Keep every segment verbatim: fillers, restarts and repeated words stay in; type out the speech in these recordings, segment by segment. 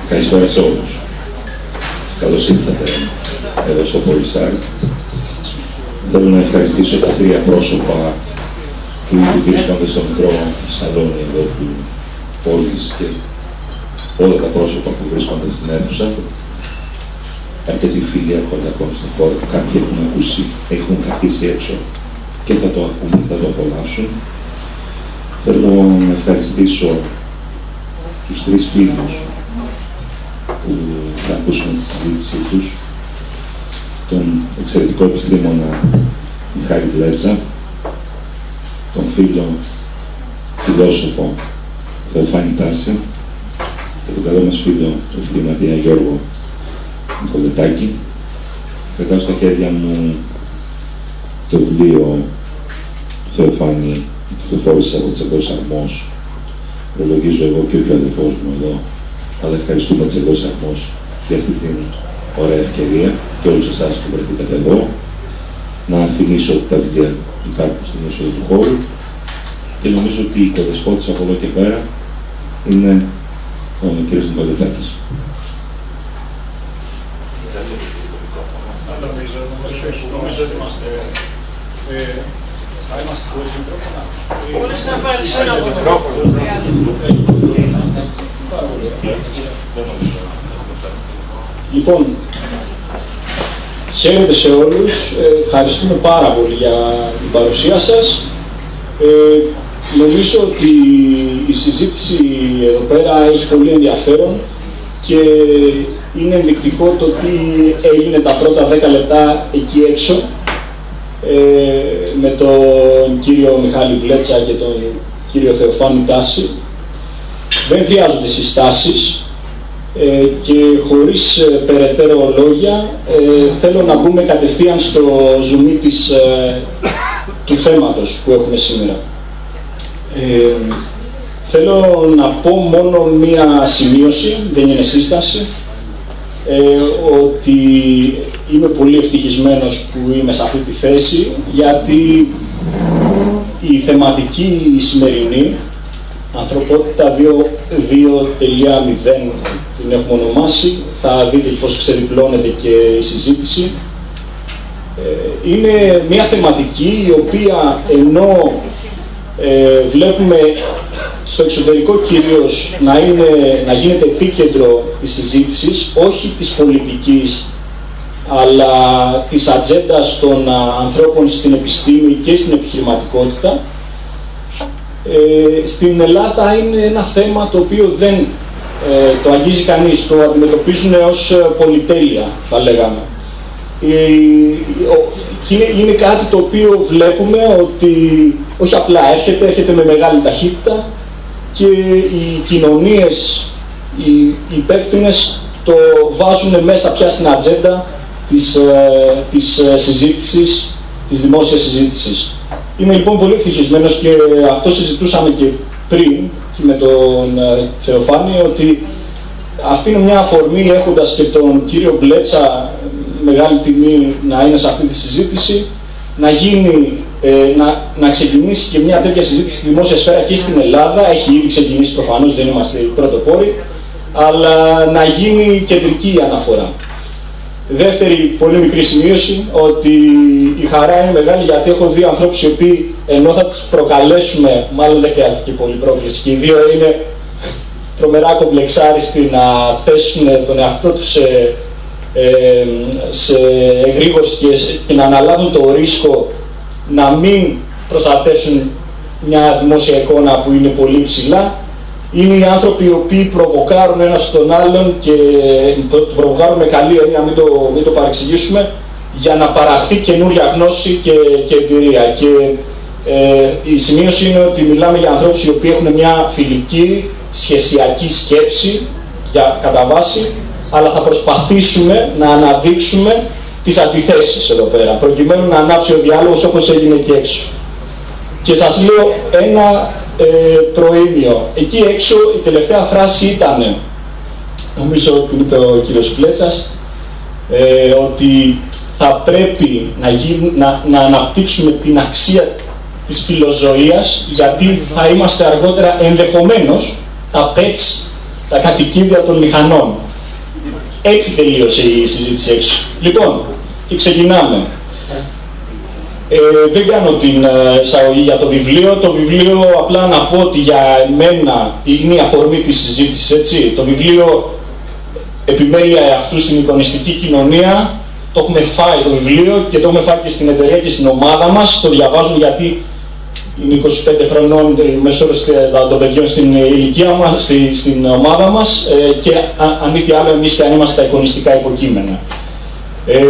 Καλησπέρα σε όλους. Καλώς ήρθατε εδώ στο Πολυσάρ. Θέλω να ευχαριστήσω τα τρία πρόσωπα που βρίσκονται στο μικρό σαλόνι εδώ του πόλης και όλα τα πρόσωπα που βρίσκονται στην αίθουσα. Αρκετοί φίλοι έρχονται ακόμη στην χώρα που κάποιοι έχουν ακούσει, έχουν καθίσει έξω και θα το ακούν και θα το απολαύσουν. Θέλω να ευχαριστήσω τους τρεις φίλους που θα ακούσουμε τη συζήτησή τους, τον εξαιρετικό επιστήμονα Μιχάλη Μπλέτσα, τον φίλο φιλόσοφο Θεοφάνη Τάση και τον καλό μας φίλο επιχειρηματία Γιώργο Νικολετάκη. Κρατάω στα χέρια μου το βιβλίο Θεοφάνη που κυκλοφόρησε από Τσεκός Αρμός. Προλογίζω εγώ και ο αδελφός μου εδώ, αλλά ευχαριστούμε Τσεκός Αρμός για αυτή την ωραία ευκαιρία και όλους εσάς που βρεθήκατε εδώ. Να θυμίσω ότι τα βιβλία υπάρχουν στην είσοδο του χώρου και νομίζω ότι η κοδεσπότης από εδώ και πέρα είναι ο κ. Νικολετάκης. Νομίζω ότι είμαστε... Θα είμαστε χωρίς μικρόφωνα. Μπορείς να πάρεις ένα από το μικρόφωνο. Λοιπόν, χαίρετε σε όλους. Ε, ευχαριστούμε πάρα πολύ για την παρουσία σας. Ε, νομίζω ότι η συζήτηση εδώ πέρα έχει πολύ ενδιαφέρον και είναι ενδεικτικό το τι έγινε τα πρώτα δέκα λεπτά εκεί έξω ε, με τον κύριο Μιχάλη Μπλέτσα και τον κύριο Θεοφάνη Τάση. Δεν χρειάζονται συστάσεις ε, και χωρίς ε, περαιτέρω λόγια ε, θέλω να μπούμε κατευθείαν στο ζουμί της, ε, του θέματος που έχουμε σήμερα. Ε, θέλω να πω μόνο μία σημείωση, δεν είναι σύσταση, ε, ότι είμαι πολύ ευτυχισμένος που είμαι σε αυτή τη θέση, γιατί η θεματική η σημερινή, Ανθρωπότητα δύο τελεία μηδέν την έχουμε ονομάσει, θα δείτε πώς ξεδιπλώνεται και η συζήτηση, ε, είναι μια θεματική η οποία ενώ ε, βλέπουμε στο εξωτερικό κυρίως να, είναι, να γίνεται επίκεντρο της συζήτησης, όχι της πολιτικής, αλλά της ατζέντας των ανθρώπων στην επιστήμη και στην επιχειρηματικότητα, ε, στην Ελλάδα είναι ένα θέμα το οποίο δεν ε, το αγγίζει κανείς, το αντιμετωπίζουν ως πολυτέλεια, θα λέγαμε. Ε, είναι, είναι κάτι το οποίο βλέπουμε ότι όχι απλά έρχεται, έρχεται με μεγάλη ταχύτητα και οι κοινωνίες, οι υπεύθυνες το βάζουν μέσα πια στην ατζέντα της, ε, της συζήτησης, της δημόσιας συζήτησης. Είμαι λοιπόν πολύ ευτυχισμένος και αυτό συζητούσαμε και πριν και με τον ε, Θεοφάνη, ότι αυτή είναι μια αφορμή, έχοντας και τον κύριο Μπλέτσα, μεγάλη τιμή να είναι σε αυτή τη συζήτηση, να γίνει, ε, να, να ξεκινήσει και μια τέτοια συζήτηση στη δημόσια σφαίρα και στην Ελλάδα. Έχει ήδη ξεκινήσει προφανώς, δεν είμαστε οι πρωτοπόροι, αλλά να γίνει κεντρική η αναφορά. Δεύτερη πολύ μικρή σημείωση, ότι η χαρά είναι μεγάλη γιατί έχω δύο ανθρώπους οι οποίοι, ενώ θα τους προκαλέσουμε, μάλλον δεν χρειάζεται και πολύ πρόκληση, και οι δύο είναι τρομερά κομπλεξάριστοι να θέσουν τον εαυτό τους σε, ε, σε εγρήγορση και, και να αναλάβουν το ρίσκο να μην προστατεύσουν μια δημόσια εικόνα που είναι πολύ ψηλά. Είναι οι άνθρωποι οι οποίοι προβοκάρουν ένας τον άλλον και το προβοκάρουν με καλή έννοια, μην το, μην το παρεξηγήσουμε, για να παραχθεί καινούρια γνώση και, και εμπειρία. Και ε, η σημείωση είναι ότι μιλάμε για ανθρώπους οι οποίοι έχουν μια φιλική, σχεσιακή σκέψη για, κατά βάση, αλλά θα προσπαθήσουμε να αναδείξουμε τις αντιθέσεις εδώ πέρα, προκειμένου να ανάψει ο διάλογος όπως έγινε εκεί έξω. Και σας λέω ένα ε, προήμιο. Εκεί έξω η τελευταία φράση ήταν, νομίζω που είπε ο κύριος Μπλέτσας, ε, ότι θα πρέπει να, γίν, να, να αναπτύξουμε την αξία της φιλοζωίας, γιατί θα είμαστε αργότερα ενδεχομένως τα pets τα κατοικίδια των μηχανών. Έτσι τελείωσε η συζήτηση έξω. Λοιπόν, και ξεκινάμε. Ε, δεν κάνω την εισαγωγή για το βιβλίο. Το βιβλίο, απλά να πω ότι για μένα είναι η αφορμή της συζήτησης, έτσι. Το βιβλίο επιμέλεια εαυτού στην εικονιστική κοινωνία. Το έχουμε φάει το βιβλίο και το έχουμε φάει και στην εταιρεία και στην ομάδα μας. Το διαβάζουν γιατί είναι είκοσι πέντε χρονών μέσω των παιδιών στην ηλικία μας, στη, στην ομάδα μας ε, και αν μη τι άλλο εμείς και αν είμαστε τα εικονιστικά υποκείμενα. Ε,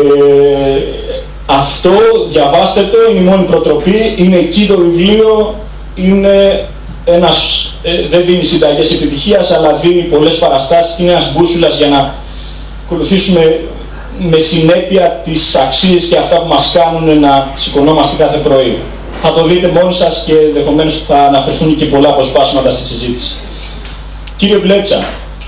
αυτό διαβάστε το, είναι η μόνη προτροπή, είναι εκεί το βιβλίο, είναι ένας, ε, δεν δίνει συνταγές επιτυχίας, αλλά δίνει πολλές παραστάσεις, είναι ένας μπούσουλας για να ακολουθήσουμε με συνέπεια τις αξίες και αυτά που μας κάνουν να σηκωνόμαστε κάθε πρωί. Θα το δείτε μόνοι σας και ενδεχομένως θα αναφερθούν και πολλά αποσπάσματα στη συζήτηση. Κύριε Μπλέτσα,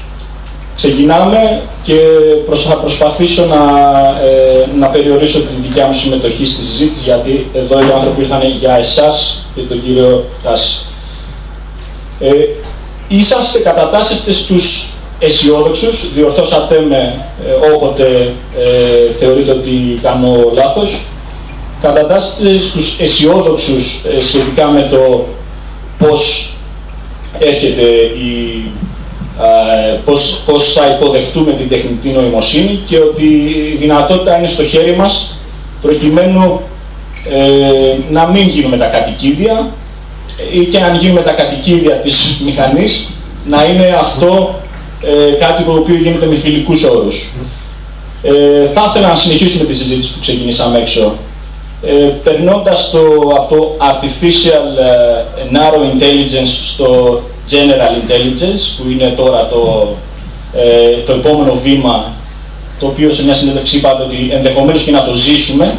ξεκινάμε και θα προσπαθήσω να, ε, να περιορίσω τη δικιά μου συμμετοχή στη συζήτηση, γιατί εδώ οι άνθρωποι ήρθαν για εσάς και τον κύριο Τάση. Ε, είσαστε, κατατάσσεστε στους αισιόδοξους, διορθώσατε με ε, όποτε ε, θεωρείτε ότι κάνω λάθος. Κατατάσσετε στους αισιόδοξους ε, σχετικά με το πώς έρχεται η, ε, πώς, πώς θα υποδεχτούμε την τεχνητή νοημοσύνη και ότι η δυνατότητα είναι στο χέρι μας προκειμένου ε, να μην γίνουμε τα κατοικίδια ή και αν γίνουμε τα κατοικίδια της μηχανής να είναι αυτό ε, κάτι το οποίο γίνεται με φιλικούς όρους. Ε, θα ήθελα να συνεχίσουμε τη συζήτηση που ξεκινήσαμε έξω. Ε, περνώντας το, από το Artificial uh, Narrow Intelligence στο General Intelligence, που είναι τώρα το, ε, το επόμενο βήμα, το οποίο σε μια συνέντευξη είπατε ότι ενδεχομένως και να το ζήσουμε,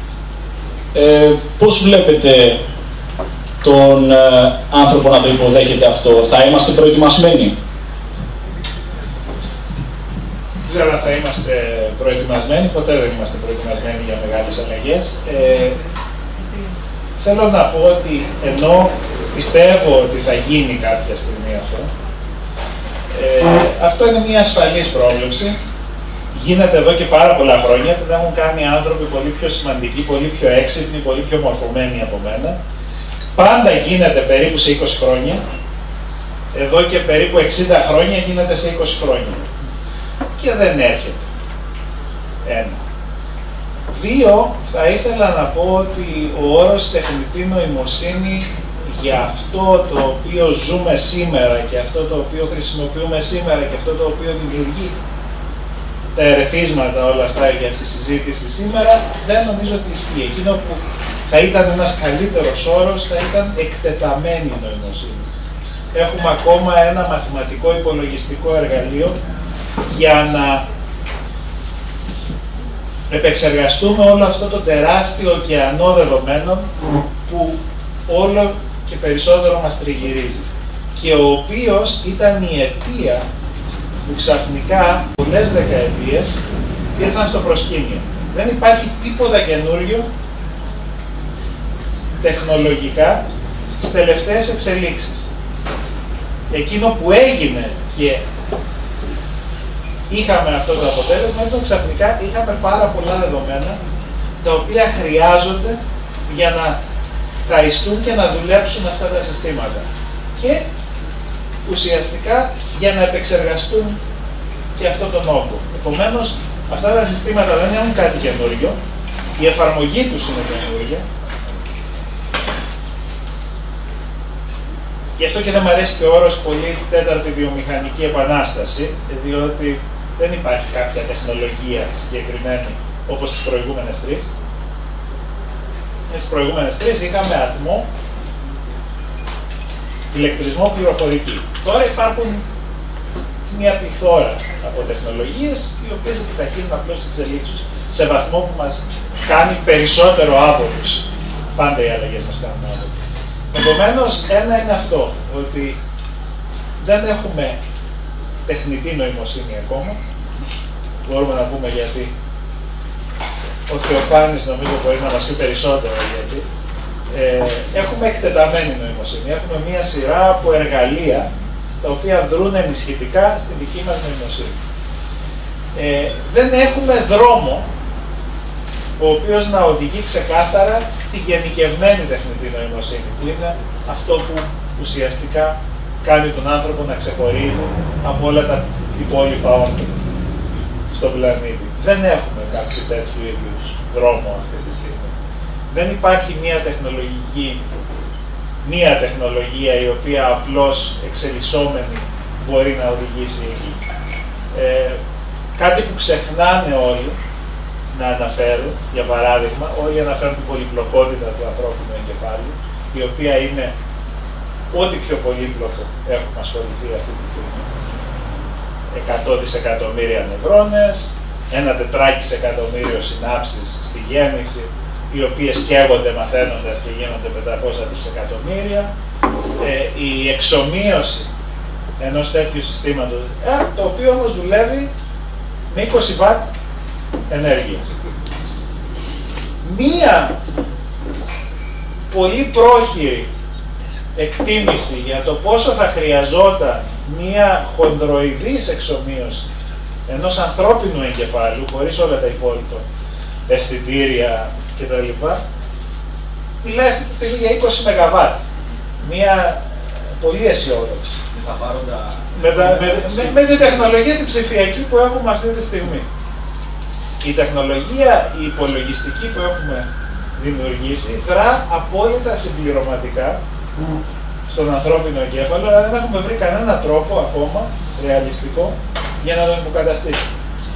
ε, πώς βλέπετε τον ε, άνθρωπο να το υποδέχεται αυτό, θα είμαστε προετοιμασμένοι? Δεν ξέρω αν θα είμαστε προετοιμασμένοι, ποτέ δεν είμαστε προετοιμασμένοι για μεγάλες αλλαγές. Ε, θέλω να πω ότι ενώ πιστεύω ότι θα γίνει κάποια στιγμή αυτό, ε, αυτό είναι μια ασφαλής πρόβλεψη. Γίνεται εδώ και πάρα πολλά χρόνια, την έχουν κάνει άνθρωποι πολύ πιο σημαντικοί, πολύ πιο έξυπνοι, πολύ πιο μορφωμένοι από μένα. Πάντα γίνεται περίπου σε είκοσι χρόνια, εδώ και περίπου εξήντα χρόνια γίνεται σε είκοσι χρόνια. Και δεν έρχεται. Ένα. Δύο, θα ήθελα να πω ότι ο όρος τεχνητή νοημοσύνη για αυτό το οποίο ζούμε σήμερα και αυτό το οποίο χρησιμοποιούμε σήμερα και αυτό το οποίο δημιουργεί τα ερεθίσματα όλα αυτά για τη συζήτηση σήμερα, δεν νομίζω ότι ισχύει. Εκείνο που θα ήταν ένας καλύτερος όρος θα ήταν εκτεταμένη νοημοσύνη. Έχουμε ακόμα ένα μαθηματικό υπολογιστικό εργαλείο για να επεξεργαστούμε όλο αυτό το τεράστιο ωκεανό δεδομένων που όλο και περισσότερο μας τριγυρίζει και ο οποίος ήταν η αιτία που ξαφνικά πολλές δεκαετίες ήρθαν στο προσκήνιο. Δεν υπάρχει τίποτα καινούριο τεχνολογικά στις τελευταίες εξελίξεις. Εκείνο που έγινε και είχαμε αυτό το αποτέλεσμα ήταν ξαφνικά είχαμε πάρα πολλά δεδομένα τα οποία χρειάζονται για να ταϊστούν και να δουλέψουν αυτά τα συστήματα και ουσιαστικά για να επεξεργαστούν και αυτό τον όγκο. Επομένως, αυτά τα συστήματα δεν έχουν κάτι καινούριο, η εφαρμογή τους είναι καινούργια. Γι' αυτό και δεν μου αρέσει και ο όρος πολύ τέταρτη βιομηχανική επανάσταση, διότι δεν υπάρχει κάποια τεχνολογία συγκεκριμένη όπως τις προηγούμενες τρεις. Στις προηγούμενες τρεις είχαμε ατμό, ηλεκτρισμό, πληροφορική. Τώρα υπάρχουν μια πληθώρα από τεχνολογίες οι οποίες επιταχύνουν απλώς τις εξελίξεις σε βαθμό που μας κάνει περισσότερο άβολους. Πάντα οι αλλαγές μας κάνουν άβολους. Επομένως, ένα είναι αυτό, ότι δεν έχουμε τεχνητή νοημοσύνη ακόμα. Μπορούμε να πούμε γιατί. Ο Θεοφάνης νομίζω μπορεί να μας πει περισσότερο γιατί. Ε, έχουμε εκτεταμένη νοημοσύνη. Έχουμε μία σειρά από εργαλεία τα οποία δρούν ενισχυτικά στη δική μας νοημοσύνη. Ε, δεν έχουμε δρόμο ο οποίος να οδηγεί ξεκάθαρα στη γενικευμένη τεχνητή νοημοσύνη, που είναι αυτό που ουσιαστικά κάνει τον άνθρωπο να ξεχωρίζει από όλα τα υπόλοιπα όντα στον πλανήτη. Δεν έχουμε κάποιο τέτοιου είδους δρόμο αυτή τη στιγμή. Δεν υπάρχει μία τεχνολογική, μία τεχνολογία η οποία απλώς εξελισσόμενη μπορεί να οδηγήσει εκεί. Ε, κάτι που ξεχνάνε όλοι να αναφέρουν, για παράδειγμα, όλοι αναφέρουν την πολυπλοκότητα του ανθρώπινου εγκεφάλου, η οποία είναι ό,τι πιο πολύπλοκο έχουμε ασχοληθεί αυτή τη στιγμή. εκατό δισεκατομμύρια νευρώνες, ένα τετράκισεκατομμύριο συνάψεις στη γέννηση, οι οποίες καίγονται μαθαίνοντας και γίνονται πεντακόσια τρισεκατομμύρια. Ε, η εξομοίωση ενός τέτοιου συστήματος, ε, το οποίο όμως δουλεύει με είκοσι βατ ενέργειας. Μία πολύ πρόχειρη εκτίμηση για το πόσο θα χρειαζόταν μία χονδροειδής εξομοίωση ενός ανθρώπινου εγκεφάλου, χωρίς όλα τα υπόλοιπα αισθητήρια κτλ. Μιλάει αυτή τη στιγμή για είκοσι μεγαβάτ. Μία πολύ αισιόδοξη. Με, τα, με, με, με την τεχνολογία την ψηφιακή που έχουμε αυτή τη στιγμή. Η τεχνολογία, η υπολογιστική που έχουμε δημιουργήσει, δρά απόλυτα συμπληρωματικά mm. στον ανθρώπινο εγκέφαλο, αλλά δεν έχουμε βρει κανένα τρόπο ακόμα ρεαλιστικό για να τον υποκαταστήσουμε.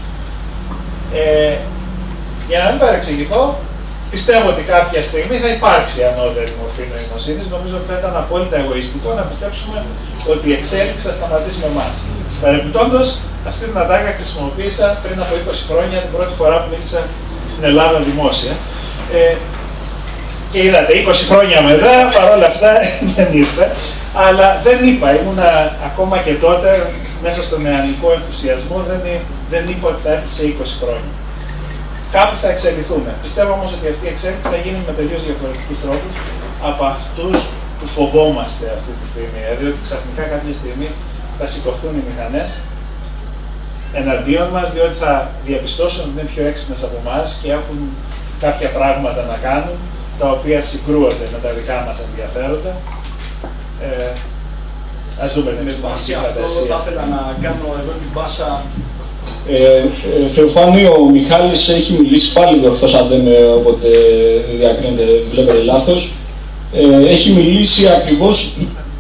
Ε, για να μην παρεξηγηθώ, πιστεύω ότι κάποια στιγμή θα υπάρξει ανώτερη μορφή νοημοσύνης. Νομίζω ότι θα ήταν απόλυτα εγωιστικό να πιστέψουμε ότι η εξέλιξη θα σταματήσει με εμάς. Παρεμπιπτόντως, αυτή την ατάκα χρησιμοποίησα πριν από είκοσι χρόνια, την πρώτη φορά που μίλησα στην Ελλάδα δημόσια. Ε, και είδατε, είκοσι χρόνια μετά, παρόλα αυτά δεν ήρθε. Αλλά δεν είπα, ήμουνα ακόμα και τότε μέσα στον νεανικό ενθουσιασμό, δεν, δεν είπα ότι θα έρθει σε είκοσι χρόνια. Κάπου θα εξελιχθούμε. Πιστεύω όμως ότι αυτή η εξέλιξη θα γίνει με τελείως διαφορετικούς τρόπους από αυτούς που φοβόμαστε αυτή τη στιγμή. Δηλαδή ότι ξαφνικά κάποια στιγμή θα σηκωθούν οι μηχανές εναντίον μας, διότι θα διαπιστώσουν ότι είναι πιο έξυπνες από εμάς και έχουν κάποια πράγματα να κάνουν τα οποία συγκρούονται με τα δικά μας ενδιαφέροντα. Ε, ας δούμε την επιστημονική φαντασία. Θα ήθελα να κάνω εδώ την πάσα. Ε, ε, Θεοφάνη, ο Μιχάλης έχει μιλήσει πάλι διορθώς αν δεν όποτε διακρίνετε, βλέπετε λάθος. Ε, έχει μιλήσει ακριβώς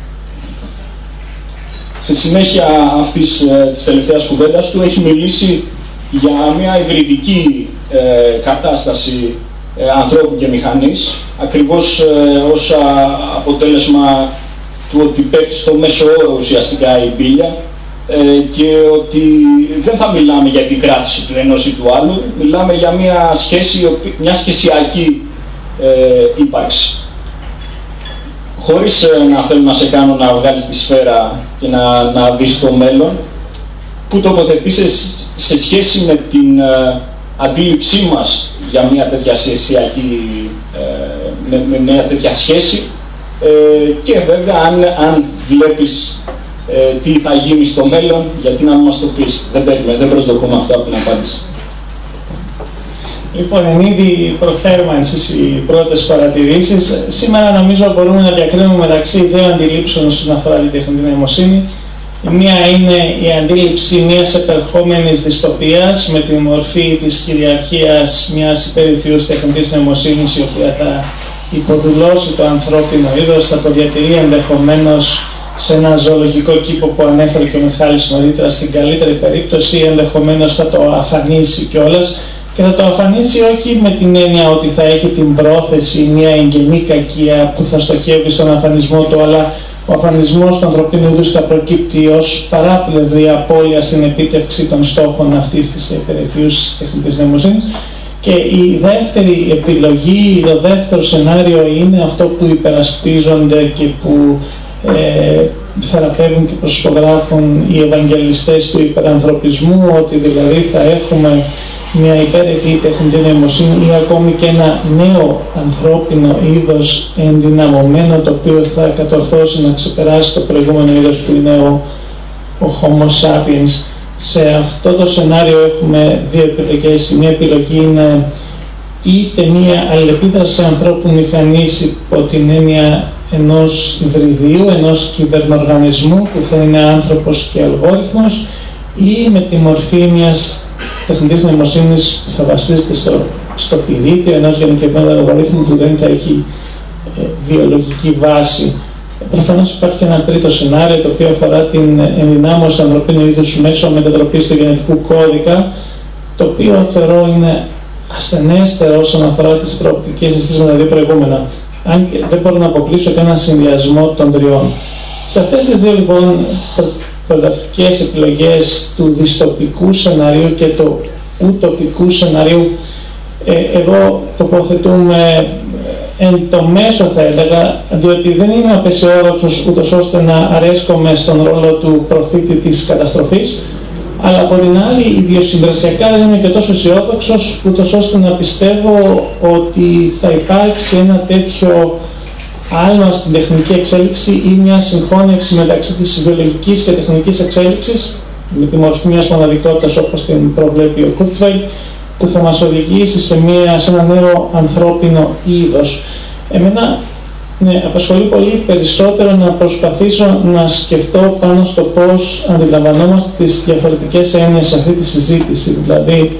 σε συνέχεια αυτής ε, της τελευταίας κουβέντας του, έχει μιλήσει για μια υβριδική ε, κατάσταση ε, ανθρώπου και μηχανής, ακριβώς ε, ως αποτέλεσμα του ότι πέφτει στο μέσο όρο ουσιαστικά η πύλια, και ότι δεν θα μιλάμε για επικράτηση του ενός ή του άλλου, μιλάμε για μια σχέση, μια σχεσιακή ε, ύπαρξη. Χωρίς ε, να θέλω να σε κάνω να βγάλεις τη σφαίρα και να, να δεις το μέλλον, που τοποθετείσαι σε σχέση με την ε, αντίληψή μας για μια τέτοια σχεσιακή, ε, με, με μια τέτοια σχέση, ε, και βέβαια αν, αν βλέπεις Ε, τι θα γίνει στο μέλλον, γιατί να μας το πεις. Δεν περιμένω, δεν προσδοκούμε αυτό από την απάντηση. Λοιπόν, εν είδη προφέρμανσης οι πρώτες παρατηρήσεις, σήμερα νομίζω μπορούμε να διακρίνουμε μεταξύ δύο αντιλήψεων όσον αφορά την τεχνητή νοημοσύνη. Η μία είναι η αντίληψη μιας επερχόμενης δυστοπίας με τη μορφή της κυριαρχίας μιας υπερηφιούς τεχνητής νοημοσύνης, η οποία θα υποδουλώσει το ανθρώπινο είδος, θα το διατηρεί ενδεχομένως σε ένα ζωολογικό κήπο που ανέφερε και ο Μιχάλης νωρίτερα, στην καλύτερη περίπτωση ενδεχομένως θα το αφανίσει κιόλας, και θα το αφανίσει όχι με την έννοια ότι θα έχει την πρόθεση μια εγγενή κακία που θα στοχεύει στον αφανισμό του, αλλά ο αφανισμός του ανθρωπίνου είδους θα προκύπτει ως παράπλευρη απώλεια στην επίτευξη των στόχων αυτής της υπερηφιούς τεχνητής νοημοσύνης. Και η δεύτερη επιλογή, το δεύτερο σενάριο είναι αυτό που υπερασπίζονται και που Ε, θεραπεύουν και προσυπογράφουν οι Ευαγγελιστές του υπερανθρωπισμού, ότι δηλαδή θα έχουμε μια υπέρετη τεχνητή νοημοσύνη ή ακόμη και ένα νέο ανθρώπινο είδος ενδυναμωμένο, το οποίο θα κατορθώσει να ξεπεράσει το προηγούμενο είδος που είναι ο, ο Homo sapiens. Σε αυτό το σενάριο έχουμε δύο επιλογές. Η μία επιλογή είναι είτε μία αλληλεπίδραση ανθρώπου μηχανής υπό την έννοια ενός υβριδίου, ενός κυβερνοργανισμού που θα είναι άνθρωπος και αλγόριθμος, ή με τη μορφή μιας τεχνητής νοημοσύνης που θα βασίζεται στο, στο πυρίτιο ενός γενικευμένου αλγορίθμου που δεν θα έχει ε, βιολογική βάση. Προφανώς υπάρχει και ένα τρίτο σενάριο, το οποίο αφορά την ενδυνάμωση του ανθρωπίνου είδους μέσω μετατροπής του γενετικού κώδικα, το οποίο θεωρώ είναι ασθενέστερο όσον αφορά τις προοπτικές σχέση με τα δύο προηγούμενα. Αν και δεν μπορώ να αποκλείσω κανένα συνδυασμό των τριών. Σε αυτές τις δύο λοιπόν πρωταρχικές επιλογές του δυστοπικού σενάριου και του ουτοπικού σενάριου, ε, εγώ τοποθετούμε εν το μέσο, θα έλεγα, διότι δεν είμαι απεσιόδοξος ούτως ώστε να αρέσκομαι στον ρόλο του προφήτη της καταστροφής, αλλά από την άλλη ιδιοσυγκρασιακά δεν είμαι και τόσο αισιόδοξος ούτως ώστε να πιστεύω ότι θα υπάρξει ένα τέτοιο άλμα στην τεχνική εξέλιξη ή μια συγχώνευση μεταξύ της βιολογικής και τεχνικής εξέλιξης με τη μορφή μιας μοναδικότητας όπως την προβλέπει ο Kurzweil, που θα μας οδηγήσει σε, μια, σε ένα νέο ανθρώπινο είδος. Εμένα ναι, απασχολεί πολύ περισσότερο να προσπαθήσω να σκεφτώ πάνω στο πώς αντιλαμβανόμαστε τις διαφορετικές έννοιες σε αυτή τη συζήτηση. Δηλαδή,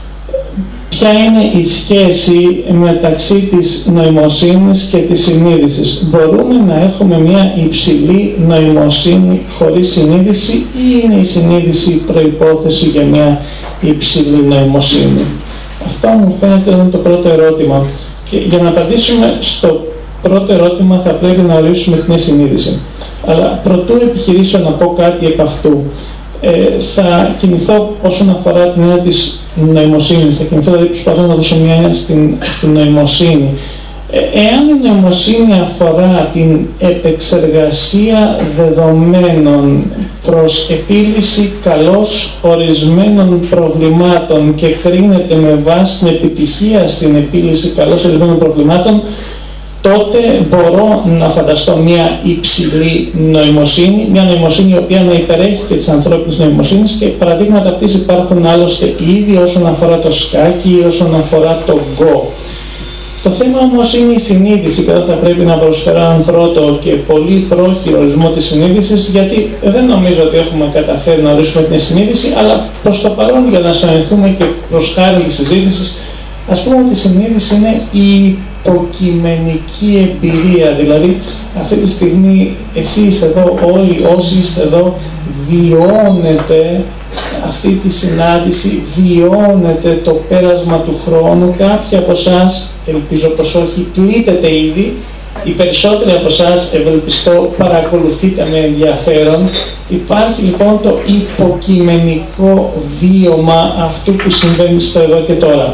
ποια είναι η σχέση μεταξύ της νοημοσύνης και της συνείδησης. Μπορούμε να έχουμε μια υψηλή νοημοσύνη χωρίς συνείδηση ή είναι η συνείδηση προϋπόθεση για μια υψηλή νοημοσύνη? Αυτό μου φαίνεται είναι το πρώτο ερώτημα. Και για να απαντήσουμε στο πρώτο ερώτημα θα πρέπει να ορίσουμε την συνείδηση. Αλλά προτού επιχειρήσω να πω κάτι επ' αυτού, ε, θα κινηθώ όσον αφορά την έννοια της νοημοσύνης. Θα κινηθώ, δηλαδή προσπαθώ να δώσω μια έννοια στην, στην νοημοσύνη. Ε, εάν η νοημοσύνη αφορά την επεξεργασία δεδομένων προς επίλυση καλώς ορισμένων προβλημάτων και κρίνεται με βάση την επιτυχία στην επίλυση καλώς ορισμένων προβλημάτων, τότε μπορώ να φανταστώ μια υψηλή νοημοσύνη, μια νοημοσύνη η οποία να υπερέχει και της ανθρώπινης νοημοσύνης, και παραδείγματα αυτής υπάρχουν άλλωστε ήδη όσον αφορά το σκάκι ή όσον αφορά το γκο. Το θέμα όμως είναι η συνείδηση, και εδώ θα πρέπει να προσφέρω έναν πρώτο και πολύ πρόχειρο ορισμό της συνείδησης, γιατί δεν νομίζω ότι έχουμε καταφέρει να ορίσουμε την συνείδηση, αλλά προς το παρόν, για να συνεννοηθούμε και προς χάρη της συζήτησης, ας πούμε ότι η συνείδηση είναι η υποκειμενική εμπειρία. Δηλαδή, αυτή τη στιγμή εσείς εδώ, όλοι όσοι είστε εδώ, βιώνετε αυτή τη συνάντηση, βιώνετε το πέρασμα του χρόνου. Κάποιοι από εσάς, ελπίζω πως όχι, πλήττετε ήδη. Οι περισσότεροι από εσάς, ευελπιστώ, παρακολουθείτε με ενδιαφέρον. Υπάρχει λοιπόν το υποκειμενικό βίωμα αυτού που συμβαίνει στο εδώ και τώρα.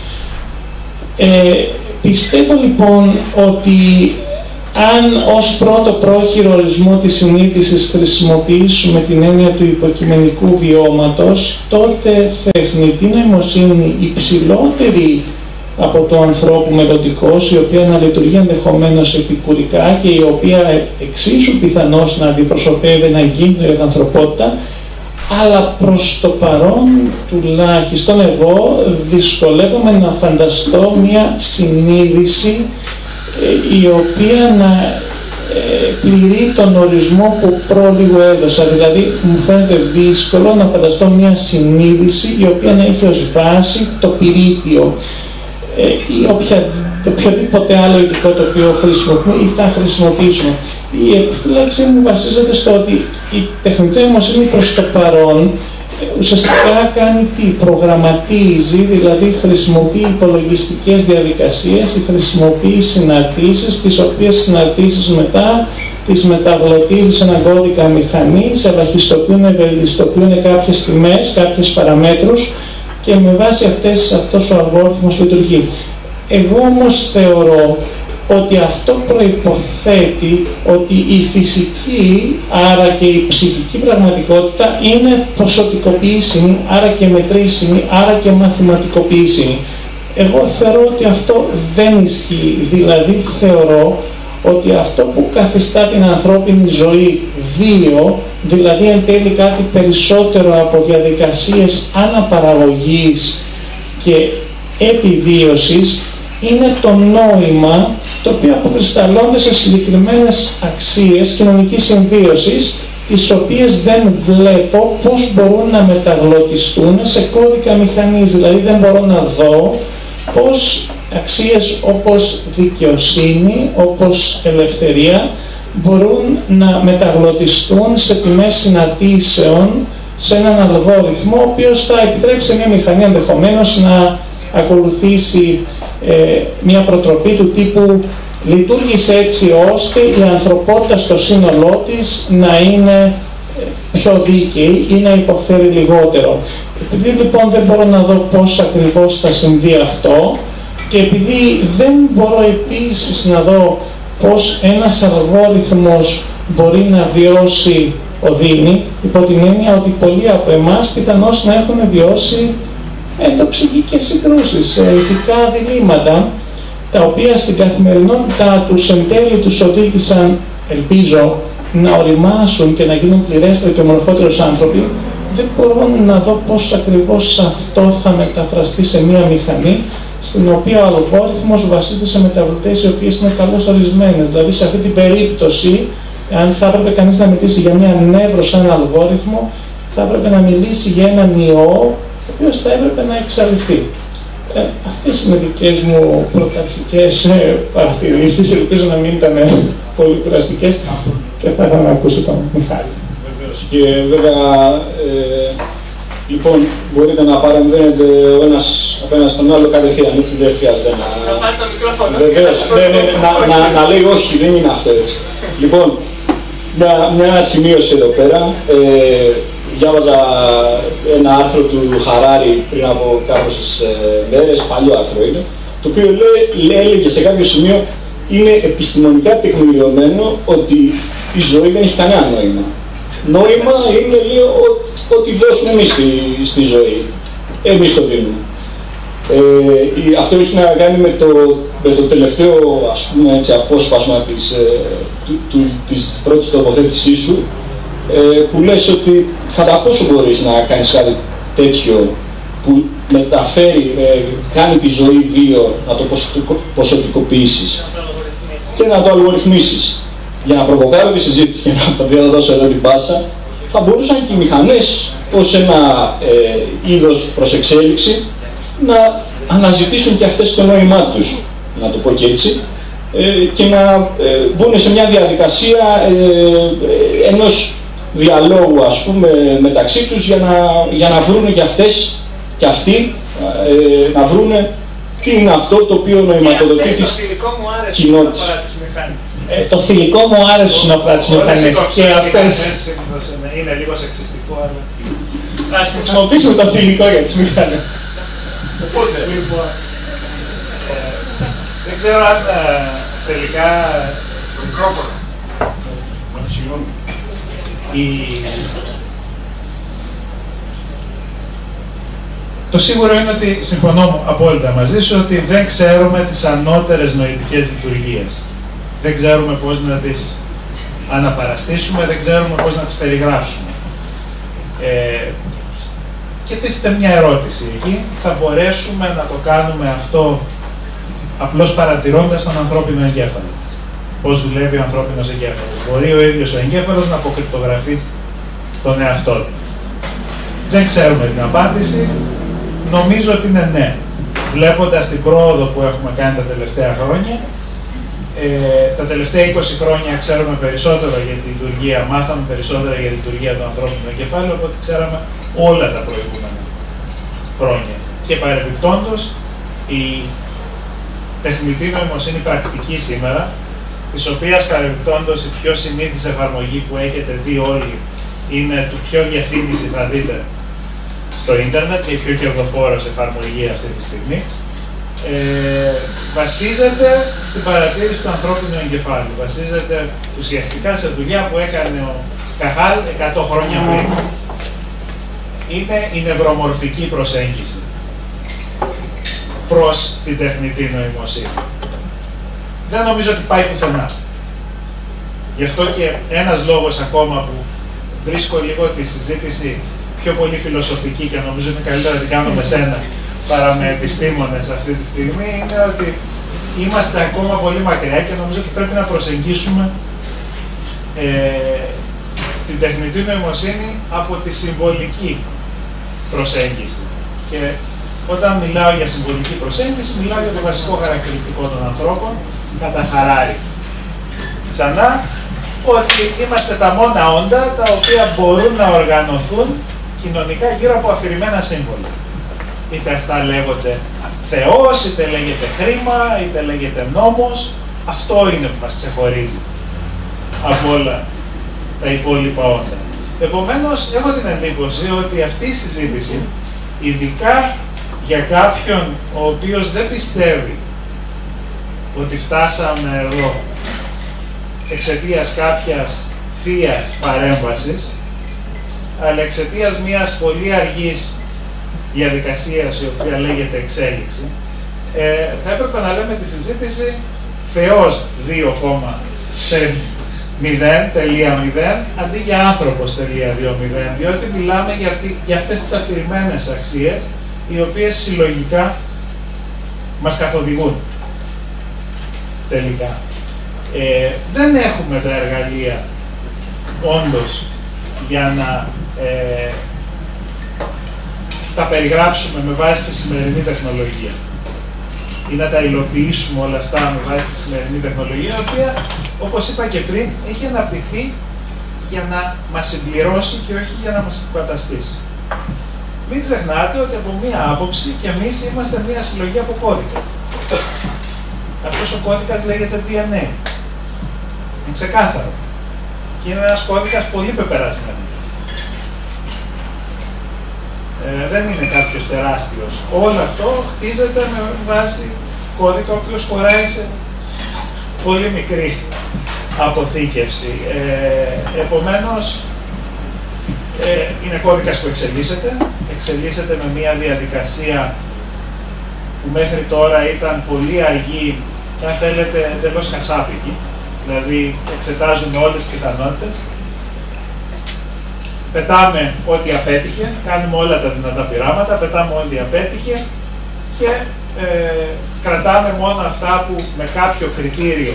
Ε, πιστεύω λοιπόν ότι αν ως πρώτο πρόχειρο ορισμό της συνείδησης χρησιμοποιήσουμε την έννοια του υποκειμενικού βιώματος, τότε τεχνητή νοημοσύνη υψηλότερη από το ανθρώπου μελλοντικός, η οποία να λειτουργεί ενδεχομένως επικουρικά και η οποία εξίσου πιθανώς να αντιπροσωπεύει έναν κίνδυνο για την ανθρωπότητα, αλλά προς το παρόν τουλάχιστον εγώ δυσκολεύομαι να φανταστώ μια συνείδηση η οποία να ε, πληρεί τον ορισμό που πρόλιγο έδωσα. Δηλαδή μου φαίνεται δύσκολο να φανταστώ μια συνείδηση η οποία να έχει ως βάση το πυρίτιο ε, ή οποια, οποιοδήποτε άλλο υλικό το οποίο χρησιμοποιούμε ή θα χρησιμοποιήσουμε. Η επιφύλαξη μου βασίζεται στο ότι η τεχνητή νοημοσύνη προς το παρόν ουσιαστικά κάνει τι, προγραμματίζει, δηλαδή χρησιμοποιεί υπολογιστικές διαδικασίες ή χρησιμοποιεί συναρτήσεις, τις οποίες συναρτήσεις μετά τις μεταγλωτίζει σε έναν κώδικα μηχανής, ελαχιστοποιούν, ευελιστοποιούν κάποιες τιμές, κάποιες παραμέτρους και με βάση αυτές, αυτός ο αλγόριθμος λειτουργεί. Εγώ όμως θεωρώ ότι αυτό προϋποθέτει ότι η φυσική, άρα και η ψυχική πραγματικότητα είναι ποσοτικοποιήσιμη, άρα και μετρήσιμη, άρα και μαθηματικοποιήσιμη. Εγώ θεωρώ ότι αυτό δεν ισχύει, δηλαδή θεωρώ ότι αυτό που καθιστά την ανθρώπινη ζωή βίο, δηλαδή εν τέλει κάτι περισσότερο από διαδικασίες αναπαραγωγής και επιβίωσης, είναι το νόημα το οποίο αποκρισταλλώνται σε συγκεκριμένες αξίες κοινωνικής συμβίωσης, τις οποίες δεν βλέπω πώς μπορούν να μεταγλωτιστούν σε κώδικα μηχανής. Δηλαδή δεν μπορώ να δω πώς αξίες όπως δικαιοσύνη, όπως ελευθερία μπορούν να μεταγλωτιστούν σε τιμές συναντήσεων σε έναν αλγόριθμο, ο οποίος θα επιτρέψει σε μια μηχανή ενδεχομένως να ακολουθήσει ε, μια προτροπή του τύπου λειτουργήσε έτσι ώστε η ανθρωπότητα στο σύνολό της να είναι πιο δίκαιη ή να υποφέρει λιγότερο. Επειδή λοιπόν δεν μπορώ να δω πώς ακριβώς θα συμβεί αυτό και επειδή δεν μπορώ επίσης να δω πώς ένας αλγόριθμος μπορεί να βιώσει οδύνη, υπό την έννοια ότι πολλοί από εμάς πιθανώς να έχουν βιώσει εντοψυχικές συγκρούσεις, ηθικά διλήμματα, τα οποία στην καθημερινότητά τους εν τέλει τους οδήγησαν, ελπίζω, να οριμάσουν και να γίνουν πληρέστεροι και ομορφότερους άνθρωποι. Δεν μπορώ να δω πώς ακριβώς αυτό θα μεταφραστεί σε μία μηχανή, στην οποία ο αλγόριθμος βασίζεται σε μεταβλητές οι οποίες είναι καλώς ορισμένες. Δηλαδή, σε αυτή την περίπτωση, αν θα έπρεπε κανείς να μιλήσει για μία νεύρο σαν ένα αλγόριθμο, θα έπρεπε να μιλήσει για έναν ιό, ο οποίος θα έπρεπε να εξαλειφθεί. Ε, αυτές είναι δικές μου πρωταρχικές ε, παρατηρήσεις. Ελπίζω να μην ήταν πολύ κουραστικές και θα ήθελα να ακούσω τον Μιχάλη. Βεβαίως. Και βέβαια, ε, λοιπόν, μπορείτε να παρεμβαίνετε ο ένας απέναντι στον άλλο κατευθείαν, έτσι δεν χρειάζεται να... Να πάρει το μικρόφωνο. Βεβαίως, ναι, ναι, να, να, να λέει όχι, δεν είναι αυτό έτσι. Λοιπόν, μια, μια σημείωση εδώ πέρα. Ε, διάβαζα ένα άρθρο του Χαράρι πριν από κάποιες μέρες, παλιό άρθρο είναι, το οποίο λέει, λέει, έλεγε σε κάποιο σημείο είναι επιστημονικά τεκμηριωμένο ότι η ζωή δεν έχει κανένα νόημα. Νόημα είναι λίγο ότι δώσουμε εμείς στη, στη ζωή. Εμείς το δίνουμε. Ε, αυτό έχει να κάνει με το, με το τελευταίο, ας πούμε, έτσι, απόσπασμα της, του, του, της πρώτης τοποθέτησής σου, ε, που λες ότι κατά πόσο μπορείς να κάνεις κάτι τέτοιο που μεταφέρει, ε, κάνει τη ζωή βίο, να το ποσοτικοποιήσεις και να το αλγοριθμίσεις. Για να προβοκάρω τη συζήτηση και να δώσω εδώ την πάσα, θα μπορούσαν και οι μηχανές ως ένα ε, είδος προς εξέλιξη να αναζητήσουν και αυτές το νόημά τους, να το πω και έτσι, ε, και να ε, μπουν σε μια διαδικασία ε, ενός διαλόγου, ας πούμε, μεταξύ τους για να, για να βρούνε και αυτές και αυτοί ε, να βρούνε τι είναι αυτό το οποίο νοηματοδοτεί της κοινότητας. Ε, το θηλυκό μου άρεσε να αφορά τις μηχανές και αυτές... Είναι λίγο σεξιστικό, αλλά... Ας χρησιμοποιήσουμε το θηλυκό για τις μηχανές. Οπότε, λοιπόν... Δεν ξέρω αν τελικά... Μικρόφωνο. Συγγνώμη. Το σίγουρο είναι ότι συμφωνώ απόλυτα μαζί σου ότι δεν ξέρουμε τις ανώτερες νοητικές λειτουργίες. Δεν ξέρουμε πώς να τις αναπαραστήσουμε, δεν ξέρουμε πώς να τις περιγράψουμε. Ε, και τίθεται μια ερώτηση εκεί, θα μπορέσουμε να το κάνουμε αυτό απλώς παρατηρώντας τον ανθρώπινο εγκέφαλο. Πώς δουλεύει ο ανθρώπινος εγκέφαλος. Μπορεί ο ίδιος ο εγκέφαλος να αποκρυπτογραφεί τον εαυτό του. Δεν ξέρουμε την απάντηση. Νομίζω ότι είναι ναι. Βλέποντας την πρόοδο που έχουμε κάνει τα τελευταία χρόνια, ε, τα τελευταία είκοσι χρόνια ξέρουμε περισσότερο για τη λειτουργία, μάθαμε περισσότερα για τη λειτουργία του ανθρώπινου εγκεφάλου από ό,τι ξέραμε όλα τα προηγούμενα χρόνια. Και παρεμπιπτόντως, η τεχνητή νοημοσύνη πρακτική σήμερα, της οποίας παρεμπιπτόντως η πιο συνήθις εφαρμογή που έχετε δει όλοι είναι του ποιο διαφήμιση θα δείτε στο ίντερνετ και η πιο κερδοφόρος εφαρμογή αυτή τη στιγμή. ε, βασίζεται στην παρατήρηση του ανθρώπινου εγκεφάλου. Βασίζεται ουσιαστικά σε δουλειά που έκανε ο Καχάλ εκατό χρόνια πριν. Είναι η νευρομορφική προσέγγιση προς την τεχνητή νοημοσύνη. Δεν νομίζω ότι πάει πουθενά. Γι' αυτό και ένας λόγος ακόμα που βρίσκω λίγο τη συζήτηση πιο πολύ φιλοσοφική και νομίζω ότι καλύτερα να την κάνω με σένα παρά με επιστήμονες αυτή τη στιγμή, είναι ότι είμαστε ακόμα πολύ μακριά και νομίζω ότι πρέπει να προσεγγίσουμε ε, την τεχνητή νοημοσύνη από τη συμβολική προσέγγιση. Και όταν μιλάω για συμβολική προσέγγιση, μιλάω για το βασικό χαρακτηριστικό των ανθρώπων, κατά Χαράρι. Ξανά, ότι είμαστε τα μόνα όντα τα οποία μπορούν να οργανωθούν κοινωνικά γύρω από αφηρημένα σύμβολα. Είτε αυτά λέγονται Θεός, είτε λέγεται χρήμα, είτε λέγεται νόμος. Αυτό είναι που μας ξεχωρίζει από όλα τα υπόλοιπα όντα. Επομένως, έχω την εντύπωση ότι αυτή η συζήτηση, ειδικά για κάποιον ο οποίος δεν πιστεύει ότι φτάσαμε εδώ εξαιτίας κάποιας θείας παρέμβασης, αλλά εξαιτίας μιας πολύ αργής διαδικασίας η οποία λέγεται εξέλιξη, ε, θα έπρεπε να λέμε τη συζήτηση Θεός δύο κόμμα μηδέν τελεία μηδέν αντί για άνθρωπος τελεία δύο μηδέν, διότι μιλάμε για, για αυτές τις αφηρημένες αξίες οι οποίες συλλογικά μας καθοδηγούν τελικά. Ε, δεν έχουμε τα εργαλεία όντως για να ε, τα περιγράψουμε με βάση τη σημερινή τεχνολογία ή να τα υλοποιήσουμε όλα αυτά με βάση τη σημερινή τεχνολογία, η οποία, όπως είπα και πριν, έχει αναπτυχθεί για να μας συμπληρώσει και όχι για να μας υποκαταστήσει. Μην ξεχνάτε ότι από μία άποψη και εμείς είμαστε μία συλλογή από κώδικα. Αυτός ο κώδικας λέγεται ντι εν έι. Είναι ξεκάθαρο. Και είναι ένας κώδικας πολύ πεπερασμένος. Ε, δεν είναι κάποιος τεράστιος. Όλο αυτό χτίζεται με βάση κώδικα ο οποίος χωράει σε πολύ μικρή αποθήκευση. Ε, επομένως, ε, είναι κώδικας που εξελίσσεται. Εξελίσσεται με μια διαδικασία που μέχρι τώρα ήταν πολύ αργή και αν θέλετε εντελώς χασάπικη. Δηλαδή, εξετάζουμε όλες τις πιθανότητες. Πετάμε ό,τι απέτυχε, κάνουμε όλα τα δυνατά πειράματα, πετάμε ό,τι απέτυχε και ε, κρατάμε μόνο αυτά που με κάποιο κριτήριο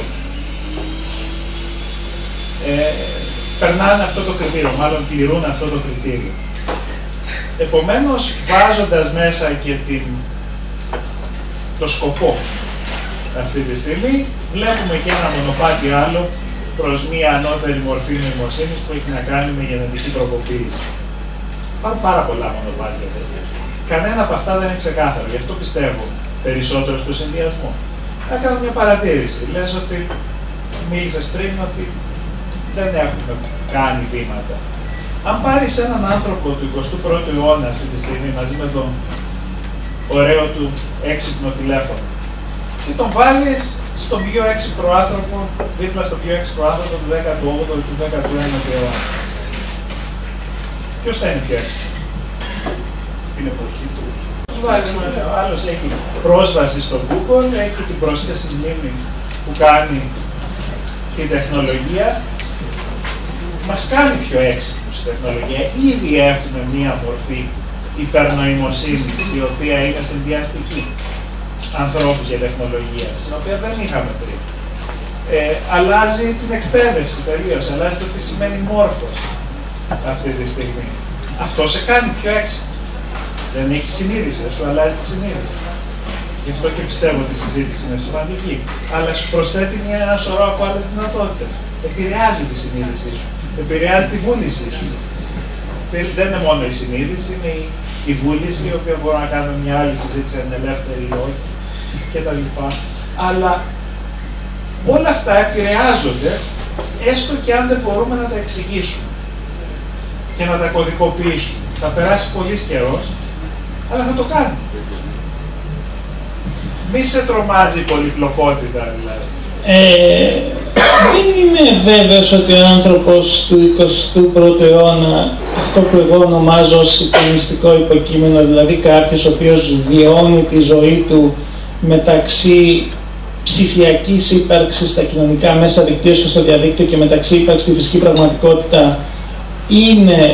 ε, περνάνε αυτό το κριτήριο, μάλλον πληρούν αυτό το κριτήριο. Επομένως, βάζοντας μέσα και την, το σκοπό αυτή τη στιγμή, βλέπουμε και ένα μονοπάτι άλλο προς μία ανώτερη μορφή νοημοσύνης που έχει να κάνει με γενετική τροποποίηση. Υπάρχουν πάρα πολλά μονοπάτια τέτοια. Κανένα από αυτά δεν είναι ξεκάθαρο, γι' αυτό πιστεύω περισσότερο στο συνδυασμό. Θα κάνω μια παρατήρηση. Λες ότι μίλησες πριν ότι δεν έχουμε κάνει βήματα. Αν πάρεις έναν άνθρωπο του εικοστού πρώτου αιώνα αυτή τη στιγμή μαζί με τον ωραίο του έξυπνο τηλέφωνο και τον βάλεις στον πιο έξυπνο άνθρωπο, δίπλα στον πιο έξυπνο άνθρωπο του δέκατου όγδοου ή του δέκατου ένατου αιώνα. Ποιος θα είναι πιο έξυπνο στην εποχή του? Ο άλλος έχει πρόσβαση στο Google, έχει την πρόσθεση μνήμης που κάνει η τεχνολογία. Μας κάνει πιο έξυπνους η τεχνολογία. Ήδη έχουμε μία μορφή υπερνοημοσύνης, η οποία είναι συνδυαστική ανθρώπους για τεχνολογία, την οποία δεν είχαμε πριν. Ε, αλλάζει την εκπαίδευση τελείως, αλλάζει το τι σημαίνει μόρφος αυτή τη στιγμή. Αυτό σε κάνει πιο έξυπνο. Δεν έχει συνείδηση, σου αλλάζει τη συνείδηση. Γι' αυτό και πιστεύω ότι η συζήτηση είναι σημαντική. Αλλά σου προσθέτει μια σωρό από άλλες δυνατότητες. Επηρεάζει τη συνείδησή σου. Επηρεάζει τη βούλησή σου. Δεν είναι μόνο η συνείδηση, είναι η, η βούληση, η οποία μπορούμε να κάνουμε μια άλλη συζήτηση αν είναι ελεύθερη ή όχι κτλ. Αλλά όλα αυτά επηρεάζονται, έστω και αν δεν μπορούμε να τα εξηγήσουμε και να τα κωδικοποιήσουμε. Θα περάσει πολύς καιρός, αλλά θα το κάνουμε. Μη σε τρομάζει η πολυπλοκότητα, δηλαδή. Ε, δεν είμαι βέβαιος ότι ο άνθρωπος του εικοστού πρώτου αιώνα, αυτό που εγώ ονομάζω ως εικονιστικό υποκείμενο, δηλαδή κάποιος ο οποίος βιώνει τη ζωή του μεταξύ ψηφιακής ύπαρξης στα κοινωνικά μέσα δικτύωσης και στο διαδίκτυο και μεταξύ ύπαρξης στη φυσική πραγματικότητα, είναι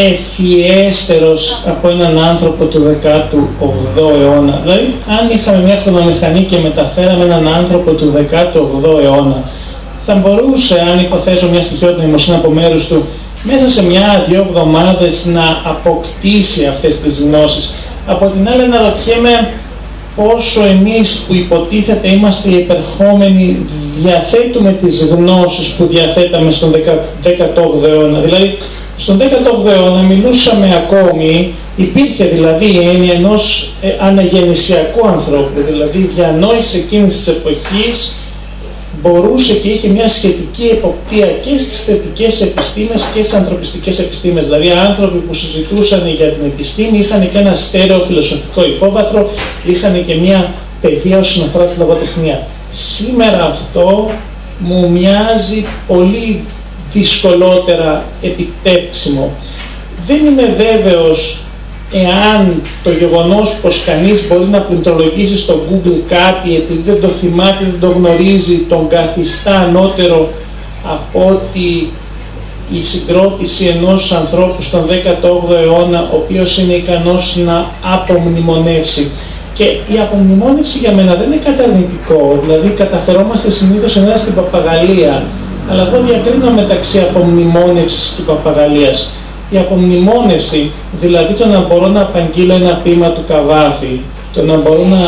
ευφιέστερος από έναν άνθρωπο του δέκατου όγδοου αιώνα. Δηλαδή, αν είχαμε μια χρονομηχανή και μεταφέραμε έναν άνθρωπο του δέκατου όγδοου αιώνα, θα μπορούσε, αν υποθέσω μια στοιχειώδη νοημοσύνη από μέρους του, μέσα σε μια-δυο εβδομάδες να αποκτήσει αυτές τις γνώσεις. Από την άλλη, αναρωτιέμαι πόσο εμείς που υποτίθεται είμαστε οι επερχόμενοι διαθέτουμε τις γνώσεις που διαθέταμε στον δέκατο όγδοο αιώνα. Δηλαδή, στον δέκατο όγδοο αιώνα μιλούσαμε ακόμη, υπήρχε δηλαδή η έννοια ενός ε, αναγεννησιακού ανθρώπου, δηλαδή η διανόηση εκείνης της εποχής μπορούσε και είχε μια σχετική εποπτεία και στις θετικές επιστήμες και στις ανθρωπιστικές επιστήμες. Δηλαδή, άνθρωποι που συζητούσαν για την επιστήμη είχαν και ένα στέρεο φιλοσοφικό υπόβαθρο, είχαν και μια παιδεία όσον αφορά τη λογοτεχνία. Σήμερα αυτό μου μοιάζει πολύ δυσκολότερα επιτεύξιμο. Δεν είμαι βέβαιος εάν το γεγονός πως κανείς μπορεί να πληκτρολογήσει στο Google κάτι επειδή δεν το θυμάται, δεν το γνωρίζει, τον καθιστά ανώτερο από ότι η συγκρότηση ενός ανθρώπου στον δέκατο όγδοο αιώνα, ο οποίος είναι ικανός να απομνημονεύσει. Και η απομνημόνευση για μένα δεν είναι καταρνητικό, δηλαδή καταφερόμαστε συνήθως ενάντια στην παπαγαλία, αλλά εγώ διακρίνω μεταξύ απομνημόνευσης και παπαγαλίας. Η απομνημόνευση, δηλαδή το να μπορώ να απαγγείλω ένα ποίημα του Καβάφη, το να μπορώ να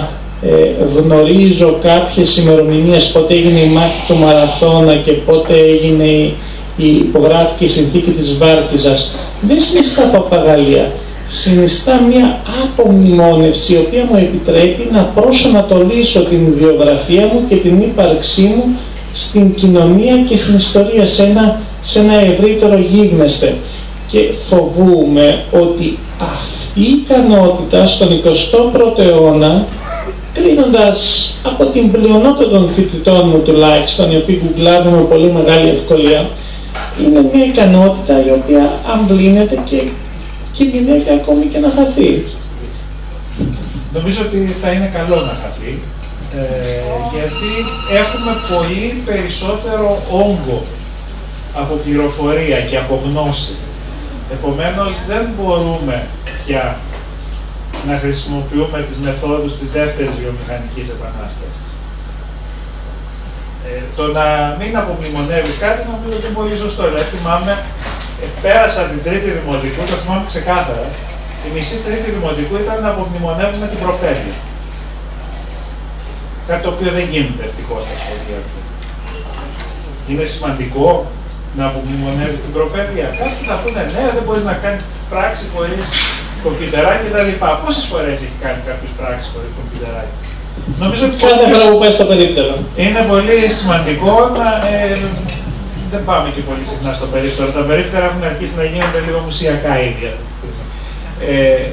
ε, γνωρίζω κάποιες ημερομηνίες, πότε έγινε η μάχη του Μαραθώνα και πότε έγινε η, η υπογράφηκε η συνθήκη της Βάρκιζας, δεν συνιστά παπαγαλία. Συνιστά μια απομνημόνευση η οποία μου επιτρέπει να προσανατολίσω την βιογραφία μου και την ύπαρξή μου στην κοινωνία και στην ιστορία, σε ένα, σε ένα ευρύτερο γίγνεσθε. Και φοβούμαι ότι αυτή η ικανότητα στον εικοστό πρώτο αιώνα, κρίνοντας από την πλειονότητα των φοιτητών μου τουλάχιστον, οι οποίοι γκουγκλάρουν με πολύ μεγάλη ευκολία, είναι μια ικανότητα η οποία αμβλύνεται και κινδυνεύει ακόμη και να χαθεί. Νομίζω ότι θα είναι καλό να χαθεί, ε, γιατί έχουμε πολύ περισσότερο όγκο από πληροφορία και από γνώση. Επομένως, δεν μπορούμε πια να χρησιμοποιούμε τις μεθόδους της δεύτερης βιομηχανικής επανάστασης. Ε, το να μην απομνημονεύεις κάτι νομίζω ότι είναι πολύ σωστό. Δηλαδή, θυμάμαι, ε, πέρασα την τρίτη δημοτικού, το θυμάμαι ξεκάθαρα. Η μισή τρίτη δημοτικού ήταν να απομνημονεύουμε την προπαίδεια. Κάτι το οποίο δεν γίνεται ευτυχώς στα σχολεία. Είναι σημαντικό να απομνημονεύεις την προπαίδεια. Κάποιοι θα πούνε ναι, δεν μπορείς να κάνεις πράξη χωρίς κομπιουτεράκι κτλ. Πόσες φορές έχει κάνει κάποιος πράξη χωρίς κομπιουτεράκι? Νομίζω ότι κάθε φορά που πάει στο περίπτερο. Είναι πολύ σημαντικό να. Ε, δεν πάμε και πολύ συχνά στο περίπτερο. Τα περίπτερα έχουν αρχίσει να γίνονται λίγο μουσιακά ήδη αυτή τη στιγμή. Ε,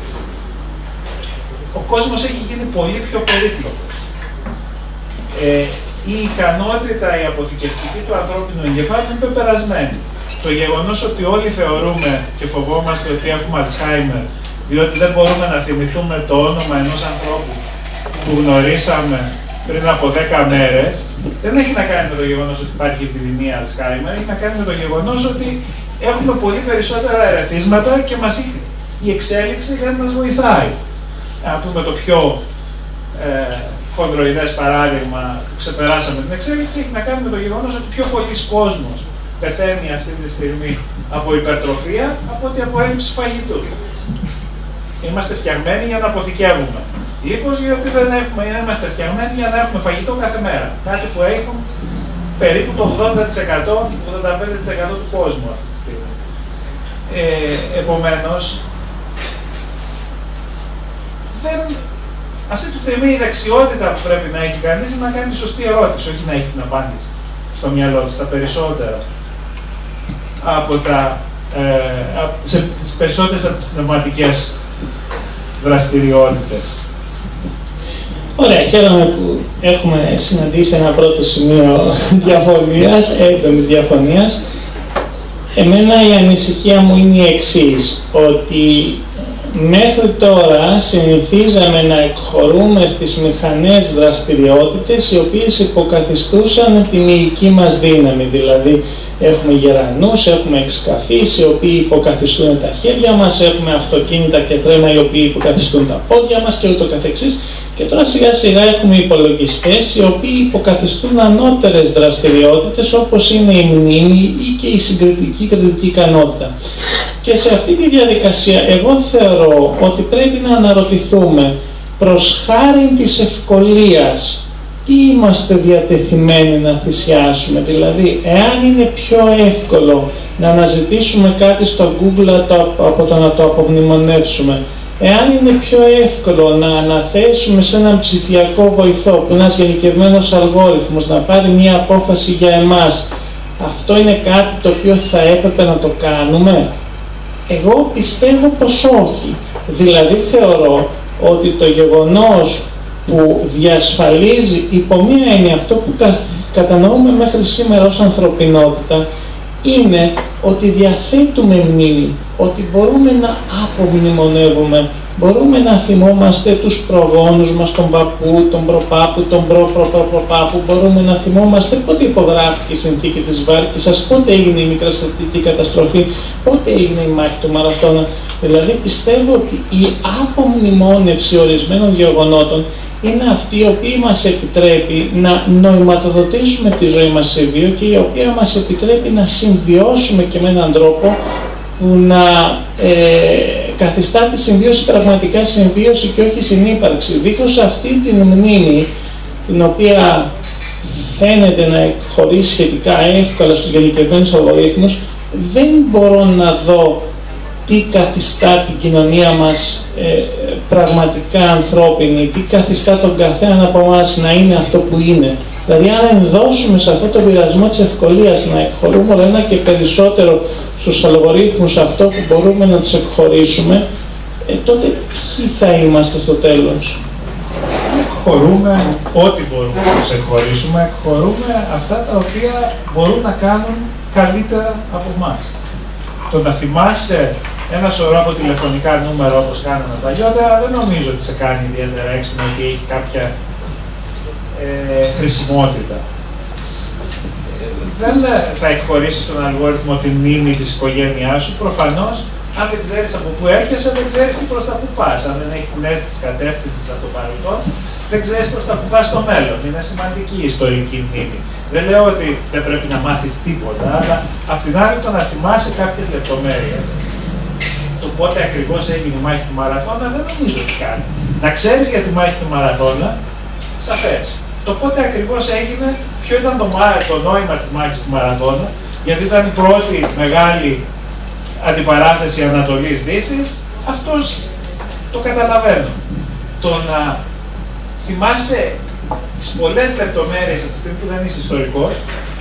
ο κόσμος έχει γίνει πολύ πιο περίπλοκος. Ε, η ικανότητα, η αποθηκευτική του ανθρώπινου εγκεφάλου είναι πεπερασμένη. Το γεγονός ότι όλοι θεωρούμε και φοβόμαστε ότι έχουμε Αλτσχάιμερ, διότι δεν μπορούμε να θυμηθούμε το όνομα ενός ανθρώπου που γνωρίσαμε πριν από δέκα μέρες, δεν έχει να κάνει με το γεγονός ότι υπάρχει επιδημία Αλτσχάιμερ, έχει να κάνει με το γεγονός ότι έχουμε πολύ περισσότερα ερεθίσματα και μας έχει, η εξέλιξη δεν μας βοηθάει. Να πούμε το πιο ε, χονδροειδές παράδειγμα που ξεπεράσαμε την εξέλιξη, έχει να κάνει με το γεγονός ότι πιο πολλοί κόσμος πεθαίνει αυτή τη στιγμή από υπερτροφία από ότι από έλλειψη φαγητού. Είμαστε φτιαγμένοι για να αποθηκεύουμε. Λίπος γιατί δεν έχουμε, είμαστε φτιαγμένοι για να έχουμε φαγητό κάθε μέρα. Κάτι που έχουν περίπου το ογδόντα τοις εκατό, ογδόντα πέντε τοις εκατό του κόσμου αυτή τη στιγμή. Ε, επομένως, δεν, αυτή τη στιγμή η δεξιότητα που πρέπει να έχει κανείς είναι να κάνει τη σωστή ερώτηση, όχι να έχει την απάντηση στο μυαλό του, στα περισσότερα από τα, ε, σε τις περισσότερες από τις πνευματικές δραστηριότητες. Ωραία, χαίρομαι που έχουμε συναντήσει ένα πρώτο σημείο διαφωνίας, έντονης διαφωνίας. Εμένα η ανησυχία μου είναι η εξής, ότι μέχρι τώρα συνηθίζαμε να εκχωρούμε στις μηχανές δραστηριότητες οι οποίες υποκαθιστούσαν τη μυϊκή μας δύναμη. Δηλαδή έχουμε γερανούς, έχουμε εξκαφείς οι οποίοι υποκαθιστούν τα χέρια μας, έχουμε αυτοκίνητα και τρένα οι οποίοι υποκαθιστούν τα πόδια μας και ούτω καθεξής. Και τώρα σιγά σιγά έχουμε υπολογιστές οι οποίοι υποκαθιστούν ανώτερες δραστηριότητες όπως είναι η μνήμη ή και η συγκριτική κριτική ικανότητα. Και σε αυτή τη διαδικασία εγώ θεωρώ ότι πρέπει να αναρωτηθούμε προς χάρη της ευκολίας τι είμαστε διατεθειμένοι να θυσιάσουμε. Δηλαδή, εάν είναι πιο εύκολο να αναζητήσουμε κάτι στο Google από το να το απομνημονεύσουμε, εάν είναι πιο εύκολο να αναθέσουμε σε έναν ψηφιακό βοηθό, που είναι ένας γενικευμένος αλγόριθμος, να πάρει μία απόφαση για εμάς, αυτό είναι κάτι το οποίο θα έπρεπε να το κάνουμε? Εγώ πιστεύω πως όχι. Δηλαδή θεωρώ ότι το γεγονός που διασφαλίζει υπό μία έννοια αυτό που κα, κατανοούμε μέχρι σήμερα ως ανθρωπινότητα είναι ότι διαθέτουμε μνήμη, ότι μπορούμε να απομνημονεύουμε, μπορούμε να θυμόμαστε τους προγόνους μας, τον παππού, τον προπάπου, τον προ-προ-προ-παππού, μπορούμε να θυμόμαστε πότε υπογράφηκε η συνθήκη της Βάρκισσας, πότε έγινε η μικραστατική καταστροφή, πότε έγινε η μάχη του Μαραθώνα. Δηλαδή πιστεύω ότι η απομνημόνευση ορισμένων γεγονότων είναι αυτή η οποία μας επιτρέπει να νοηματοδοτήσουμε τη ζωή μας σε βίο και η οποία μας επιτρέπει να συμβιώσουμε και με έναν τρόπο που να ε, καθιστά τη συμβίωση πραγματικά συμβίωση και όχι συνύπαρξη. Δίχως αυτή την μνήμη, την οποία φαίνεται να εκχωρεί σχετικά εύκολα στους γενικευμένους αλγορίθμους, δεν μπορώ να δω τι καθιστά την κοινωνία μας ε, πραγματικά ανθρώπινη, τι καθιστά τον καθένα από εμάς να είναι αυτό που είναι. Δηλαδή, αν ενδώσουμε σε αυτό το πειρασμό της ευκολίας να εκχωρούμε όλο ένα και περισσότερο στους αλγορίθμους αυτό που μπορούμε να τους εκχωρήσουμε, ε, τότε ποιοι θα είμαστε στο τέλος? Εκχωρούμε ό,τι μπορούμε να τους εκχωρήσουμε, εκχωρούμε αυτά τα οποία μπορούν να κάνουν καλύτερα από εμάς. Το να θυμάσαι ένα σωρό από τηλεφωνικά νούμερα όπως κάναμε παλιότερα δεν νομίζω ότι σε κάνει ιδιαίτερα έξυπνο ότι έχει κάποια ε, χρησιμότητα. Ε, δεν θα εκχωρήσεις τον αλγόριθμο τη μνήμη της οικογένειάς σου, προφανώς αν δεν ξέρεις από πού έρχεσαι, δεν ξέρεις και προς τα που πας. Αν δεν έχεις την αίσθηση της κατεύθυνσης από το παρελθόν, δεν ξέρεις προς τα που πας στο μέλλον. Είναι σημαντική η ιστορική μνήμη. Δεν λέω ότι δεν πρέπει να μάθεις τίποτα, αλλά απ' την άλλη το να θυμάσαι κάποιες λεπτομέρειες. Το πότε ακριβώς έγινε η μάχη του Μαραθώνα δεν νομίζω ότι κάνει. Να ξέρεις για τη μάχη του Μαραθώνα, σαφές. Το πότε ακριβώς έγινε, ποιο ήταν το, το νόημα της μάχης του Μαραθώνα, γιατί ήταν η πρώτη μεγάλη αντιπαράθεση Ανατολής-Δύσης, αυτός το καταλαβαίνω. Το να θυμάσαι τις πολλές λεπτομέρειες από τη στιγμή που δεν είσαι ιστορικός,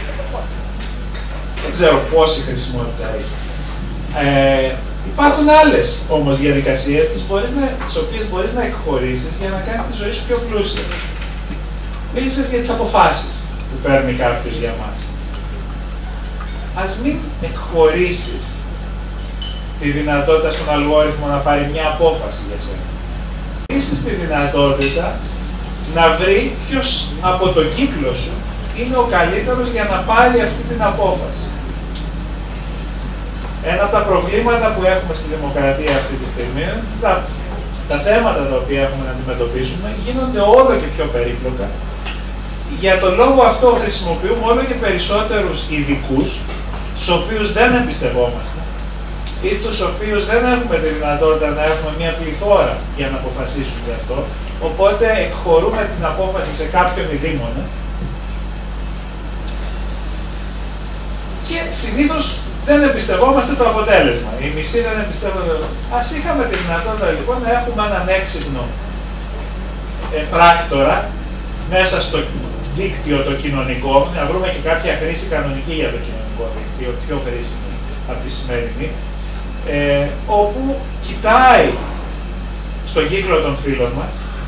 δεν ξέρω πόση χρησιμότητα έχει. Ε, υπάρχουν άλλες όμως διαδικασίες τις, μπορείς να, τις οποίες μπορείς να εκχωρήσεις για να κάνεις τη ζωή σου πιο πλούσια. Μίλησες για τις αποφάσεις που παίρνει κάποιος για μας. Ας μην εκχωρήσεις τη δυνατότητα στον αλγόριθμο να πάρει μια απόφαση για σένα. Είσαι τη δυνατότητα να βρει ποιος από το κύκλο σου είναι ο καλύτερος για να πάρει αυτή την απόφαση. Ένα από τα προβλήματα που έχουμε στη δημοκρατία αυτή τη στιγμή είναι ότι τα, τα θέματα τα οποία έχουμε να αντιμετωπίσουμε γίνονται όλο και πιο περίπλοκα. Για τον λόγο αυτό χρησιμοποιούμε όλο και περισσότερους ειδικούς, τους οποίους δεν εμπιστευόμαστε ή τους οποίους δεν έχουμε τη δυνατότητα να έχουμε μια πληθώρα για να αποφασίσουν γι' αυτό. Οπότε εκχωρούμε την απόφαση σε κάποιον ειδήμονα και συνήθως δεν εμπιστευόμαστε το αποτέλεσμα. Οι μισοί δεν εμπιστεύονται. Ας είχαμε τη δυνατότητα λοιπόν να έχουμε έναν έξυπνο ε, πράκτορα μέσα στο δίκτυο το κοινωνικό, να βρούμε και κάποια χρήση κανονική για το κοινωνικό δίκτυο, πιο χρήσιμη από τη σημερινή, ε, όπου κοιτάει στον κύκλο των φίλων μας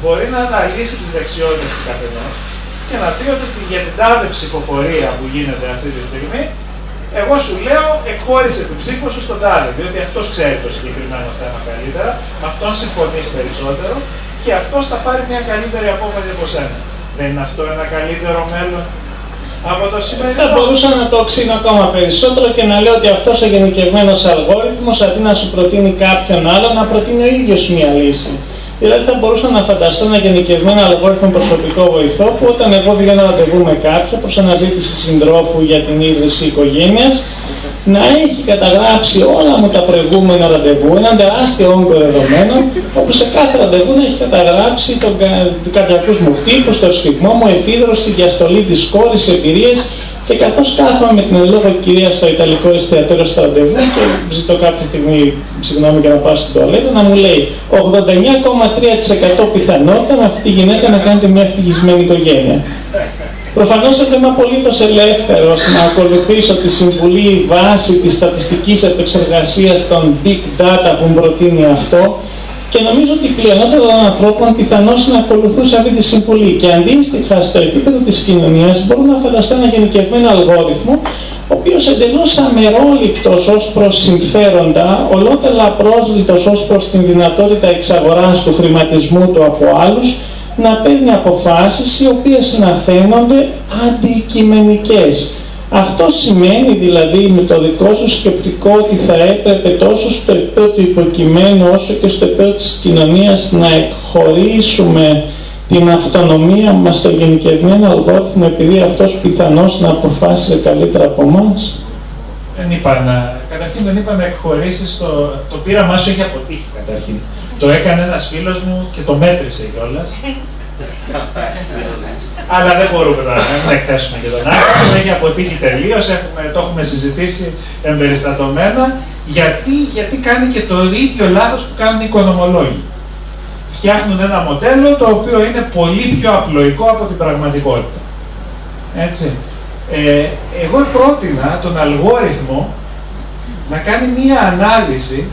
μπορεί να αναλύσει τις δεξιότητες του καθενός και να πει ότι για την τάδε ψηφοφορία που γίνεται αυτή τη στιγμή, εγώ σου λέω εκχώρησε την ψήφο σου στον τάδε, διότι αυτός ξέρει το συγκεκριμένο θέμα καλύτερα, με αυτόν συμφωνείς περισσότερο και αυτός θα πάρει μια καλύτερη απόφαση από σένα. Δεν είναι αυτό ένα καλύτερο μέλλον από το σημερινό? Θα μπορούσα να το οξύνω ακόμα περισσότερο και να λέω ότι αυτός ο γενικευμένος αλγόριθμος, αντί να σου προτείνει κάποιον άλλο, να προτείνει ο ίδιος μία λύση. Δηλαδή θα μπορούσα να φανταστώ ένα γενικευμένο αλγόριθμο προσωπικό βοηθό που όταν εγώ βγαίνω ραντεβού με κάποια προς αναζήτηση συντρόφου για την ίδρυση οικογένειας, να έχει καταγράψει όλα μου τα προηγούμενα ραντεβού, έναν τεράστιο όγκο δεδομένων, όπου σε κάθε ραντεβού να έχει καταγράψει τον καρδιακούς μου χτύπους, το σφιγμό μου, εφίδρωση, διαστολή της κόρης, εμπειρίες. Και καθώς κάθομαι με την εν λόγω κυρία στο Ιταλικό εστιατόριο στο ραντεβού και ζητώ κάποια στιγμή, συγγνώμη, για να πάω στην τουαλέτα, να μου λέει ογδόντα εννέα κόμμα τρία τοις εκατό πιθανότητα με αυτή τη γυναίκα να κάνετε μια ευτυχισμένη οικογένεια. Προφανώς εγώ είμαι απολύτως ελεύθερος να ακολουθήσω τη συμβουλή βάση της στατιστικής επεξεργασίας των big data που μου προτείνει αυτό και νομίζω ότι η πλειονότητα των ανθρώπων πιθανώς να ακολουθούσε αυτή τη συμβουλή. Και αντίστοιχα, στο επίπεδο της κοινωνίας, μπορούμε να φανταστώ ένα γενικευμένο αλγόριθμο, ο οποίος εντελώς αμερόληπτος ως προς συμφέροντα, ολότελα απρόσβλητος ως προς την δυνατότητα εξαγοράς του χρηματισμού του από άλλους, να παίρνει αποφάσεις οι οποίες να φαίνονται αντικειμενικές. Αυτό σημαίνει δηλαδή με το δικό σου σκεπτικό ότι θα έπρεπε τόσο στο επίπεδο του υποκειμένου όσο και στο επίπεδο της κοινωνίας να εκχωρήσουμε την αυτονομία μας στο γενικευμένο αλγόριθμο επειδή αυτός πιθανώς να αποφάσισε καλύτερα από εμάς. Δεν είπα να, καταρχήν δεν είπα να εκχωρήσεις το, το πείραμά σου έχει αποτύχει καταρχήν. Το έκανε ένας φίλος μου και το μέτρησε κιόλας. Αλλά δεν μπορούμε να μην εκθέσουμε και τον άνθρωπο, έχει αποτύχει τελείως, το έχουμε συζητήσει εμπεριστατωμένα, γιατί, γιατί κάνει και το ίδιο λάθος που κάνουν οι οικονομολόγοι. Φτιάχνουν ένα μοντέλο το οποίο είναι πολύ πιο απλοϊκό από την πραγματικότητα. Έτσι. Ε, εγώ πρότεινα τον αλγόριθμο να κάνει μία ανάλυση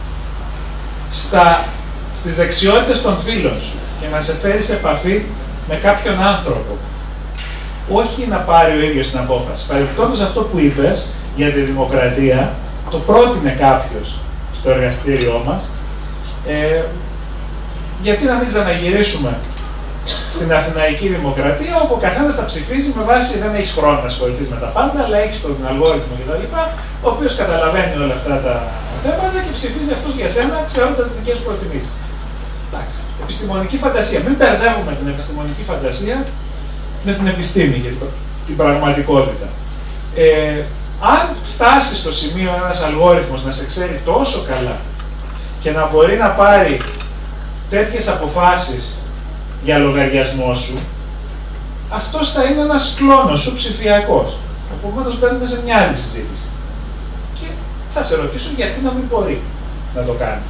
στα, στις δεξιότητες των φίλων σου και να σε φέρει σε επαφή με κάποιον άνθρωπο. Όχι να πάρει ο ίδιος την απόφαση. Παρεμπιπτόντως αυτό που είπες για τη δημοκρατία, το πρότεινε κάποιος στο εργαστήριό μας, ε, γιατί να μην ξαναγυρίσουμε στην Αθηναϊκή Δημοκρατία, όπου ο καθένας θα ψηφίζει με βάση, δεν έχεις χρόνο να ασχοληθείς με τα πάντα, αλλά έχεις τον αλγόριθμο κτλ. Ο οποίος καταλαβαίνει όλα αυτά τα θέματα και ψηφίζει αυτός για σένα, ξέροντας τις δικές σου προτιμήσεις. Εντάξει. Επιστημονική φαντασία. Μην μπερδεύουμε την επιστημονική φαντασία με την επιστήμη και την πραγματικότητα. Ε, αν φτάσει στο σημείο ένας αλγόριθμος να σε ξέρει τόσο καλά και να μπορεί να πάρει τέτοιες αποφάσεις για λογαριασμό σου, αυτός θα είναι ένας κλόνος σου ψηφιακός. Επομένως μπαίνουμε σε μια άλλη συζήτηση. Και θα σε ρωτήσω γιατί να μην μπορεί να το κάνει.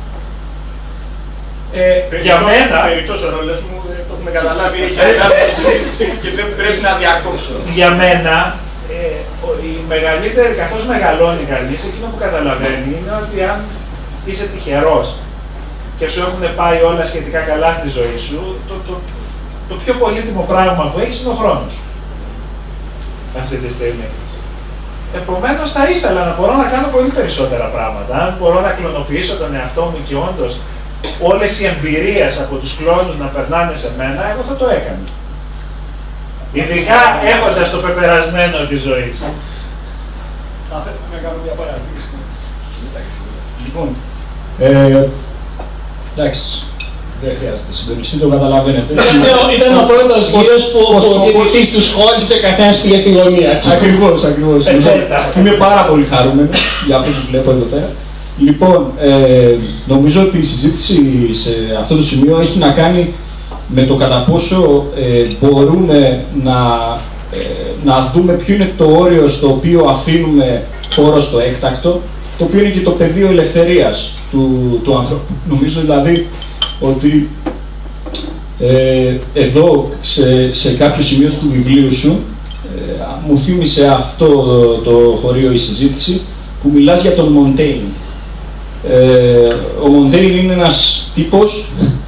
Ε, για μένα... Περιττός ο ρόλος μου, το έχουμε καταλάβει, έχει αναλάβει συζήτηση και δεν πρέπει να διακόψω. Για μένα, ε, η μεγαλύτερη, καθώς μεγαλώνει κανείς, εκείνο που καταλαβαίνει είναι ότι αν είσαι τυχερός και σου έχουν πάει όλα σχετικά καλά στη ζωή σου, το, το, το πιο πολύτιμο πράγμα που έχεις είναι ο χρόνος σου. Αυτή τη στιγμή. Επομένως, θα ήθελα να μπορώ να κάνω πολύ περισσότερα πράγματα. Αν μπορώ να κλωνοποιήσω τον εαυτό μου και όντως όλες οι εμπειρίες από τους κλόνους να περνάνε σε μένα, εγώ θα το έκανα. Ειδικά έχοντας το πεπερασμένο της ζωής. Θα θέλω να κάνω μια παρατήρηση. Λοιπόν, ε, εντάξει, δεν χρειάζεται συντονιστή, το καταλαβαίνετε. Ήταν ο πρώτος γύρος που ο διαιτητής τους χώρισε και ο καθένας πήγε στη γωνία. Ακριβώς, ακριβώς. Είμαι πάρα πολύ χαρούμενος για αυτό που βλέπω εδώ πέρα. Λοιπόν, ε, νομίζω ότι η συζήτηση σε αυτό το σημείο έχει να κάνει με το κατά πόσο ε, μπορούμε να, ε, να δούμε ποιο είναι το όριο στο οποίο αφήνουμε χώρο στο έκτακτο, το οποίο είναι και το πεδίο ελευθερίας του, του ανθρώπου. Νομίζω δηλαδή ότι ε, εδώ σε, σε κάποιο σημείο του βιβλίου σου ε, μου θύμισε αυτό το, το χωρίο η συζήτηση που μιλάς για τον Μοντέιν. Ε, ο Μοντέιν είναι ένας τύπος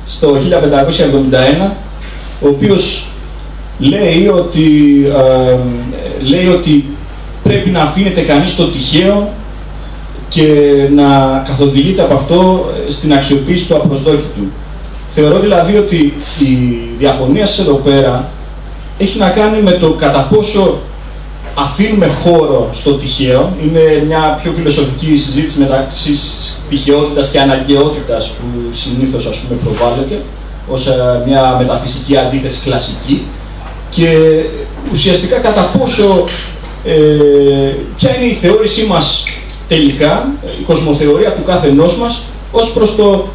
στο χίλια πεντακόσια εβδομήντα ένα, ο οποίος λέει ότι, ε, λέει ότι πρέπει να αφήνεται κανείς στο τυχαίο και να καθοδηγείται από αυτό στην αξιοποίηση του απροσδόκητου. Θεωρώ δηλαδή ότι η διαφωνία σας εδώ πέρα έχει να κάνει με το κατά πόσο αφήνουμε χώρο στο τυχαίο. Είναι μια πιο φιλοσοφική συζήτηση μεταξύ τυχαιότητας και αναγκαιότητας που συνήθως, ας πούμε, προβάλλεται ως μια μεταφυσική αντίθεση κλασική, και ουσιαστικά κατά πόσο ε, ποια είναι η θεώρησή μας τελικά, η κοσμοθεωρία του κάθε ενός μας, ως προς το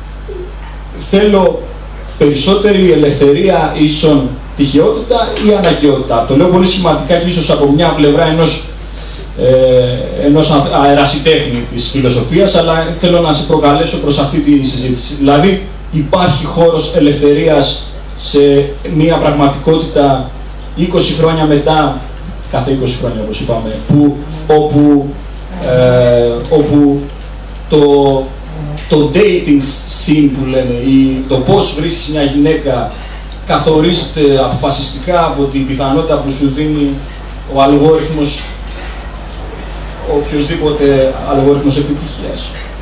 θέλω περισσότερη ελευθερία ίσον τυχαιότητα ή αναγκαιότητα. Το λέω πολύ σημαντικά και ίσως από μια πλευρά ενός, ε, ενός αερασιτέχνη της φιλοσοφίας, αλλά θέλω να σε προκαλέσω προς αυτή τη συζήτηση. Δηλαδή, υπάρχει χώρος ελευθερίας σε μια πραγματικότητα είκοσι χρόνια μετά, κάθε είκοσι χρόνια όπως είπαμε, που, όπου, ε, όπου το, το dating scene που λένε, ή το πώς βρίσκεις μια γυναίκα καθορίζεται αποφασιστικά από την πιθανότητα που σου δίνει ο αλγόριθμος, ο οποιοσδήποτε αλγόριθμος επιτυχίας.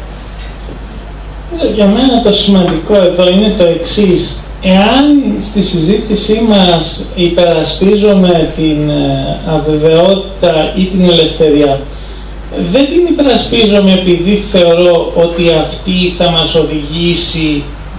Για μένα το σημαντικό εδώ είναι το εξής. Εάν στη συζήτησή μας υπερασπίζομαι την αβεβαιότητα ή την ελευθερία, δεν την υπερασπίζομαι επειδή θεωρώ ότι αυτή θα μας οδηγήσει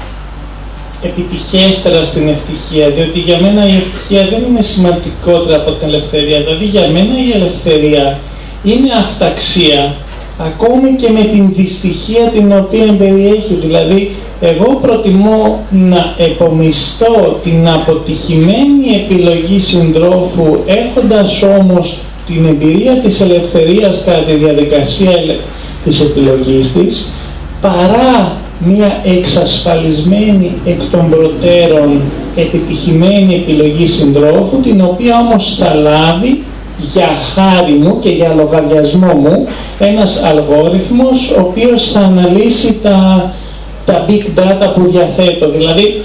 επιτυχέστερα στην ευτυχία, διότι για μένα η ευτυχία δεν είναι σημαντικότερα από την ελευθερία. Δηλαδή για μένα η ελευθερία είναι αυταξία, ακόμη και με την δυστυχία την οποία περιέχει. Δηλαδή εγώ προτιμώ να επομιστώ την αποτυχημένη επιλογή συντρόφου, έχοντας όμως την εμπειρία της ελευθερίας κατά τη διαδικασία της επιλογής της, παρά μια εξασφαλισμένη εκ των προτέρων επιτυχημένη επιλογή συντρόφου, την οποία όμως θα λάβει για χάρη μου και για λογαριασμό μου ένας αλγόριθμος, ο οποίος θα αναλύσει τα, τα big data που διαθέτω. Δηλαδή,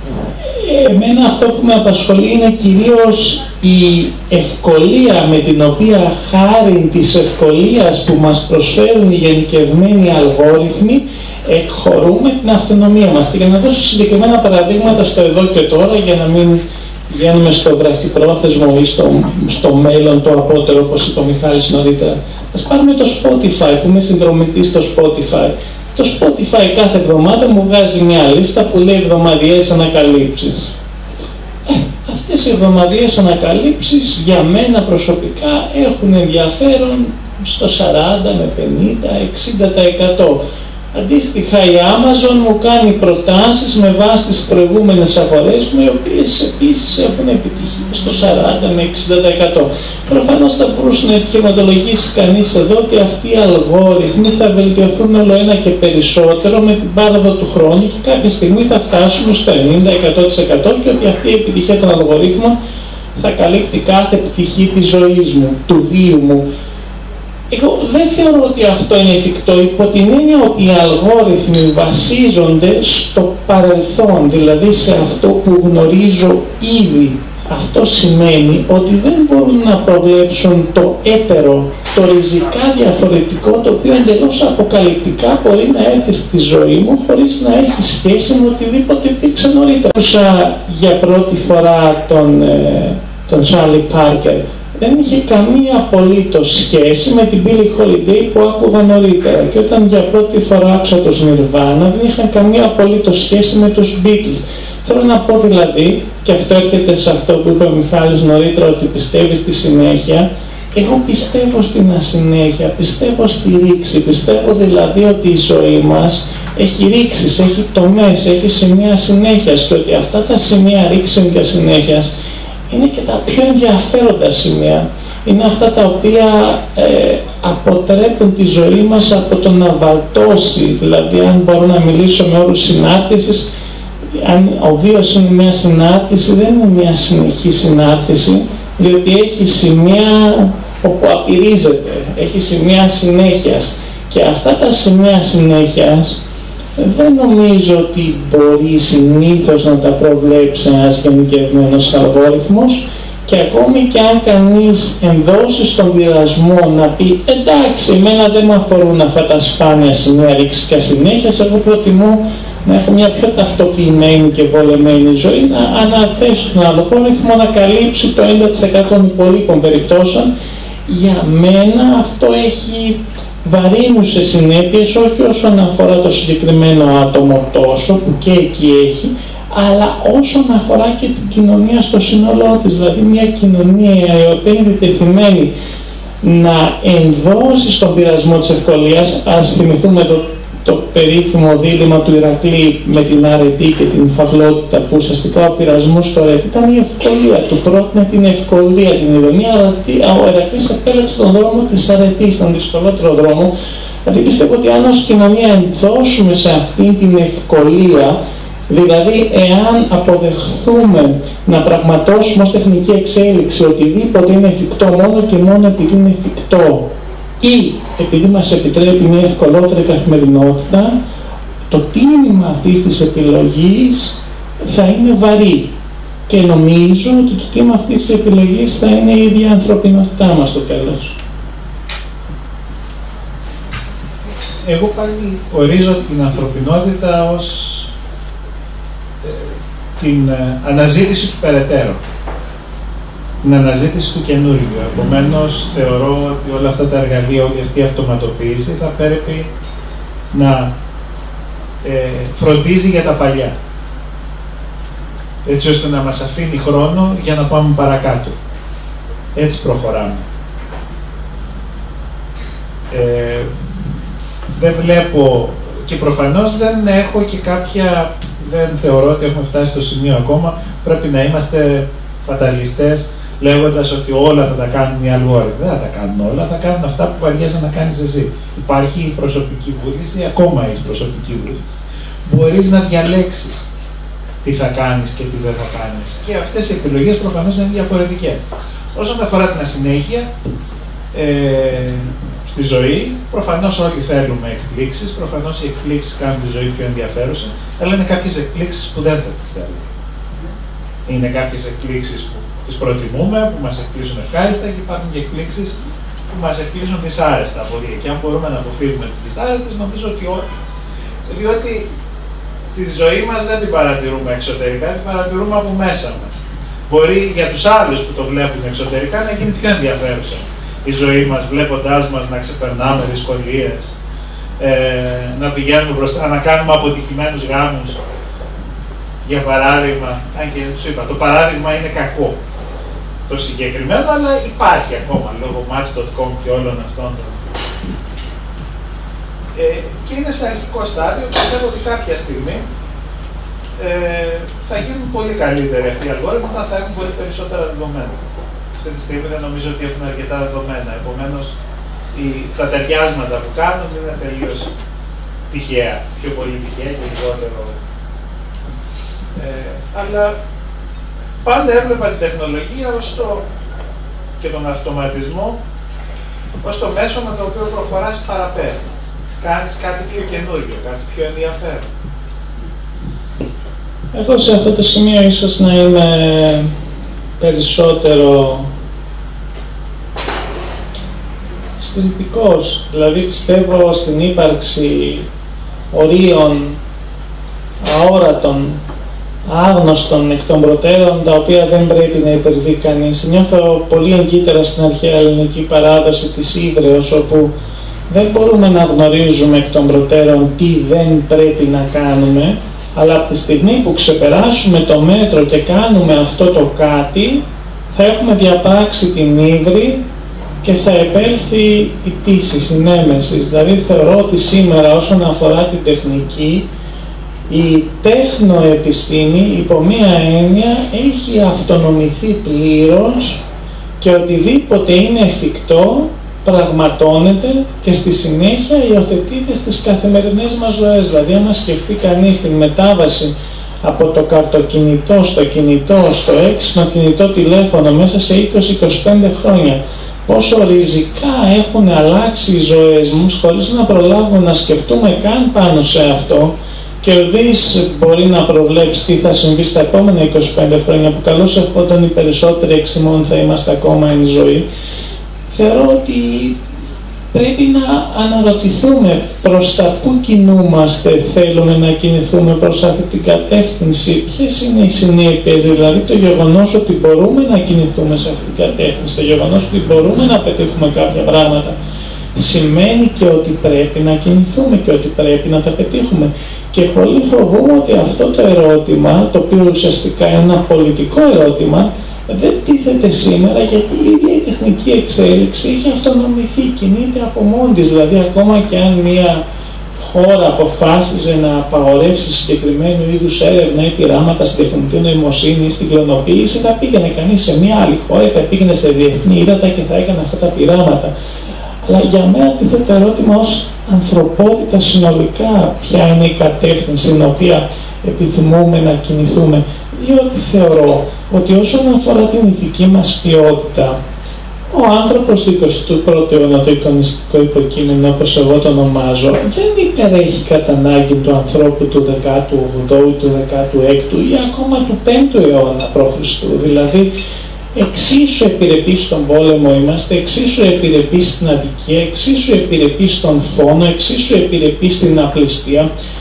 εμένα αυτό που με απασχολεί είναι κυρίως η ευκολία με την οποία, χάρη της ευκολίας που μας προσφέρουν οι γενικευμένοι αλγόριθμοι, εκχωρούμε την αυτονομία μας. Και για να δώσω συγκεκριμένα παραδείγματα στο εδώ και τώρα, για να μην βγαίνουμε στο βραχυπρόθεσμο ή στο, στο μέλλον το απότερο, όπως είπε ο Μιχάλης νωρίτερα. Ας πάρουμε το Spotify, που είμαι συνδρομητής στο Spotify. Το Spotify κάθε εβδομάδα μου βγάζει μια λίστα που λέει εβδομαδιαίες ανακαλύψεις. Ε, αυτές οι εβδομαδιαίες ανακαλύψεις για μένα προσωπικά έχουν ενδιαφέρον στο σαράντα με πενήντα με εξήντα τοις εκατό. Αντίστοιχα η Amazon μου κάνει προτάσεις με βάση τις προηγούμενες αγορές μου, οι οποίες επίσης έχουν επιτυχία στο σαράντα με εξήντα τοις εκατό. Προφανώς θα μπορούσε να επιχειρηματολογήσει κανείς εδώ ότι αυτοί οι αλγόριθμοι θα βελτιωθούν όλο ένα και περισσότερο με την πάροδο του χρόνου και κάποια στιγμή θα φτάσουμε στο ενενήντα με εκατό τοις εκατό και ότι αυτή η επιτυχία των αλγορίθμων θα καλύπτει κάθε πτυχή της ζωής μου, του βίου μου. Εγώ δεν θεωρώ ότι αυτό είναι εφικτό, υπό την έννοια ότι οι αλγόριθμοι βασίζονται στο παρελθόν, δηλαδή σε αυτό που γνωρίζω ήδη. Αυτό σημαίνει ότι δεν μπορούν να προβλέψουν το έτερο, το ριζικά διαφορετικό, το οποίο εντελώς αποκαλυπτικά μπορεί να έρθει στη ζωή μου χωρίς να έχει σχέση με οτιδήποτε υπήρξε νωρίτερα. Άκουσα για πρώτη φορά τον, τον Charlie Parker. Δεν είχε καμία απολύτως σχέση με την Billie Holiday που άκουγα νωρίτερα. Και όταν για πρώτη φορά άκουσα τους Nirvana, δεν είχαν καμία απολύτως σχέση με τους Beatles. Θέλω να πω δηλαδή, και αυτό έρχεται σε αυτό που είπε ο Μιχάλης νωρίτερα, ότι πιστεύει στη συνέχεια. Εγώ πιστεύω στην ασυνέχεια, πιστεύω στη ρήξη, πιστεύω δηλαδή ότι η ζωή μας έχει ρήξεις, έχει τομές, έχει σημεία συνέχειας και ότι αυτά τα σημεία ρήξεων και συνέχειας είναι και τα πιο ενδιαφέροντα σημεία. Είναι αυτά τα οποία ε, αποτρέπουν τη ζωή μας από το να βαλτώσει. Δηλαδή, αν μπορώ να μιλήσω με όρους συνάρτησης, αν ο βίος είναι μια συνάρτηση, δεν είναι μια συνεχή συνάρτηση, διότι έχει σημεία όπου απειρίζεται, έχει σημεία συνέχειας. Και αυτά τα σημεία συνέχειας δεν νομίζω ότι μπορεί συνήθως να τα προβλέψει ένας γενικευμένος αλγόριθμος, και ακόμη και αν κανείς ενδώσει στον πειρασμό να πει εντάξει, εμένα δεν με αφορούν αυτά τα σπάνια σημεία ρήξης και ασυνέχειας, εγώ προτιμώ να έχω μια πιο ταυτοποιημένη και βολεμένη ζωή, να αναθέσω τον αλγόριθμο να καλύψει το ενενήντα τοις εκατό των υπολείπων περιπτώσεων. Για μένα αυτό έχει βαρύνουσες συνέπειες, όχι όσον αφορά το συγκεκριμένο άτομο τόσο, που και εκεί έχει, αλλά όσον αφορά και την κοινωνία στο σύνολό της. Δηλαδή μια κοινωνία η οποία είναι διτεθειμένη να ενδώσει στον πειρασμό της ευκολίας. Ας θυμηθούμε το, το περίφημο δίλημμα του Ηρακλή με την αρετή και την φαυλότητα, που ουσιαστικά ο πειρασμός του αρετή ήταν η ευκολία. Του πρότεινε την ευκολία, την ηρωνία, αλλά ο Ηρακλής επέλεξε τον δρόμο της αρετής, τον δυσκολότερο δρόμο. Δηλαδή πιστεύω ότι αν ως κοινωνία ενδώσουμε σε αυτή την ευκολία, δηλαδή εάν αποδεχθούμε να πραγματώσουμε ως τεχνική εξέλιξη οτιδήποτε είναι εφικτό μόνο και μόνο επειδή είναι εφικτό ή επειδή μας επιτρέπει μια ευκολότερη καθημερινότητα, το τίμημα αυτής της επιλογής θα είναι βαρύ. Και νομίζω ότι το τίμημα αυτής της επιλογής θα είναι η ίδια ανθρωπινότητά μας στο τέλος. Εγώ πάλι ορίζω την ανθρωπινότητα ως την αναζήτηση του περαιτέρω, την αναζήτηση του καινούργιου. Επομένως, θεωρώ ότι όλα αυτά τα εργαλεία, όλη αυτή η αυτοματοποίηση θα πρέπει να ε, φροντίζει για τα παλιά, έτσι ώστε να μας αφήνει χρόνο για να πάμε παρακάτω. Έτσι προχωράμε. Ε, δεν βλέπω και προφανώς δεν έχω και κάποια... Δεν θεωρώ ότι έχουμε φτάσει στο σημείο ακόμα. Πρέπει να είμαστε φαταλιστές λέγοντας ότι όλα θα τα κάνουν οι αλγόριθμοι. Δεν θα τα κάνουν όλα, θα κάνουν αυτά που βαριέσαι να κάνεις εσύ. Υπάρχει η προσωπική βούληση, ακόμα έχει προσωπική βούληση. Μπορείς να διαλέξεις τι θα κάνεις και τι δεν θα κάνεις. Και αυτές οι επιλογές προφανώς είναι διαφορετικές. Όσον αφορά την ασυνέχεια, ε, στη ζωή, προφανώς όλοι θέλουμε εκπλήξεις, προφανώς οι εκπλήξεις κάνουν τη ζωή πιο ενδιαφέρουσα, αλλά είναι κάποιες εκπλήξεις που δεν θα τις θέλουμε. Είναι κάποιες εκπλήξεις που τις προτιμούμε, που μας εκπλήσουν ευχάριστα, και υπάρχουν και εκπλήξεις που μας εκπλήσουν δυσάρεστα πολύ. Και αν μπορούμε να αποφύγουμε τις δυσάρεστες, νομίζω ότι όχι. Διότι τη ζωή μας δεν την παρατηρούμε εξωτερικά, την παρατηρούμε από μέσα μας. Μπορεί για τους άλλους που το βλέπουν εξωτερικά να γίνει πιο ενδιαφέρουσα η ζωή μας, βλέποντάς μας να ξεπερνάμε δυσκολίες, ε, να πηγαίνουμε μπροστά, να κάνουμε αποτυχημένους γάμους. Για παράδειγμα, αν και σου είπα, το παράδειγμα είναι κακό το συγκεκριμένο, αλλά υπάρχει ακόμα λόγω match τελεία com και όλων αυτών. Ε, και είναι σε αρχικό στάδιο, πιστεύω ότι κάποια στιγμή ε, θα γίνουν πολύ καλύτεροι αυτοί οι αλγόριθμοι, όταν θα έχουν πολύ περισσότερα δεδομένα. Αυτή τη στιγμή δεν νομίζω ότι έχουν αρκετά δεδομένα. Επομένως, οι, τα ταιριάσματα που κάνουν είναι τελείως τυχαία. Πιο πολύ τυχαία και λιγότερο. Ε, αλλά πάντα έβλεπα την τεχνολογία ως το, και τον αυτοματισμό ως το μέσο με το οποίο προχωράς παραπέρα. Κάνεις κάτι πιο καινούργιο, κάτι πιο ενδιαφέρον. Εγώ σε αυτό το σημείο ίσως να είμαι περισσότερο στρατηγικός, δηλαδή πιστεύω στην ύπαρξη ορίων αόρατων, άγνωστων εκ των προτέρων, τα οποία δεν πρέπει να υπερβεί κανείς. Νιώθω πολύ εγκύτερα στην αρχαία ελληνική παράδοση της Ύβρεως, όπου δεν μπορούμε να γνωρίζουμε εκ των προτέρων τι δεν πρέπει να κάνουμε, αλλά από τη στιγμή που ξεπεράσουμε το μέτρο και κάνουμε αυτό το κάτι, θα έχουμε διαπράξει την ύβρη και θα επέλθει η τύση, η νέμεσης. Δηλαδή θεωρώ ότι σήμερα όσον αφορά την τεχνική, η τέχνοεπιστήμη υπό μία έννοια έχει αυτονομηθεί πλήρως και οτιδήποτε είναι εφικτό πραγματώνεται και στη συνέχεια υιοθετείται στις καθημερινές μας ζωές. Δηλαδή, άμα σκεφτεί κανείς την μετάβαση από το καρτοκινητό στο κινητό, στο έξυπνο κινητό τηλέφωνο μέσα σε είκοσι με είκοσι πέντε χρόνια, πόσο ριζικά έχουν αλλάξει οι ζωές μας χωρίς να προλάβουμε να σκεφτούμε καν πάνω σε αυτό, και ουδής μπορεί να προβλέψει τι θα συμβεί στα επόμενα είκοσι πέντε χρόνια, που καλώς ευχόταν οι περισσότεροι εξημών θα είμαστε ακόμα εν ζωή. Θεωρώ ότι πρέπει να αναρωτηθούμε προς τα πού κινούμαστε, θέλουμε να κινηθούμε προς αυτή την κατεύθυνση, ποιες είναι οι συνέπειες, δηλαδή το γεγονός ότι μπορούμε να κινηθούμε σε αυτή την κατεύθυνση, το γεγονός ότι μπορούμε να πετύχουμε κάποια πράγματα, σημαίνει και ότι πρέπει να κινηθούμε και ότι πρέπει να τα πετύχουμε. Και πολύ φοβούμαι ότι αυτό το ερώτημα, το οποίο ουσιαστικά είναι ένα πολιτικό ερώτημα, δεν τίθεται σήμερα, γιατί η ίδια η τεχνική εξέλιξη έχει αυτονομηθεί, κινείται από μόνη της. Δηλαδή, ακόμα και αν μια χώρα αποφάσιζε να απαγορεύσει συγκεκριμένου είδους έρευνα ή πειράματα στη τεχνητή νοημοσύνη ή στην κλωνοποίηση, θα πήγαινε κανείς σε μια άλλη χώρα, θα πήγαινε σε διεθνή ύδατα και θα έκανε αυτά τα πειράματα. Αλλά για μένα τίθεται το ερώτημα ως ανθρωπότητα συνολικά, ποια είναι η κατεύθυνση στην οποία επιθυμούμε να κινηθούμε. Διότι θεωρώ ότι όσον αφορά την ηθική μας ποιότητα, ο άνθρωπος του εικοστού πρώτου αιώνα, το εικονιστικό υποκείμενο όπως εγώ το ονομάζω, δεν υπερέχει κατά ανάγκη του ανθρώπου του δεκάτου ογδόου, του δεκάτου έκτου ή ακόμα του πέμπτου αιώνα π.Χ. Δηλαδή, εξίσου επιρρεπείς στον πόλεμο είμαστε, εξίσου επιρρεπείς στην αδικία, εξίσου επιρρεπείς στον φόνο, εξίσου επιρρεπείς στην απληστία.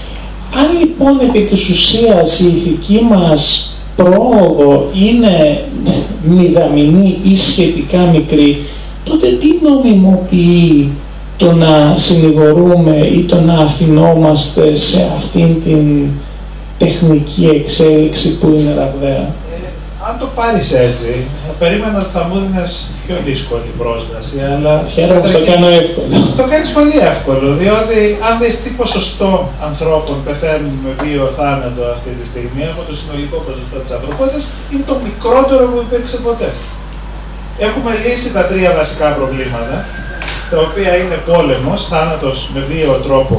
Αν λοιπόν επί της ουσίας η ηθική μας πρόοδο είναι μηδαμινή ή σχετικά μικρή, τότε τι νομιμοποιεί το να συνηγορούμε ή το να αφινόμαστε σε αυτήν την τεχνική εξέλιξη που είναι ραγδαία? Αν το πάρεις έτσι, περίμενα ότι θα μου δίνεις πιο δύσκολη πρόσβαση, αλλά... Χαίρομαι που το κάνω εύκολο. Το κάνεις πολύ εύκολο, διότι αν δεις τι ποσοστό ανθρώπων πεθαίνουν με βίο θάνατο αυτή τη στιγμή, από το συνολικό ποσοστό της ανθρωπότητας, είναι το μικρότερο που υπήρξε ποτέ. Έχουμε λύσει τα τρία βασικά προβλήματα, τα οποία είναι πόλεμος, θάνατος με βίαιο τρόπο.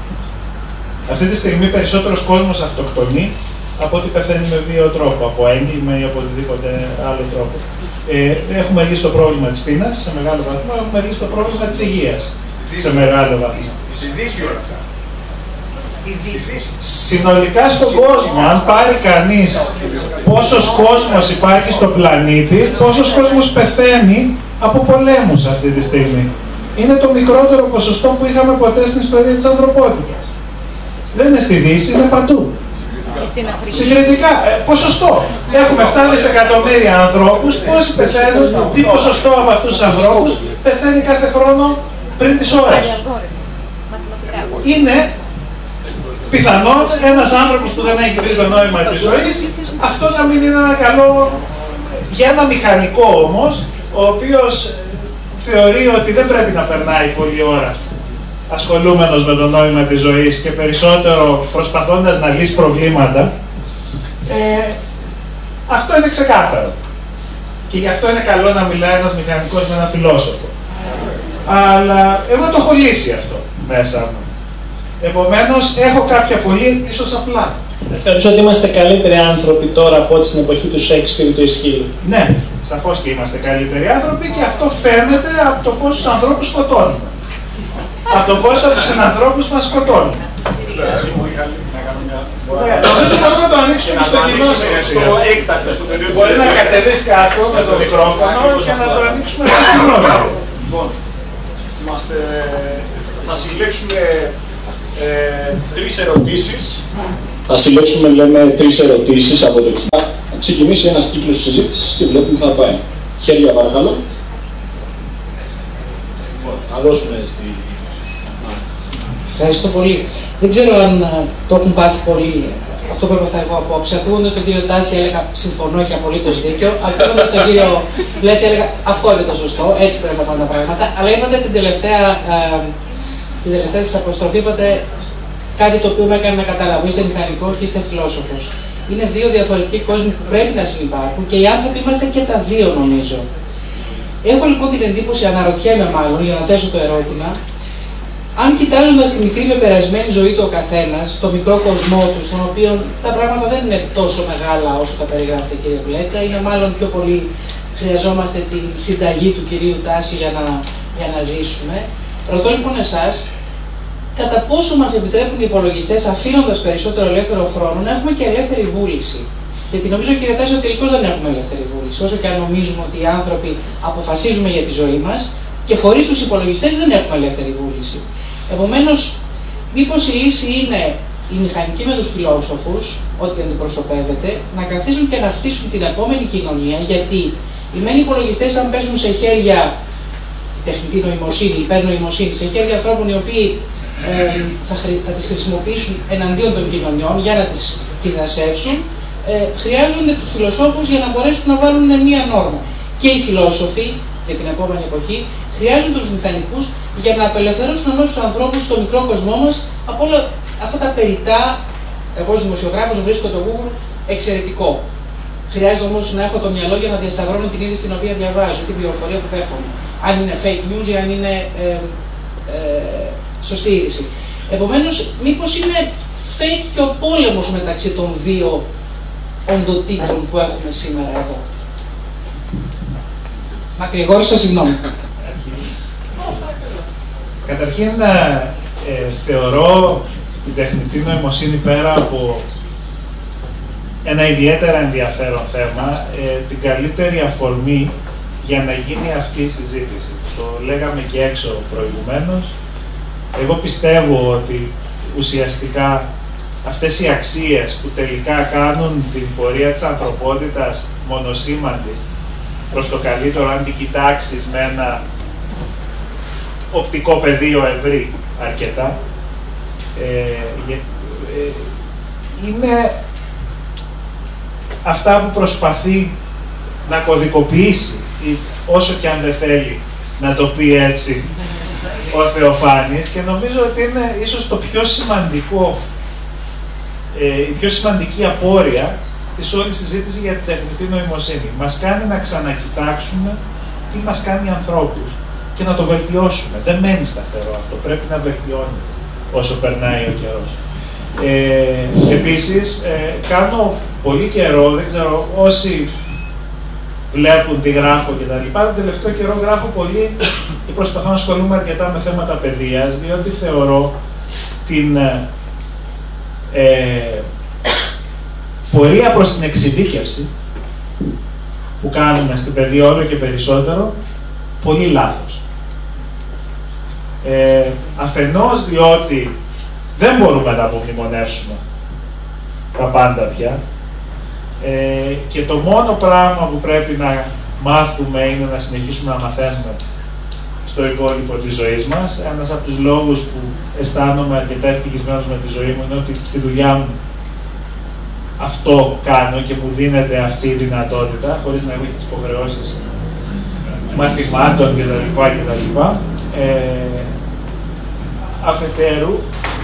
Αυτή τη στιγμή περισσότερος κόσμος αυτοκτονεί από ότι πεθαίνει με βίαιο τρόπο, από έγκλημα ή από οτιδήποτε άλλο τρόπο. Ε, έχουμε λύσει το πρόβλημα της πείνας σε μεγάλο βαθμό, έχουμε λύσει το πρόβλημα της υγείας σε μεγάλο βαθμό. Στη Δύση όλα αυτά. Συνολικά στον κόσμο, αν πάρει κανείς πόσος κόσμος υπάρχει στον πλανήτη, πόσος κόσμος πεθαίνει από πολέμους αυτή τη στιγμή. Είναι το μικρότερο ποσοστό που είχαμε ποτέ στην ιστορία της ανθρωπότητας. Δεν είναι στη Δύση, είναι παντού. Συγκριτικά, ε, ποσοστό. Έχουμε επτά δισεκατομμύρια ανθρώπους, πόσοι πεθαίνουν, τι ποσοστό από αυτούς τους ανθρώπους πεθαίνει κάθε χρόνο πριν τις ώρες. Είναι πιθανόν ένας άνθρωπος που δεν έχει βρει το νόημα της ζωής, αυτό να μην είναι ένα καλό για ένα μηχανικό όμως, ο οποίος θεωρεί ότι δεν πρέπει να περνάει πολλή ώρα ασχολούμενος με το νόημα της ζωής και περισσότερο προσπαθώντας να λύσει προβλήματα, ε, αυτό είναι ξεκάθαρο. Και γι' αυτό είναι καλό να μιλάει ένας μηχανικός με έναν φιλόσοφο. Αλλά εγώ το έχω λύσει αυτό μέσα μου. Επομένως, έχω κάποια πολύ ίσως απλά. Θεωρείς ότι είμαστε καλύτεροι άνθρωποι τώρα από ό,τι στην εποχή του Σέξπιρ του Ισχύλου? Ναι, σαφώς και είμαστε καλύτεροι άνθρωποι και αυτό φαίνεται από το πόσους ανθρώπους σκοτώνουμε. Από το πόσο από τους συνανθρώπους μας σκοτώνουν. Νομίζω μπορούμε να το ανοίξουμε στο κοινό. Μπορεί να κατεβείς κάτω με το μικρόφωνο και να το ανοίξουμε στο κοινό. Λοιπόν, θα συλλέξουμε τρεις ερωτήσεις. Θα συλλέξουμε, λέμε, τρεις ερωτήσεις από το κοινό. Θα ξεκινήσει ένας κύκλος συζήτησης και βλέπουμε που θα πάει. Χέρια παρακαλώ. Θα δώσουμε στη... Ευχαριστώ πολύ. Δεν ξέρω αν το έχουν πάθει πολύ αυτό που έπαθα εγώ απόψε. Ακούγοντας τον κύριο Τάση έλεγα συμφωνώ, έχει απολύτως δίκιο. Ακούγοντας τον κύριο Πλέτση έλεγα αυτό είναι το σωστό, έτσι πρέπει να πάνε τα πράγματα. Αλλά είπατε την τελευταία, ε, στην τελευταία σας αποστροφή, είπατε κάτι το οποίο με έκανε να καταλάβω. Είστε μηχανικός και είστε φιλόσοφος. Είναι δύο διαφορετικοί κόσμοι που πρέπει να συνυπάρχουν και οι άνθρωποι είμαστε και τα δύο νομίζω. Έχω λοιπόν την εντύπωση, αναρωτιέμαι μάλλον, για να θέσω το ερώτημα, αν κοιτάζοντας τη μικρή πεπερασμένη ζωή του ο καθένας, το μικρό κοσμό του, στον οποίο τα πράγματα δεν είναι τόσο μεγάλα όσο τα περιγράφετε κύριε Πλέτσα, είναι μάλλον πιο πολύ χρειαζόμαστε την συνταγή του κυρίου Τάση για να, για να ζήσουμε. Ρωτώ λοιπόν εσάς, κατά πόσο μας επιτρέπουν οι υπολογιστές, αφήνοντας περισσότερο ελεύθερο χρόνο, να έχουμε και ελεύθερη βούληση. Γιατί νομίζω, κύριε Τάση, ότι τελικώς δεν έχουμε ελεύθερη βούληση. Όσο και αν νομίζουμε ότι οι άνθρωποι αποφασίζουμε για τη ζωή μας, και χωρίς τους υπολογιστές δεν έχουμε ελεύθερη βούληση. Επομένως, μήπως η λύση είναι οι μηχανικοί με τους φιλόσοφους, ό,τι αντιπροσωπεύεται, να καθίσουν και να χτίσουν την επόμενη κοινωνία, γιατί οι μεν υπολογιστές, αν πέσουν σε χέρια, η τεχνητή νοημοσύνη, η υπερνοημοσύνη, σε χέρια ανθρώπων οι οποίοι ε, θα, χρη, θα τις χρησιμοποιήσουν εναντίον των κοινωνιών για να τις διδασεύσουν, ε, χρειάζονται τους φιλοσόφους για να μπορέσουν να βάλουν μία νόρμα. Και οι φιλόσοφοι, για την επόμενη εποχή, χρειάζονται τους μηχανικούς για να απελευθερώσουν εμάς τους ανθρώπους στο μικρό κοσμό μας από όλα αυτά τα περιττά. Εγώ ως δημοσιογράφος βρίσκω το Google εξαιρετικό. Χρειάζεται όμως να έχω το μυαλό για να διασταυρώνω την είδηση την οποία διαβάζω, την πληροφορία που δέχομαι. Αν είναι fake news ή αν είναι ε, ε, σωστή είδηση. Επομένως, μήπως είναι fake και ο πόλεμος μεταξύ των δύο οντοτήτων που έχουμε σήμερα εδώ. Μακρηγόρησα, συγγνώμη. Καταρχήν, ε, θεωρώ την τεχνητή νοημοσύνη, πέρα από ένα ιδιαίτερα ενδιαφέρον θέμα, ε, την καλύτερη αφορμή για να γίνει αυτή η συζήτηση. Το λέγαμε και έξω προηγουμένως. Εγώ πιστεύω ότι ουσιαστικά αυτές οι αξίες που τελικά κάνουν την πορεία της ανθρωπότητας μονοσήμαντη προς το καλύτερο, αν την κοιτάξεις με ένα οπτικό πεδίο ευρύ αρκετά, ε, ε, είναι αυτά που προσπαθεί να κωδικοποιήσει, ή, όσο και αν δεν θέλει να το πει έτσι ο Θεοφάνης, και νομίζω ότι είναι ίσως το πιο σημαντικό, ε, η πιο σημαντική απόρρεια της όλης συζήτησης για την τεχνητή νοημοσύνη. Μας κάνει να ξανακοιτάξουμε τι μας κάνει ανθρώπους και να το βελτιώσουμε. Δεν μένει σταθερό αυτό, πρέπει να βελτιώνει όσο περνάει ο καιρός. Ε, επίσης, ε, κάνω πολύ καιρό, δεν ξέρω, όσοι βλέπουν τι γράφω και τα λοιπά, τον τελευταίο καιρό γράφω πολύ και προσπαθώ να ασχολούμαι αρκετά με θέματα παιδείας, διότι θεωρώ την ε, πορεία προς την εξειδίκευση που κάνουμε στην παιδεία όλο και περισσότερο πολύ λάθος. Ε, αφενός διότι δεν μπορούμε να απομνημονεύσουμε τα πάντα πια, ε, και το μόνο πράγμα που πρέπει να μάθουμε είναι να συνεχίσουμε να μαθαίνουμε στο υπόλοιπο της ζωής μας. Ένας από τους λόγους που αισθάνομαι αρκετά ευτυχισμένος με τη ζωή μου είναι ότι στη δουλειά μου αυτό κάνω και μου δίνεται αυτή η δυνατότητα, χωρίς να έχω τις υποχρεώσεις μαθημάτων κτλ. Ε, αφετέρου,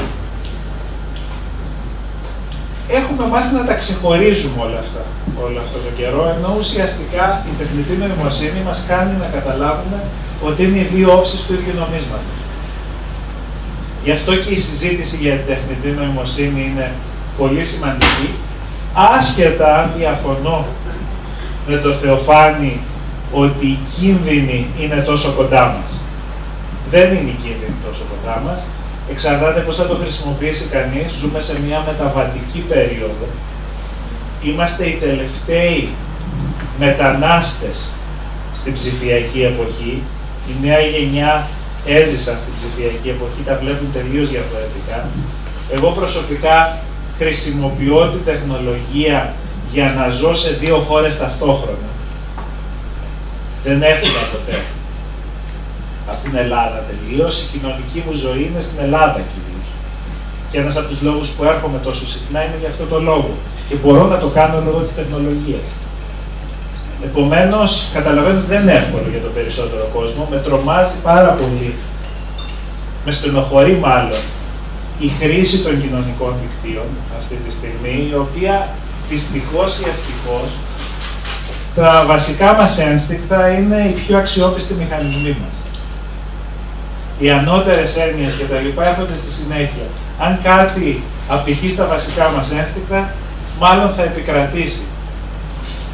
έχουμε μάθει να τα ξεχωρίζουμε όλα αυτά, όλο αυτό το καιρό, ενώ ουσιαστικά η τεχνητή νοημοσύνη μας κάνει να καταλάβουμε ότι είναι οι δύο όψεις του ίδιου νομίσματος. Γι' αυτό και η συζήτηση για την τεχνητή νοημοσύνη είναι πολύ σημαντική, άσχετα αν διαφωνώ με το Θεοφάνη ότι οι κίνδυνοι είναι τόσο κοντά μας. Δεν είναι οι κίνδυνοι τόσο κοντά μας. Εξαρτάται πώς θα το χρησιμοποιήσει κανείς. Ζούμε σε μια μεταβατική περίοδο. Είμαστε οι τελευταίοι μετανάστες στην ψηφιακή εποχή. Η νέα γενιά έζησαν στην ψηφιακή εποχή, τα βλέπουν τελείως διαφορετικά. Εγώ προσωπικά χρησιμοποιώ τη τεχνολογία για να ζω σε δύο χώρες ταυτόχρονα. Δεν έφυγα ποτέ από την Ελλάδα τελείως. Η κοινωνική μου ζωή είναι στην Ελλάδα κυρίως. Και ένας από τους λόγους που έρχομαι τόσο συχνά είναι για αυτό το λόγο. Και μπορώ να το κάνω λόγω της τεχνολογίας. Επομένως, καταλαβαίνω ότι δεν είναι εύκολο για τον περισσότερο κόσμο. Με τρομάζει πάρα πολύ, με στενοχωρεί μάλλον, η χρήση των κοινωνικών δικτύων αυτή τη στιγμή, η οποία δυστυχώς ή ευτυχώς, τα βασικά μας ένστικτα είναι οι πιο αξιόπιστοι μηχανισμοί μας. Οι ανώτερες έννοιες και τα λοιπά έρχονται στη συνέχεια. Αν κάτι απηχεί στα βασικά μας ένστικτα, μάλλον θα επικρατήσει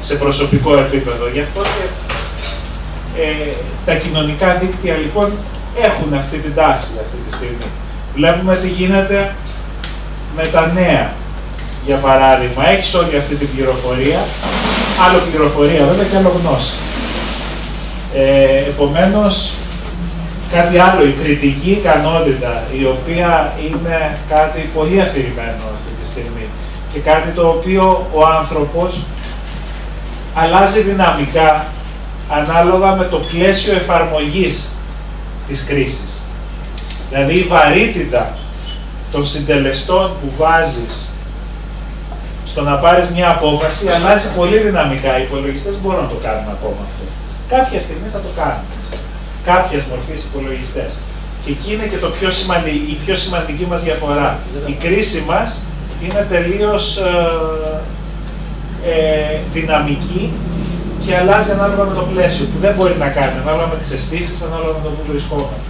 σε προσωπικό επίπεδο. Γι' αυτό και ε, τα κοινωνικά δίκτυα λοιπόν έχουν αυτή την τάση αυτή τη στιγμή. Βλέπουμε τι γίνεται με τα νέα. Για παράδειγμα, έχεις όλη αυτή την πληροφορία, άλλο πληροφορία βέβαια και άλλο γνώση. Ε, επομένως, κάτι άλλο, η κριτική ικανότητα, η οποία είναι κάτι πολύ αφηρημένο αυτή τη στιγμή και κάτι το οποίο ο άνθρωπος αλλάζει δυναμικά ανάλογα με το πλαίσιο εφαρμογής της κρίσης. Δηλαδή η βαρύτητα των συντελεστών που βάζεις στο να πάρεις μια απόφαση αλλάζει πολύ δυναμικά. Οι υπολογιστές μπορούν να το κάνουν ακόμα αυτό. Κάποια στιγμή θα το κάνουν. Κάποιες μορφές υπολογιστές. Και εκεί είναι και το πιο σημαντική, η πιο σημαντική μας διαφορά. Η κρίση μας είναι τελείως ε, ε, δυναμική και αλλάζει ανάλογα με το πλαίσιο που δεν μπορεί να κάνει, ανάλογα με τις αισθήσεις, ανάλογα με το που βρισκόμαστε.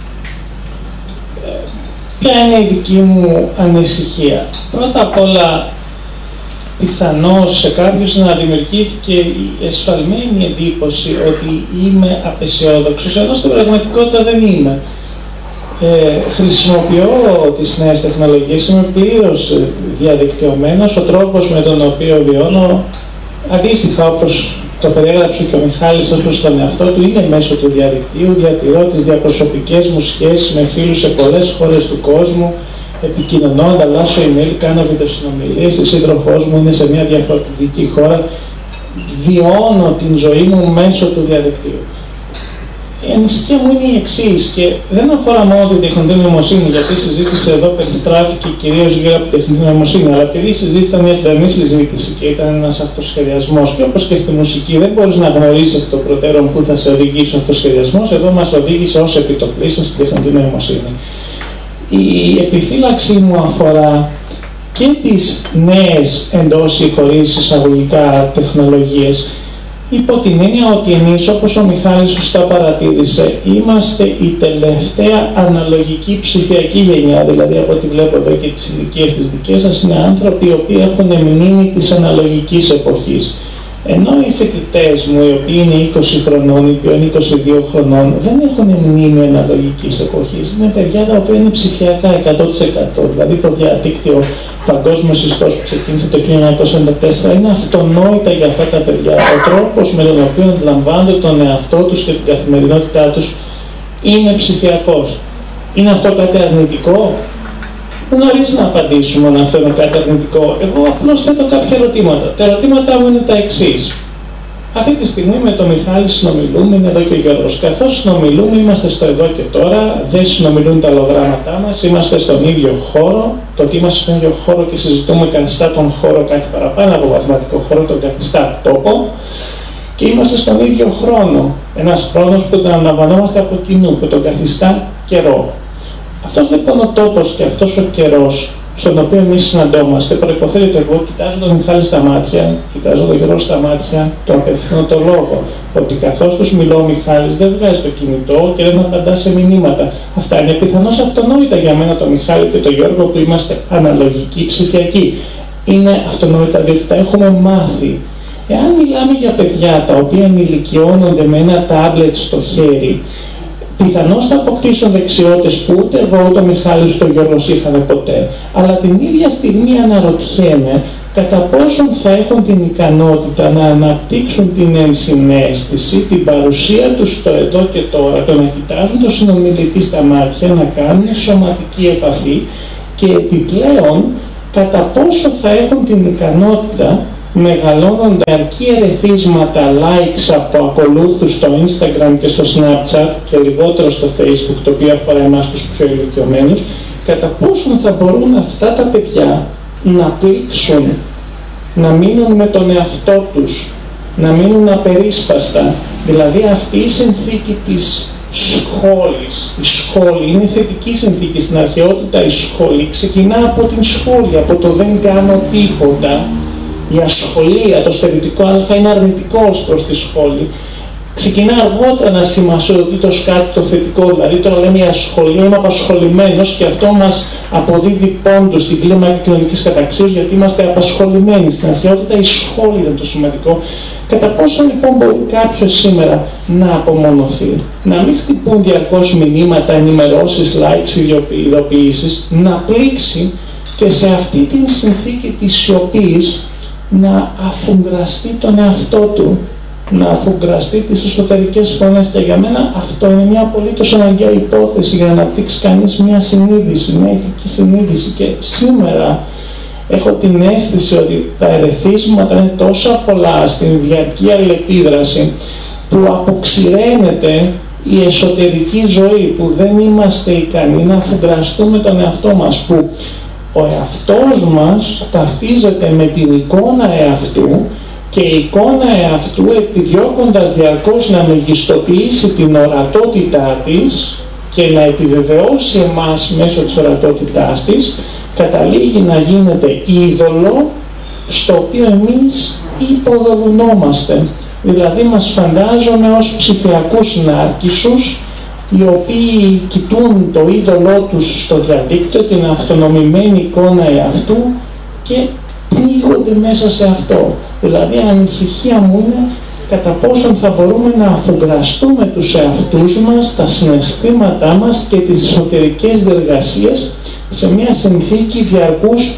Ποια είναι η δική μου ανησυχία? Πρώτα απ' όλα, πιθανώς σε κάποιους να δημιουργήθηκε η εσφαλμένη εντύπωση ότι είμαι απεσιόδοξος, ενώ στην πραγματικότητα δεν είμαι. Ε, χρησιμοποιώ τις νέες τεχνολογίες, είμαι πλήρως διαδικτυωμένος, ο τρόπος με τον οποίο βιώνω, αντίστοιχα όπως το περιέγραψε και ο Μιχάλης ως προς τον εαυτό του, είναι μέσω του διαδικτύου, διατηρώ τις διαπροσωπικές μου σχέσεις με φίλους σε πολλές χώρες του κόσμου, επικοινωνώ, ανταλλάσσω email, κάνω βιντεοσυνομιλίες, η σύντροφός μου είναι σε μια διαφορετική χώρα, βιώνω την ζωή μου μέσω του διαδικτύου. Η ανησυχία μου είναι η εξής και δεν αφορά μόνο την τεχνητή νοημοσύνη, γιατί η συζήτηση εδώ περιστράφηκε κυρίως γύρω από την τεχνητή νοημοσύνη, αλλά επειδή η συζήτηση ήταν μια ζωντανή συζήτηση και ήταν ένας αυτοσχεδιασμός, και όπως και στη μουσική δεν μπορείς να γνωρίσεις εκ των προτέρων πού θα σε οδηγήσει ο αυτοσχεδιασμός, εδώ μας οδήγησε ως επιτοπλίστων στην τεχνητή νοημοσύνη. Η επιφύλαξή μου αφορά και τις νέες εντός ή χωρίς εισαγωγικά τεχνολογίες, υπό την έννοια ότι εμείς, όπως ο Μιχάλης σωστά παρατήρησε, είμαστε η τελευταία αναλογική ψηφιακή γενιά, δηλαδή από ό,τι βλέπω εδώ και τις ηλικίες της δικές σας, είναι άνθρωποι οι οποίοι έχουν μνήμη της αναλογικής εποχής. Ενώ οι φοιτητές μου, οι οποίοι είναι είκοσι χρονών, οι οποίοι είναι είκοσι δύο χρονών, δεν έχουν μνήμη αναλογικής εποχής. Είναι παιδιά τα οποία είναι ψηφιακά εκατό τοις εκατό. Δηλαδή το διαδίκτυο παγκόσμιος ιστός που ξεκίνησε το χίλια εννιακόσια ενενήντα τέσσερα είναι αυτονόητα για αυτά τα παιδιά. Ο τρόπος με τον οποίο αντιλαμβάνονται τον εαυτό τους και την καθημερινότητά τους είναι ψηφιακός. Είναι αυτό κάτι αρνητικό? Δεν νωρίς να απαντήσουμε αν αυτό είναι κάτι αρνητικό. Εγώ απλώς θέτω κάποια ερωτήματα. Τα ερωτήματά μου είναι τα εξής. Αυτή τη στιγμή με τον Μιχάλη συνομιλούμε, είναι εδώ και ο Γιώργος. Καθώς συνομιλούμε, είμαστε στο εδώ και τώρα, δεν συνομιλούν τα αλλογράμματά μας, είμαστε στον ίδιο χώρο. Το ότι είμαστε στον ίδιο χώρο και συζητούμε καθιστά τον χώρο κάτι παραπάνω από βαθματικό χώρο, τον καθιστά τόπο. Και είμαστε στον ίδιο χρόνο. Ένας χρόνος που τον αναλαμβανόμαστε από κοινού, που τον καθιστά καιρό. Αυτός λοιπόν ο τόπος και αυτός ο καιρός στον οποίο εμείς συναντώμαστε προϋποθέτει ότι εγώ κοιτάζω τον Μιχάλη στα μάτια, κοιτάζω τον Γιώργο στα μάτια, το απευθύνω το λόγο. Ότι καθώς τους μιλώ, ο Μιχάλης δεν βγάζει το κινητό και δεν απαντά σε μηνύματα. Αυτά είναι πιθανώς αυτονόητα για μένα, τον Μιχάλη και τον Γιώργο, που είμαστε αναλογικοί ψηφιακοί. Είναι αυτονόητα διότι τα έχουμε μάθει. Εάν μιλάμε για παιδιά τα οποία ενηλικιώνονται με ένα τάμπλετ στο χέρι, πιθανώς θα αποκτήσουν δεξιότητες που ούτε εγώ, ούτε ο Μιχάλης, ούτε ο Γιώργος είχαν ποτέ. Αλλά την ίδια στιγμή αναρωτιέμαι κατά πόσον θα έχουν την ικανότητα να αναπτύξουν την ενσυναίσθηση, την παρουσία τους στο εδώ και τώρα, το να κοιτάζουν τον συνομιλητή στα μάτια, να κάνουν σωματική επαφή και επιπλέον κατά πόσο θα έχουν την ικανότητα, μεγαλώνονται αρκεί ερεθίσματα likes από ακολούθους στο Instagram και στο Snapchat και λιγότερο στο Facebook, το οποίο αφορά εμάς τους πιο ηλικιωμένους, κατά πόσον θα μπορούν αυτά τα παιδιά να πλήξουν, να μείνουν με τον εαυτό τους, να μείνουν απερίσπαστα. Δηλαδή αυτή η συνθήκη της σχόλης, η σχόλη είναι θετική συνθήκη. Στην αρχαιότητα η σχόλη ξεκινά από την σχόλη, από το δεν κάνω τίποτα. Η ασχολία, το στερητικό α είναι αρνητικό ως προς τη σχόλη. ξεκινά αργότερα να σηματοδοτεί κάτι το θετικό. Δηλαδή, τώρα λέμε η ασχολία, είμαι απασχολημένος και αυτό μας αποδίδει πόντο στην κλίμακα κοινωνικής καταξίωσης, γιατί είμαστε απασχολημένοι. Στην αρχαιότητα η σχόλη ήταν το σημαντικό. Κατά πόσο λοιπόν μπορεί κάποιος σήμερα να απομονωθεί, να μην χτυπούν διαρκώς μηνύματα, ενημερώσεις, likes, ειδοποιήσεις, να πλήξει και σε αυτή την συνθήκη της σιωπής να αφουγκραστεί τον εαυτό του, να αφουγκραστεί τις εσωτερικές φωνές. Και για μένα αυτό είναι μια απολύτως αναγκαία υπόθεση για να αναπτύξει κανείς μια συνείδηση, μια ηθική συνείδηση. Και σήμερα έχω την αίσθηση ότι τα ερεθίσματα είναι τόσο πολλά στην διαρκή αλληλεπίδραση που αποξηραίνεται η εσωτερική ζωή, που δεν είμαστε ικανοί να αφουγκραστούμε τον εαυτό μας, που ο εαυτός μας ταυτίζεται με την εικόνα εαυτού και η εικόνα εαυτού, επιδιώκοντας διαρκώς να μεγιστοποιήσει την ορατότητά της και να επιβεβαιώσει εμάς μέσω της ορατότητάς της, καταλήγει να γίνεται είδωλο στο οποίο εμείς υποδολουνόμαστε. Δηλαδή μας φαντάζομαι ως ψηφιακούς νάρκισσους, οι οποίοι κοιτούν το είδωλό τους στο διαδίκτυο, την αυτονομημένη εικόνα εαυτού και πνίγονται μέσα σε αυτό. Δηλαδή η ανησυχία μου είναι κατά πόσον θα μπορούμε να αφουγκραστούμε τους εαυτούς μας, τα συναισθήματά μας και τις εσωτερικές διεργασίες σε μια συνθήκη διαρκούς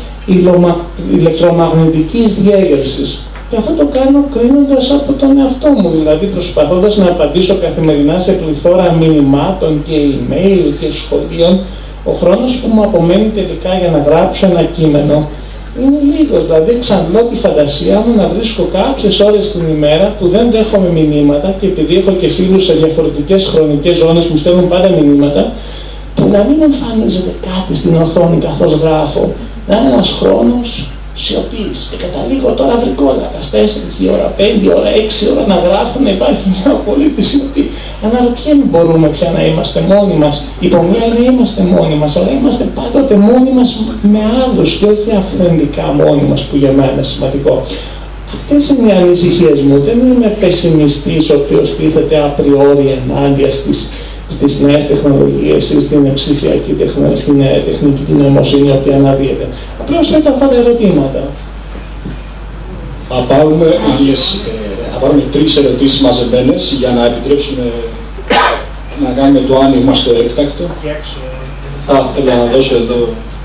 ηλεκτρομαγνητικής διέγερσης. Και αυτό το κάνω κρίνοντας από τον εαυτό μου, δηλαδή προσπαθώντας να απαντήσω καθημερινά σε πληθώρα μηνυμάτων και email και σχολείων. Ο χρόνος που μου απομένει τελικά για να γράψω ένα κείμενο είναι λίγος, δηλαδή εξαντλώ τη φαντασία μου να βρίσκω κάποιες ώρες την ημέρα που δεν δέχομαι μηνύματα, και επειδή έχω και φίλους σε διαφορετικές χρονικές ζώνες που μου στέλνουν πάντα μηνύματα, που να μην εμφανίζεται κάτι στην οθόνη καθώς γράφω, να είναι ένας χρόνος σιωπής. Και καταλήγω τώρα βρικόλακας, τέσσερις η ώρα, πέντε η ώρα, έξι η ώρα να γράφω, να υπάρχει μια απολύτη σιωπή. Αναρωτιέμαι, μπορούμε πια να είμαστε μόνοι μας? Η πομία είναι είμαστε μόνοι μας, αλλά είμαστε πάντοτε μόνοι μας με άλλους και όχι αυθεντικά μόνοι μας, που για μένα είναι σημαντικό. Αυτές είναι οι ανησυχίες μου. Δεν είμαι πεσημιστής ο οποίος τίθεται απριόρι ενάντια στις στις νέες τεχνολογίες ή στην ψηφιακή τεχνολογία, στην τεχνική νοημοσύνη, η οποία αναδύεται. Απλώς θέτω αυτά τα ερωτήματα. Θα πάρουμε, ίδιες, θα πάρουμε τρεις ερωτήσεις μαζεμένες για να επιτρέψουμε να κάνουμε το άνοιγμα στο έκτακτο. Θα ήθελα να δώσω εδώ.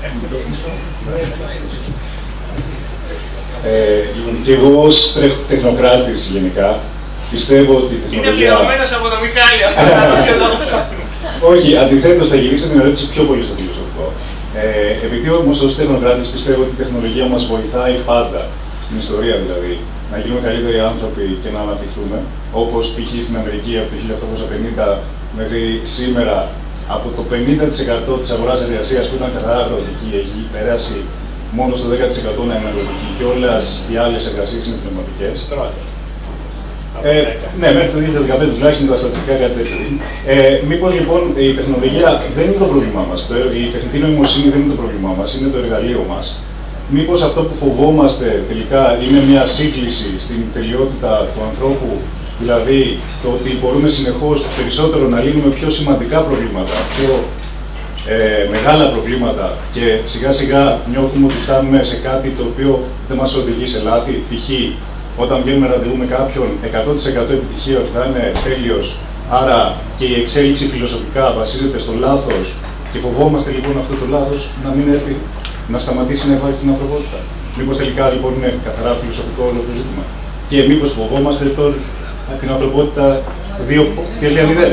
Ε, λοιπόν, και εγώ ως τεχνοκράτης γενικά πιστεύω ότι η τεχνολογία... Είναι πληρωμένος από το Μιχάλη, αυτό Όχι, αντιθέτως θα γυρίσω την ερώτηση πιο πολύ στο φιλοσοφικό. Ε, επειδή όμως ως τεχνοκράτης πιστεύω ότι η τεχνολογία μας βοηθάει πάντα, στην ιστορία δηλαδή, να γίνουμε καλύτεροι άνθρωποι και να αναπτυχθούμε, όπως π.χ. στην Αμερική από το χίλια οκτακόσια πενήντα μέχρι σήμερα, από το πενήντα τοις εκατό της αγοράς εργασίας που ήταν καθαρά αγροτική, έχει περάσει μόνο στο δέκα τοις εκατό να είναι αγροτική και όλες οι άλλες εργασίες είναι πνευματικές. Ε, ναι, μέχρι το δύο χιλιάδες δεκαπέντε τουλάχιστον τα στατιστικά κάτι τέτοιο. Ε, μήπως λοιπόν η τεχνολογία δεν είναι το πρόβλημά μας, το, η τεχνητή νοημοσύνη δεν είναι το πρόβλημά μας, είναι το εργαλείο μας. Μήπως αυτό που φοβόμαστε τελικά είναι μια σύγκληση στην τελειότητα του ανθρώπου, δηλαδή το ότι μπορούμε συνεχώς περισσότερο να λύνουμε πιο σημαντικά προβλήματα, πιο ε, μεγάλα προβλήματα και σιγά σιγά νιώθουμε ότι φτάνουμε σε κάτι το οποίο δεν μας οδηγεί σε λάθη, π.χ. όταν βγαίνουμε ραντεβού με κάποιον, εκατό τοις εκατό επιτυχία ότι θα είναι τέλειος, άρα και η εξέλιξη φιλοσοφικά βασίζεται στο λάθος και φοβόμαστε λοιπόν αυτό το λάθος να μην έρθει, να σταματήσει να υπάρχει στην ανθρωπότητα. Μήπως τελικά λοιπόν είναι καθαρά φιλοσοφικό όλο το ζήτημα. Και μήπως φοβόμαστε τώρα την ανθρωπότητα δύο τελεία μηδέν.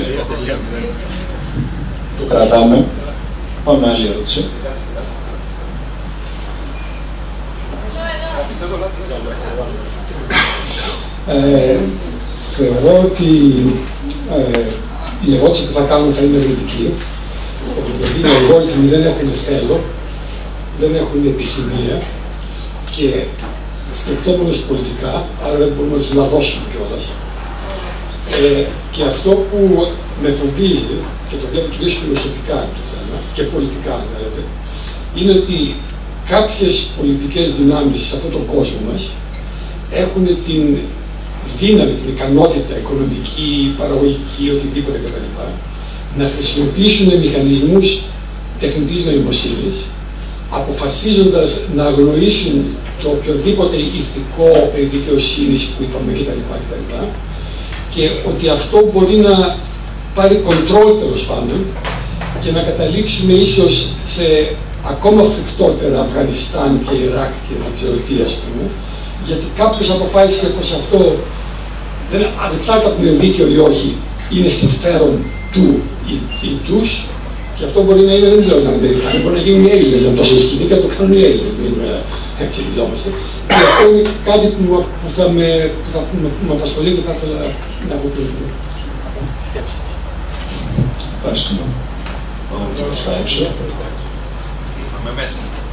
Το κρατάμε. Πάμε άλλη ερώτηση. Ε, θεωρώ ότι ε, η ερώτηση που θα κάνουμε θα είναι ερευνητική. Δηλαδή οι αλγόριθμοι δεν έχουν θέλω, δεν έχουν επιθυμία και σκεπτόμενος πολιτικά, άρα δεν μπορούμε να τους λαδώσουμε κιόλας. Ε, και αυτό που με φοβίζει, και το βλέπω κυρίως φιλοσοφικά το θέμα, και πολιτικά αν θέλετε, είναι ότι κάποιες πολιτικές δυνάμεις σε αυτόν τον κόσμο μας έχουν την δύναμη, την ικανότητα οικονομική, παραγωγική, οτιδήποτε κτλ. Να χρησιμοποιήσουν μηχανισμούς τεχνητής νοημοσύνης, αποφασίζοντας να αγνοήσουν το οποιοδήποτε ηθικό περί δικαιοσύνης που είπαμε κτλ. κτλ. Και ότι αυτό μπορεί να πάρει κοντρόλ τέλος πάντων και να καταλήξουμε ίσως σε ακόμα φρικτότερα Αφγανιστάν και Ιράκ και δεν ξέρω τι, ας πούμε, γιατί κάποιος αποφάσισε πως αυτό, δεν, ανεξάρτητα που είναι δίκαιο ή όχι, είναι συμφέρον του ή, ή τους, και αυτό μπορεί να είναι, δεν ξέρω να είναι Αμερικάνοι, μπορεί να γίνουν οι Έλληνες, να τόσο σκηνή και να το κάνουν οι Έλληνες, μην εξελισσόμαστε. Και αυτό είναι κάτι που, που θα με, που θα, που με απασχολεί και θα ήθελα να έχω τη σκέψη. Ευχαριστούμε. Πάμε και προς τα έξω. Με μέσα.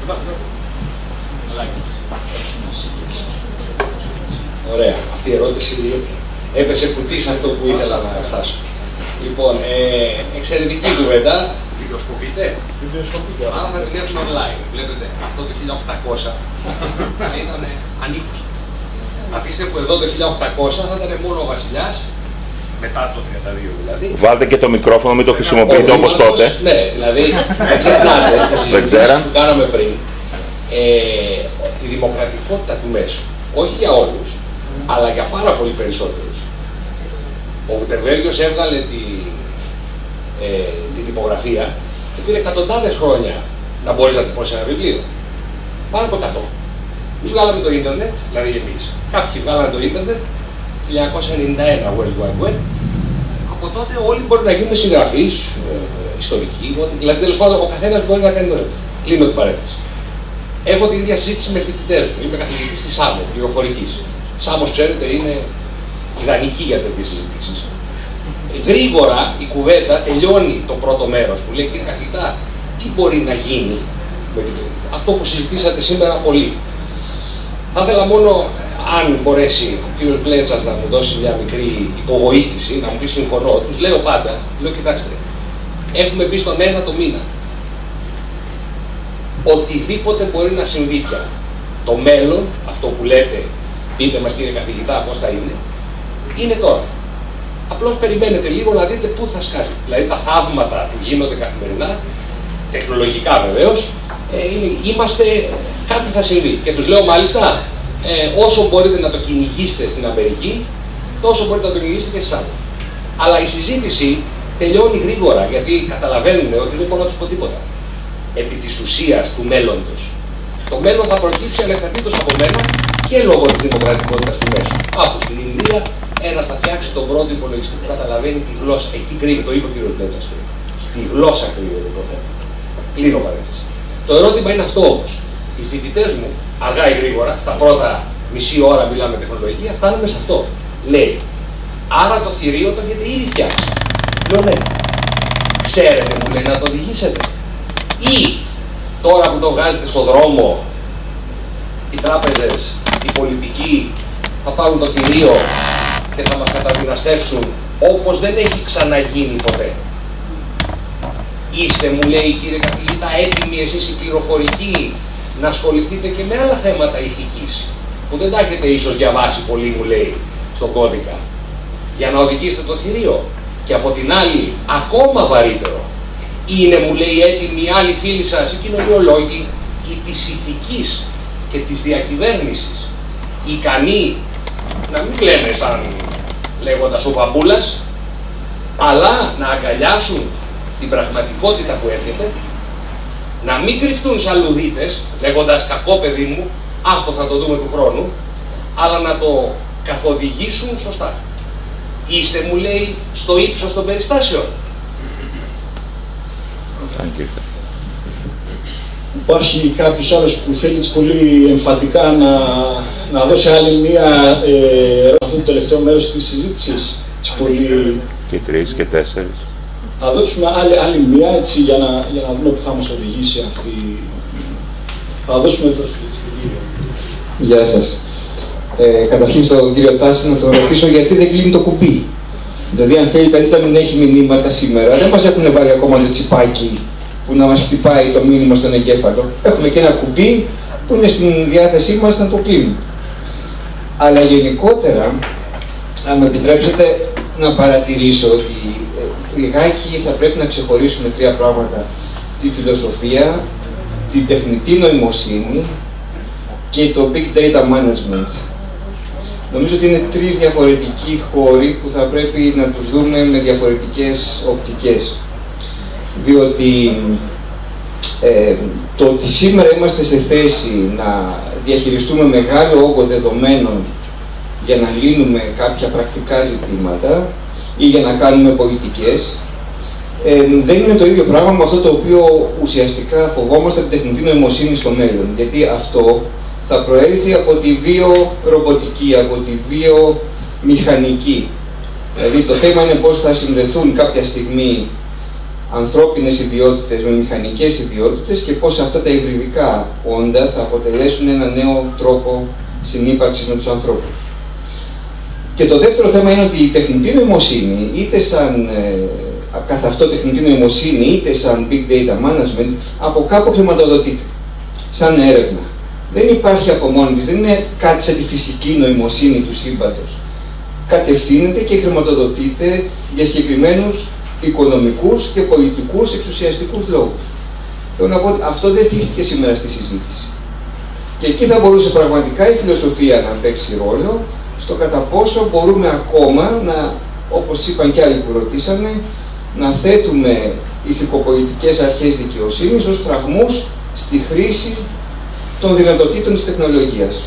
Ωραία. Αυτή η ερώτηση έπεσε κουτί σε αυτό που ήθελα να φτάσω. Λοιπόν, ε, εξαιρετική κουβέντα. Βιντεοσκοπείτε. Βιντεοσκοπείτε. Άρα θα την έχουμε online. Βλέπετε, αυτό το χίλια οκτακόσια θα ήταν ανήκουστο. Αφήστε που εδώ το χίλια οκτακόσια θα ήταν μόνο ο βασιλιάς, μετά το τριάντα δύο δηλαδή. Βάλτε και το μικρόφωνο, μην το χρησιμοποιείτε όπως τότε. Ναι, δηλαδή δεν ξεχνάτε στη συζήτηση που κάναμε πριν ε, τη δημοκρατικότητα του μέσου. Όχι για όλους, αλλά για πάρα πολύ περισσότερους. Ο Γουτεβέλγιος έβγαλε τη, ε, τη τυπογραφία και πήρε εκατοντάδες χρόνια να μπορείς να τυπώσεις ένα βιβλίο. Πάνω από εκατό. Εμείς βγάλαμε το ίντερνετ, δηλαδή εμείς. Κάποιοι βγάλανε το ίντερνετ, χίλια εννιακόσια ενενήντα ένα World Wide Web. Από τότε όλοι μπορεί να γίνουν συγγραφείς, ε, ιστορικοί, δηλαδή τέλος πάντων ο καθένας μπορεί να κάνει το. Κλείνω την παρένθεση. Έχω την ίδια συζήτηση με φοιτητές μου. Είμαι καθηγητής της ΣΑΜΟ, πληροφορικής. ΣΑΜΟ, ξέρετε, είναι ιδανική για τέτοιες συζητήσεις. Γρήγορα η κουβέντα τελειώνει το πρώτο μέρος που λέει, κύριε καθηγητά, τι μπορεί να γίνει με την... αυτό που συζητήσατε σήμερα πολύ. Θα ήθελα μόνο, αν μπορέσει ο κύριος Μπλέτσας να μου δώσει μια μικρή υποβοήθηση, να μου πει συμφωνώ, τους λέω πάντα, λέω κοιτάξτε, έχουμε μπει στον ένατο μήνα. Οτιδήποτε μπορεί να συμβεί πια. Το μέλλον, αυτό που λέτε, πείτε μας κύριε καθηγητά πώς θα είναι, είναι τώρα. Απλώς περιμένετε λίγο να δείτε πού θα σκάσει. Δηλαδή τα θαύματα που γίνονται καθημερινά, τεχνολογικά βεβαίως, ε, είναι, είμαστε, κάτι θα συμβεί. Και τους λέω μάλιστα, ε, όσο μπορείτε να το κυνηγήσετε στην Αμερική, τόσο μπορείτε να το κυνηγήσετε και στις άλλες. Αλλά η συζήτηση τελειώνει γρήγορα, γιατί καταλαβαίνουν ότι δεν μπορώ να τους πω τίποτα. Επί της ουσίας του μέλλοντος. Το μέλλον θα προκύψει ανεξαρτήτως από μένα και λόγω της δημοκρατικότητας του μέσου. Κάπου στην Ινδία ένας θα φτιάξει τον πρώτο υπολογιστή που καταλαβαίνει τη γλώσσα. Εκεί κρύβεται, το είπε ο κ. Μπλέτσας πριν. Στη γλώσσα κρύβεται το θέμα. Κλείνω παρένθεση. Το ερώτημα είναι αυτό όμως. Οι φοιτητές μου, αργά ή γρήγορα, στα πρώτα μισή ώρα μιλάμε τεχνολογία, φτάνουμε σε αυτό. Λέει, άρα το θηρίο το έχετε ήδη φτιάξει. Λέω ναι. Ξέρετε, μου λέει, να το οδηγήσετε. Ή τώρα που το βγάζετε στον δρόμο, οι τράπεζες, οι πολιτικοί θα πάρουν το θηρίο και θα μας καταδυναστεύσουν όπως δεν έχει ξαναγίνει ποτέ. Είστε, μου λέει, κύριε καθηγητά, έτοιμοι εσείς οι πληροφορικοί να ασχοληθείτε και με άλλα θέματα ηθικής, που δεν τα έχετε ίσως διαβάσει πολύ, μου λέει, στον κώδικα, για να οδηγήσετε το θηρίο. Και από την άλλη, ακόμα βαρύτερο, είναι, μου λέει, έτοιμοι οι άλλοι φίλοι σας, οι κοινωνιολόγοι, οι της ηθικής και της διακυβέρνησης, ικανοί να μην κλαίνε σαν λέγοντας ο μπαμπούλας, αλλά να αγκαλιάσουν την πραγματικότητα που έρχεται, να μην κρυφτούν σαν λουδίτες, λέγοντας κακό παιδί μου, άστο θα το δούμε του χρόνου, αλλά να το καθοδηγήσουν σωστά. Είστε, μου λέει, στο ύψος των περιστάσεων. Υπάρχει κάποιος άλλος που θέλει πολύ εμφατικά να, να δώσει άλλη μία ε, αυτό το τελευταίο μέρος της συζήτησης. Πολύ... Και τρεις και τέσσερις. Θα δώσουμε άλλη, άλλη μία έτσι για να, για να δούμε που θα μας οδηγήσει αυτή. Θα δώσουμε τώρα στον κύριο. Γεια σας. Ε, καταρχήν στον κύριο Τάση να τον ρωτήσω γιατί δεν κλείνει το κουμπί. Δηλαδή αν θέλει κανείς να μην έχει μηνύματα σήμερα, δεν μας έχουν βάλει ακόμα το τσιπάκι που να μας χτυπάει το μήνυμα στον εγκέφαλο. Έχουμε και ένα κουμπί που είναι στην διάθεσή μας να το κλείνουμε. Αλλά γενικότερα αν με επιτρέψετε να παρατηρήσω ότι λιγάκι θα πρέπει να ξεχωρίσουμε τρία πράγματα. Τη φιλοσοφία, την τεχνητή νοημοσύνη και το Big Data Management. Νομίζω ότι είναι τρεις διαφορετικοί χώροι που θα πρέπει να τους δούμε με διαφορετικές οπτικές. Διότι ε, το ότι σήμερα είμαστε σε θέση να διαχειριστούμε μεγάλο όγκο δεδομένων για να λύνουμε κάποια πρακτικά ζητήματα ή για να κάνουμε πολιτικές, ε, δεν είναι το ίδιο πράγμα με αυτό το οποίο ουσιαστικά φοβόμαστε την τεχνητή νοημοσύνη στο μέλλον. Γιατί αυτό θα προέλθει από τη βιορομποτική, από τη βιομηχανική. Δηλαδή το θέμα είναι πώς θα συνδεθούν κάποια στιγμή ανθρώπινες ιδιότητες με μηχανικές ιδιότητες και πώς αυτά τα υβριδικά όντα θα αποτελέσουν ένα νέο τρόπο συνύπαρξης με τους ανθρώπους. Και το δεύτερο θέμα είναι ότι η τεχνητή νοημοσύνη, είτε σαν ε, καθ' αυτό τεχνητή νοημοσύνη, είτε σαν Big Data Management, από κάπου χρηματοδοτείται, σαν έρευνα. Δεν υπάρχει από μόνη της, δεν είναι κάτι σαν τη φυσική νοημοσύνη του σύμπαντος. Κατευθύνεται και χρηματοδοτείται για συγκεκριμένους οικονομικούς και πολιτικούς εξουσιαστικούς λόγους. Θέλω να πω ότι αυτό δεν θύχτηκε σήμερα στη συζήτηση. Και εκεί θα μπορούσε πραγματικά η φιλοσοφία να παίξει ρόλο στο κατά πόσο μπορούμε ακόμα να, όπως είπαν και άλλοι που ρωτήσανε, να θέτουμε ηθικοπολιτικές αρχές δικαιοσύνης ως φραγμούς στη χρήση των δυνατοτήτων της τεχνολογίας.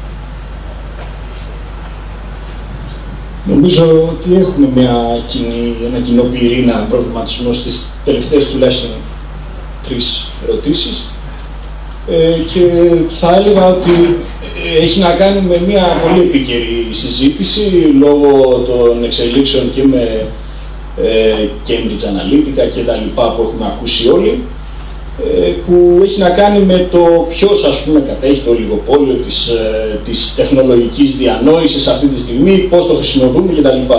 Νομίζω ότι έχουμε μια κοινή, ένα κοινό πυρήνα προβληματισμό στις τελευταίες τουλάχιστον τρεις ερωτήσεις. Ε, και θα έλεγα ότι έχει να κάνει με μια πολύ επίκαιρη συζήτηση λόγω των εξελίξεων και με ε, Cambridge Analytica και τα λοιπά που έχουμε ακούσει όλοι, ε, που έχει να κάνει με το ποιος, ας πούμε, κατέχει το ολιγοπόλιο της, ε, της τεχνολογικής διανόησης αυτή τη στιγμή, πώς το χρησιμοποιούμε κτλ.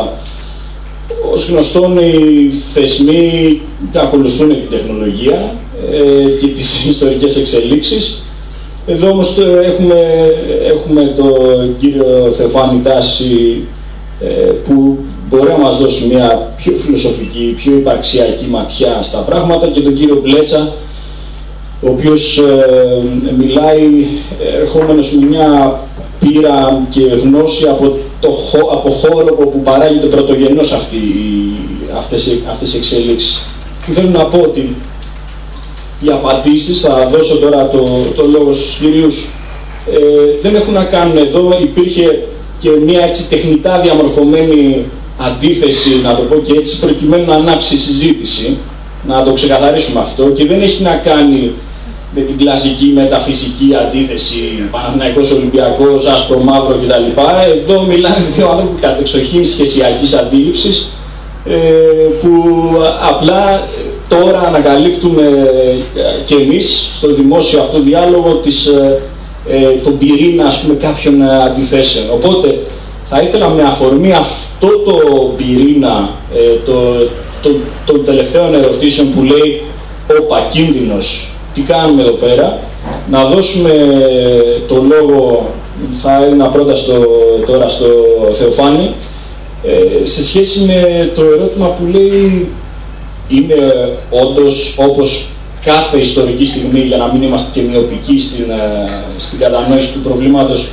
Ως γνωστόν, οι θεσμοί ακολουθούν την τεχνολογία ε, και τις ιστορικές εξελίξεις. Εδώ όμως έχουμε, έχουμε τον κύριο Θεοφάνη Τάση ε, που μπορεί να μας δώσει μια πιο φιλοσοφική, πιο υπαρξιακή ματιά στα πράγματα, και τον κύριο Μπλέτσα, ο οποίος ε, μιλάει ερχόμενος με μια πείρα και γνώση από, το, από χώρο που παράγεται πρωτογενώς αυτή, αυτές, αυτές οι εξελίξεις. Και θέλω να πω ότι οι απαντήσεις, θα δώσω τώρα το, το λόγο στους κυρίους, ε, δεν έχουν να κάνουν εδώ. Υπήρχε και μια έτσι τεχνητά διαμορφωμένη αντίθεση, να το πω και έτσι, προκειμένου να ανάψει η συζήτηση, να το ξεκαθαρίσουμε αυτό, και δεν έχει να κάνει με την κλασική μεταφυσική αντίθεση, Παναθηναϊκός, Ολυμπιακός, άσπρο, μαύρο κτλ. Εδώ μιλάνε δύο άνθρωποι κατεξοχήν σχεσιακής αντίληψης, ε, που απλά τώρα ανακαλύπτουμε και εμείς στο δημόσιο αυτό διάλογο της, ε, τον πυρήνα, ας πούμε, κάποιων αντιθέσεων. Οπότε θα ήθελα με αφορμή αυτό το πυρήνα ε, το, το, των τελευταίων ερωτήσεων που λέει «Όπα, κίνδυνος, τι κάνουμε εδώ πέρα», να δώσουμε το λόγο, θα έδινα πρώτα στο, τώρα στο Θεοφάνη, ε, σε σχέση με το ερώτημα που λέει είναι όντως, όπως κάθε ιστορική στιγμή, για να μην είμαστε και μειοπικοί στην, στην κατανόηση του προβλήματος,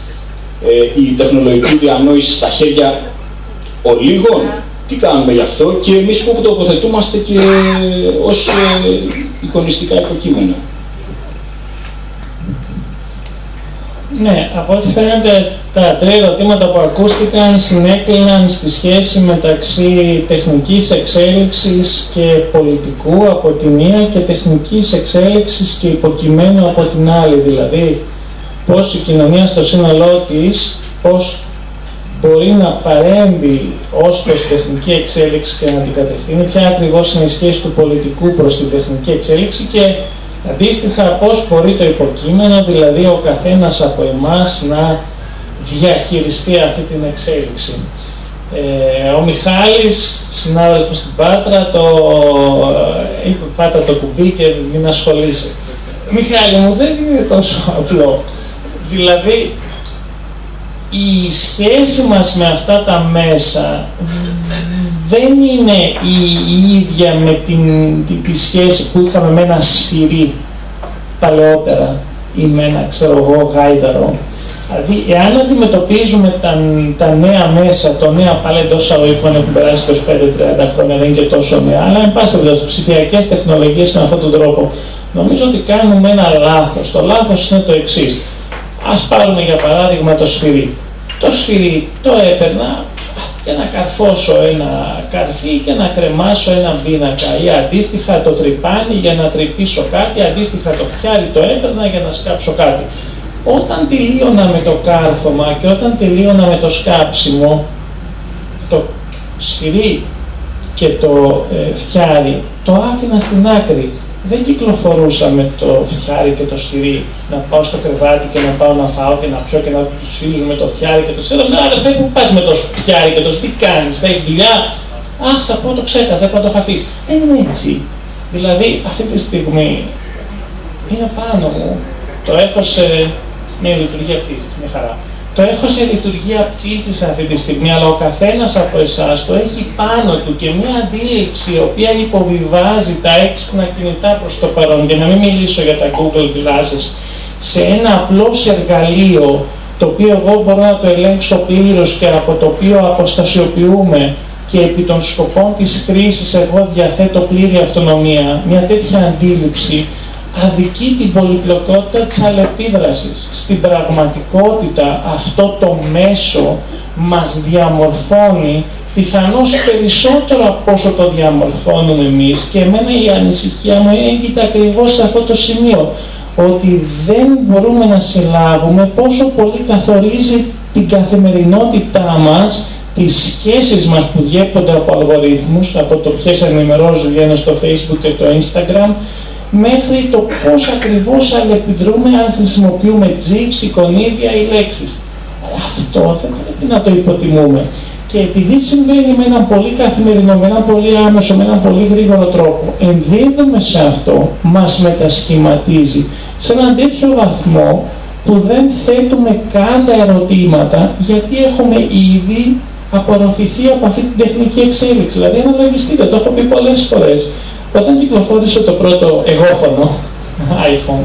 ε, η τεχνολογική διανόηση στα χέρια ολίγων? Τι κάνουμε γι' αυτό, και εμείς που τοποθετούμαστε και ως ε, εικονιστικά υποκείμενα? Ναι, από ό,τι φαίνεται τα τρία ερωτήματα που ακούστηκαν συνέκλειναν στη σχέση μεταξύ τεχνικής εξέλιξης και πολιτικού από τη μία και τεχνικής εξέλιξης και υποκειμένου από την άλλη. Δηλαδή, πώς η κοινωνία στο σύνολό της, πώς μπορεί να παρέμβει ως προς τεχνική εξέλιξη και να την κατευθύνει, ποια ακριβώς είναι η σχέση του πολιτικού προς την τεχνική εξέλιξη, και αντίστοιχα πώς μπορεί το υποκείμενο, δηλαδή ο καθένας από εμάς, να διαχειριστεί αυτή την εξέλιξη. Ε, ο Μιχάλης, συνάδελφος στην Πάτρα, το είπε πάτα το κουμπί και μην ασχολείσαι. Μιχάλη μου, δεν είναι τόσο απλό. Δηλαδή, η σχέση μας με αυτά τα μέσα δεν είναι η, η ίδια με την, τη, τη σχέση που είχαμε με ένα σφυρί παλαιότερα ή με ένα, ξέρω εγώ, γάιδαρο. Δηλαδή, εάν αντιμετωπίζουμε τα, τα νέα μέσα, το νέα πάλι εντός αγωγικών έχουν περάσει είκοσι πέντε με τριάντα χρόνια, δεν είναι και τόσο νέα, αλλά εν πάση περιπτώσει, ψηφιακές τεχνολογίες με αυτόν τον τρόπο, νομίζω ότι κάνουμε ένα λάθος. Το λάθος είναι το εξής. Ας πάρουμε για παράδειγμα το σφυρί. Το σφυρί το έπαιρνα για να καρφώσω ένα καρφί και να κρεμάσω ένα πίνακα, ή αντίστοιχα το τρυπάνι για να τρυπήσω κάτι, αντίστοιχα το φτιάρι το έπαιρνα για να σκάψω κάτι. Όταν τελείωνα με το κάρφωμα και όταν τελείωνα με το σκάψιμο, το σφυρί και το ε, φτιάρι το άφηνα στην άκρη. Δεν κυκλοφορούσα με το φτιάρι και το σφυρί να πάω στο κρεβάτι και να πάω να φάω και να πιω και να σφυρίζουμε το φτιάρι και το σφυρί. Ναι, αδερφέ, πού πας με το φτιάρι και το σφυρί, τι κάνεις, θα έχεις δουλειά? Αχ, θα πω, το ξέχασα, θα το είχα αφήσει. Δεν είναι έτσι. Δηλαδή, αυτή τη στιγμή είναι πάνω μου. Το έχω σε μια λειτουργία πτήσης, μια χαρά. Το έχω σε λειτουργία πτήσης αυτή τη στιγμή, αλλά ο καθένας από εσάς το έχει πάνω του και μια αντίληψη η οποία υποβιβάζει τα έξυπνα κινητά προς το παρόν. Για να μην μιλήσω για τα Google Glasses, σε ένα απλώς εργαλείο το οποίο εγώ μπορώ να το ελέγξω πλήρως και από το οποίο αποστασιοποιούμε και επί των σκοπών της χρήσης εγώ διαθέτω πλήρη αυτονομία. Μια τέτοια αντίληψη αδικεί την πολυπλοκότητα της αλληλεπίδρασης. Στην πραγματικότητα αυτό το μέσο μας διαμορφώνει πιθανώς περισσότερο από όσο το διαμορφώνουμε εμείς, και εμένα η ανησυχία μου έγκυται ακριβώς σε αυτό το σημείο, ότι δεν μπορούμε να συλλάβουμε πόσο πολύ καθορίζει την καθημερινότητά μας, τις σχέσεις μας που διέπονται από αλγορίθμους, από το ποιες ενημερώσεις βγαίνουν στο Facebook και το Instagram, μέχρι το πώς ακριβώς αλληλεπιδρούμε αν χρησιμοποιούμε GIFs, εικονίδια ή λέξεις. Αυτό δεν πρέπει να το υποτιμούμε. Και επειδή συμβαίνει με έναν πολύ καθημερινό, με έναν πολύ άμεσο, με έναν πολύ γρήγορο τρόπο, ενδίδουμε σε αυτό, μας μετασχηματίζει σε έναν τέτοιο βαθμό που δεν θέτουμε καν τα ερωτήματα, γιατί έχουμε ήδη απορροφηθεί από αυτή την τεχνική εξέλιξη. Δηλαδή, αναλογιστείτε, το έχω πει πολλές φορές. Όταν κυκλοφόρησε το πρώτο εγώφωνο iPhone,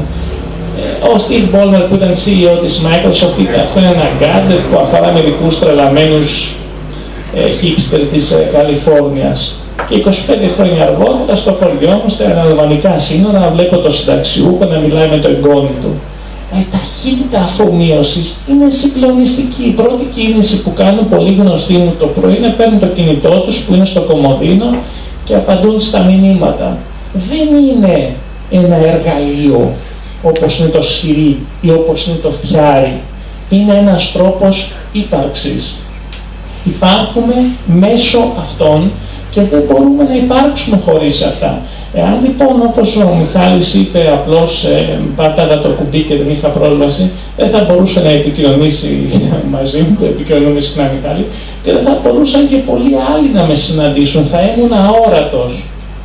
ο Steve Ballmer που ήταν σι ι ο της Microsoft είπε αυτό είναι ένα gadget που αφορά μερικούς τρελαμένους ε, hipster της ε, Καλιφόρνιας. Και είκοσι πέντε χρόνια αργότερα στο χωριό μου, στα αλβανικά σύνορα, βλέπω το συνταξιούχο να μιλάει με το εγγόνι του. Η ταχύτητα αφομοίωσης είναι συγκλονιστική. Η πρώτη κίνηση που κάνουν πολύ γνωστοί μου το πρωί είναι παίρνουν το κινητό τους που είναι στο κομμωδίνο και απαντούν στα μηνύματα. Δεν είναι ένα εργαλείο όπως είναι το σφυρί ή όπως είναι το φτιάρι. Είναι ένας τρόπος ύπαρξης. Υπάρχουμε μέσω αυτών και δεν μπορούμε να υπάρξουμε χωρίς αυτά. Εάν λοιπόν, όπως ο Μιχάλης είπε, απλώς ε, πάταγα το κουμπί και δεν είχα πρόσβαση, δεν θα μπορούσε να επικοινωνήσει μαζί μου, το επικοινωνούμε συχνά Μιχάλη, και δεν θα μπορούσαν και πολλοί άλλοι να με συναντήσουν, θα ήμουν αόρατος,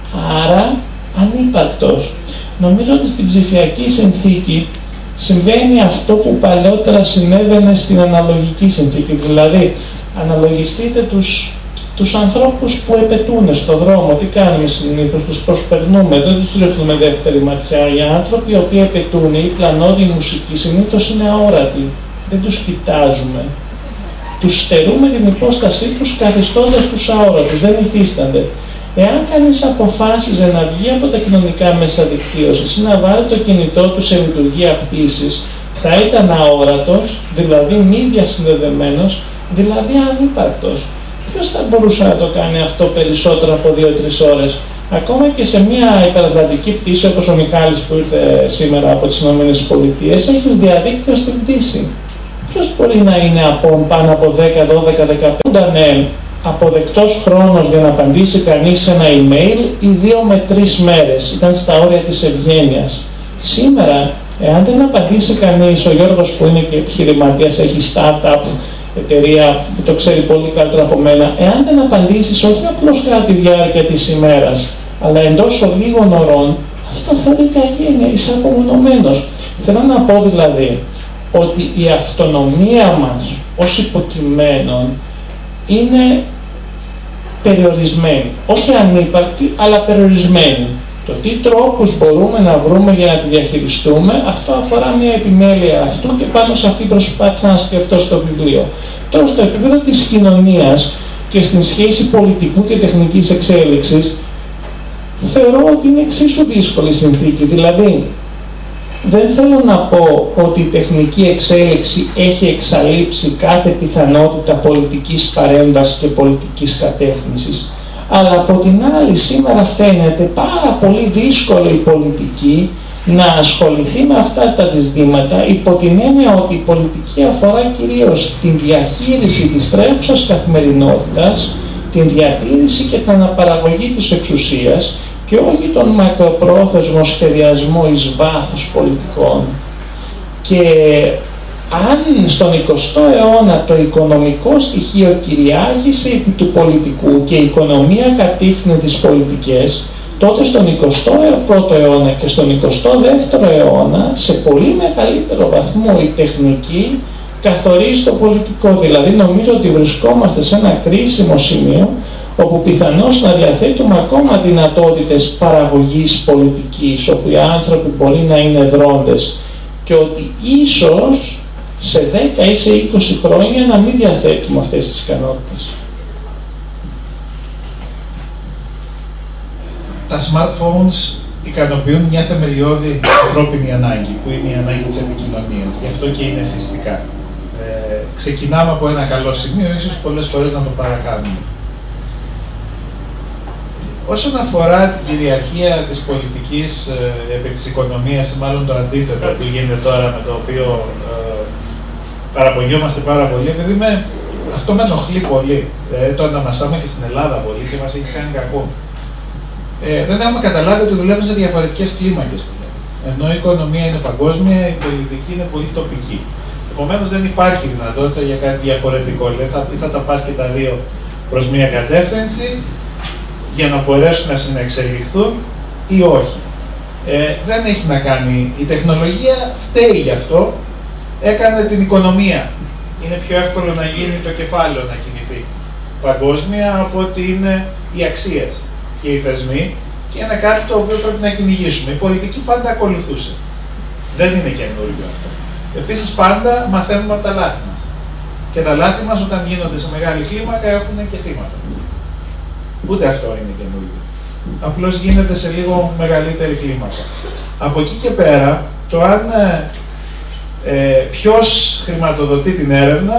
άρα ανύπαρκτος. Νομίζω ότι στην ψηφιακή συνθήκη συμβαίνει αυτό που παλαιότερα συνέβαινε στην αναλογική συνθήκη, δηλαδή αναλογιστείτε τους τους ανθρώπους που επετούν στον δρόμο. Τι κάνουμε συνήθως, τους προσπερνούμε, δεν τους ρίχνουμε δεύτερη ματιά. Οι άνθρωποι οι οποίοι επετούν ή πλανώδη μουσική συνήθως είναι αόρατοι, δεν τους κοιτάζουμε. Τους στερούμε την υπόστασή τους καθιστώντας τους αόρατους, δεν υφίστανται. Εάν κανείς αποφάσιζε να βγει από τα κοινωνικά μέσα δικτύωσης ή να βάλει το κινητό του σε λειτουργία πτήσης, θα ήταν αόρατος, δηλαδή μη διασυνδεδεμένος, δηλαδή ανύπαρκτος. Ποιος θα μπορούσε να το κάνει αυτό περισσότερο από δύο τρεις ώρες? Ακόμα και σε μια υπερατλαντική πτήση όπως ο Μιχάλης που ήρθε σήμερα από τις ΗΠΑ, έχεις διαδίκτυο στην πτήση. Ποιος μπορεί να είναι από πάνω από δέκα, δώδεκα, δεκαπέντε? Ήταν αποδεκτός χρόνος για να απαντήσει κανείς σε ένα email ή δύο με τρεις μέρες. Ήταν στα όρια της ευγένειας. Σήμερα, εάν δεν απαντήσει κανείς, ο Γιώργος που είναι και επιχειρηματίας, έχει startup, εταιρεία που το ξέρει πολύ καλύτερα από μένα, εάν δεν απαντήσεις όχι απλώς κατά τη διάρκεια της ημέρας, αλλά εντός λίγων ωρών, αυτό θεωρείται αγένεια, είσαι απομονωμένος. Θέλω να πω δηλαδή ότι η αυτονομία μας ως υποκειμένων είναι περιορισμένη. Όχι ανύπαρκτη, αλλά περιορισμένη. Το τι τρόπους μπορούμε να βρούμε για να τη διαχειριστούμε, αυτό αφορά μια επιμέλεια αυτού και πάνω σε αυτή προσπάθησα να σκεφτώ στο βιβλίο. Τώρα στο επίπεδο της κοινωνίας και στην σχέση πολιτικού και τεχνικής εξέλιξης, θεωρώ ότι είναι εξίσου δύσκολη συνθήκη. Δηλαδή, δεν θέλω να πω ότι η τεχνική εξέλιξη έχει εξαλείψει κάθε πιθανότητα πολιτικής παρέμβασης και πολιτικής κατεύθυνσης. Αλλά από την άλλη σήμερα φαίνεται πάρα πολύ δύσκολο η πολιτική να ασχοληθεί με αυτά τα ζητήματα υπό την έννοια ότι η πολιτική αφορά κυρίως την διαχείριση της τρέχουσας καθημερινότητας, την διατήρηση και την αναπαραγωγή της εξουσίας και όχι τον μακροπρόθεσμο σχεδιασμό εις βάθος πολιτικών. Και αν στον εικοστό αιώνα το οικονομικό στοιχείο κυριάρχησε επί του πολιτικού και η οικονομία κατήφθηνε τις πολιτικές, τότε στον εικοστό πρώτο αιώνα και στον εικοστό δεύτερο αιώνα, σε πολύ μεγαλύτερο βαθμό η τεχνική καθορίζει το πολιτικό. Δηλαδή νομίζω ότι βρισκόμαστε σε ένα κρίσιμο σημείο όπου πιθανώς να διαθέτουμε ακόμα δυνατότητες παραγωγής πολιτικής, όπου οι άνθρωποι μπορεί να είναι δρόντες και ότι ίσως σε δέκα ή σε είκοσι χρόνια να μην διαθέτουμε αυτές τις ικανότητες. Τα smartphones ικανοποιούν μια θεμελιώδη ανθρώπινη ανάγκη, που είναι η ανάγκη της επικοινωνίας. Γι' αυτό και είναι θυστικά. Ε, ξεκινάμε από ένα καλό σημείο, ίσως πολλές φορές να το παρακάνουμε. Όσον αφορά την κυριαρχία της πολιτικής ε, επί της οικονομίας, ή μάλλον το αντίθετο που γίνεται τώρα, με το οποίο ε, παραπονιόμαστε πάρα πολύ, επειδή με, αυτό με ενοχλεί πολύ. Ε, το αναμασάμε και στην Ελλάδα πολύ και μας έχει κάνει κακό. Ε, δεν έχουμε καταλάβει ότι δουλεύουν σε διαφορετικές κλίμακες. Ενώ η οικονομία είναι παγκόσμια, η πολιτική είναι πολύ τοπική. Επομένως δεν υπάρχει δυνατότητα για κάτι διαφορετικό. Δηλαδή θα, θα τα πας και τα δύο προς μία κατεύθυνση για να μπορέσουν να συνεξελιχθούν ή όχι. Ε, δεν έχει να κάνει. Η τεχνολογία φταίει γι' αυτό. Έκανε την οικονομία. Είναι πιο εύκολο να γίνει το κεφάλαιο να κινηθεί παγκόσμια από ότι είναι οι αξίες και οι θεσμοί, και είναι κάτι το οποίο πρέπει να κυνηγήσουμε. Η πολιτική πάντα ακολουθούσε. Δεν είναι καινούργιο αυτό. Επίσης, πάντα μαθαίνουμε από τα λάθη μας. Και τα λάθη μας, όταν γίνονται σε μεγάλη κλίμακα, έχουν και θύματα. Ούτε αυτό είναι καινούργιο. Απλώς γίνεται σε λίγο μεγαλύτερη κλίμακα. Από εκεί και πέρα, το αν ε, ποιος χρηματοδοτεί την έρευνα,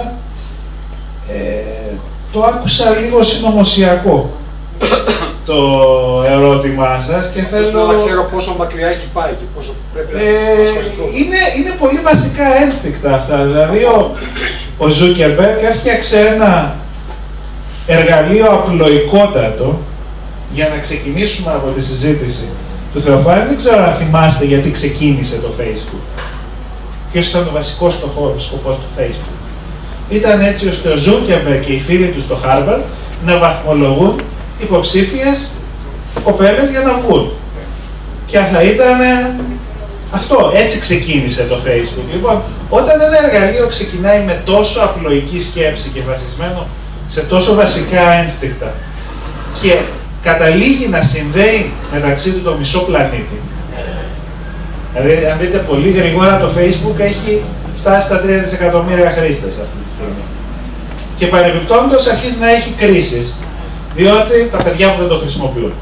ε, το άκουσα λίγο συνωμοσιακό το ερώτημά σας και θέλω... Θέλω να ξέρω πόσο μακριά έχει πάει και πόσο πρέπει να ε, ασχοληθούμε. Είναι, είναι πολύ βασικά ένστικτα αυτά. Δηλαδή ο, ο Ζούκερμπεργκ έφτιαξε ένα εργαλείο απλοϊκότατο για να ξεκινήσουμε από τη συζήτηση του Θεοφάνη. Δεν ξέρω αν θυμάστε γιατί ξεκίνησε το Facebook. Ποιος ήταν ο βασικός σκοπός του Facebook. Ήταν έτσι ώστε ο Ζούκερμπεργκ και οι φίλοι του στο Harvard να βαθμολογούν υποψήφιες κοπέλες για να βγουν. Και θα ήταν αυτό. Έτσι ξεκίνησε το Facebook. Λοιπόν, όταν ένα εργαλείο ξεκινάει με τόσο απλοϊκή σκέψη και βασισμένο σε τόσο βασικά ένστικτα και καταλήγει να συνδέει μεταξύ του το μισό πλανήτη. Δηλαδή, αν δείτε πολύ γρήγορα, το Facebook έχει φτάσει στα τρία δισεκατομμύρια χρήστες αυτή τη στιγμή. Και παρεμπιπτόντως αρχίζει να έχει κρίσεις, διότι τα παιδιά που δεν το χρησιμοποιούν.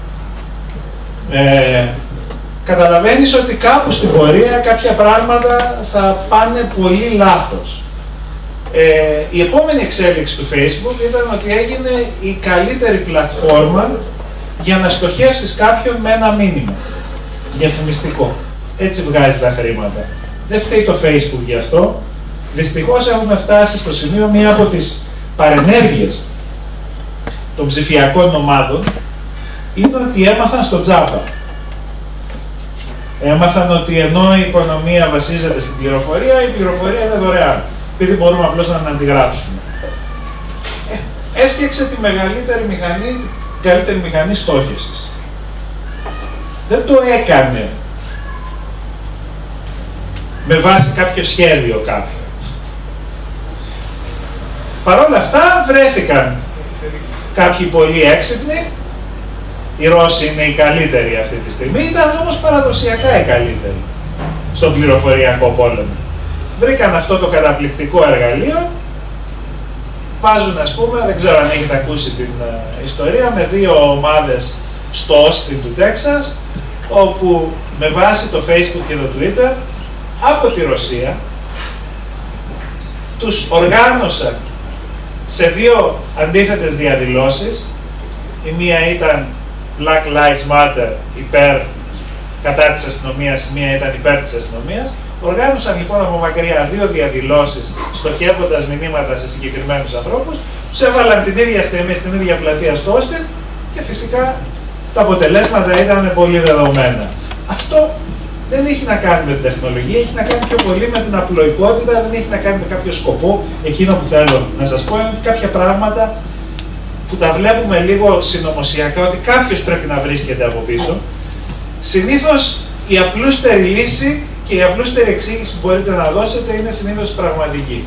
Ε, καταλαβαίνεις ότι κάπου στην πορεία κάποια πράγματα θα πάνε πολύ λάθος. Ε, η επόμενη εξέλιξη του Facebook ήταν ότι έγινε η καλύτερη πλατφόρμα για να στοχεύσεις κάποιον με ένα μήνυμα διαφημιστικό. Έτσι βγάζει τα χρήματα. Δεν φταίει το Facebook γι' αυτό. Δυστυχώς έχουμε φτάσει στο σημείο, μία από τις παρενέργειες των ψηφιακών ομάδων είναι ότι έμαθαν στο τζάπα. Έμαθαν ότι ενώ η οικονομία βασίζεται στην πληροφορία, η πληροφορία είναι δωρεάν, επειδή μπορούμε απλώς να την αντιγράψουμε. Ε, έφτιαξε τη μεγαλύτερη μηχανή, την καλύτερη μηχανή στόχευσης. Δεν το έκανε με βάση κάποιο σχέδιο κάποιο. Παρ' όλα αυτά βρέθηκαν κάποιοι πολύ έξυπνοι, οι Ρώσοι είναι οι καλύτεροι αυτή τη στιγμή, ήταν όμως παραδοσιακά οι καλύτεροι στον πληροφοριακό πόλεμο. Βρήκαν αυτό το καταπληκτικό εργαλείο, βάζουν, ας πούμε, δεν ξέρω αν έχετε ακούσει την uh, ιστορία, με δύο ομάδες στο Austin του Τέξας, όπου με βάση το Facebook και το Twitter από τη Ρωσία τους οργάνωσαν σε δύο αντίθετες διαδηλώσεις. Η μία ήταν Black Lives Matter υπέρ κατά της αστυνομίας, η μία ήταν υπέρ της αστυνομίας. Οργάνωσαν λοιπόν από μακριά δύο διαδηλώσεις, στοχεύοντας μηνύματα σε συγκεκριμένους ανθρώπους, τους έβαλαν την ίδια στιγμή στην ίδια πλατεία στο Austin και φυσικά τα αποτελέσματα ήταν πολύ δεδομένα. Αυτό δεν έχει να κάνει με την τεχνολογία, έχει να κάνει πιο πολύ με την απλοϊκότητα, δεν έχει να κάνει με κάποιο σκοπό. Εκείνο που θέλω να σας πω είναι ότι κάποια πράγματα που τα βλέπουμε λίγο συνωμοσιακά, ότι κάποιος πρέπει να βρίσκεται από πίσω, συνήθως η απλούστερη λύση και η απλούστερη εξήγηση που μπορείτε να δώσετε είναι συνήθως πραγματική.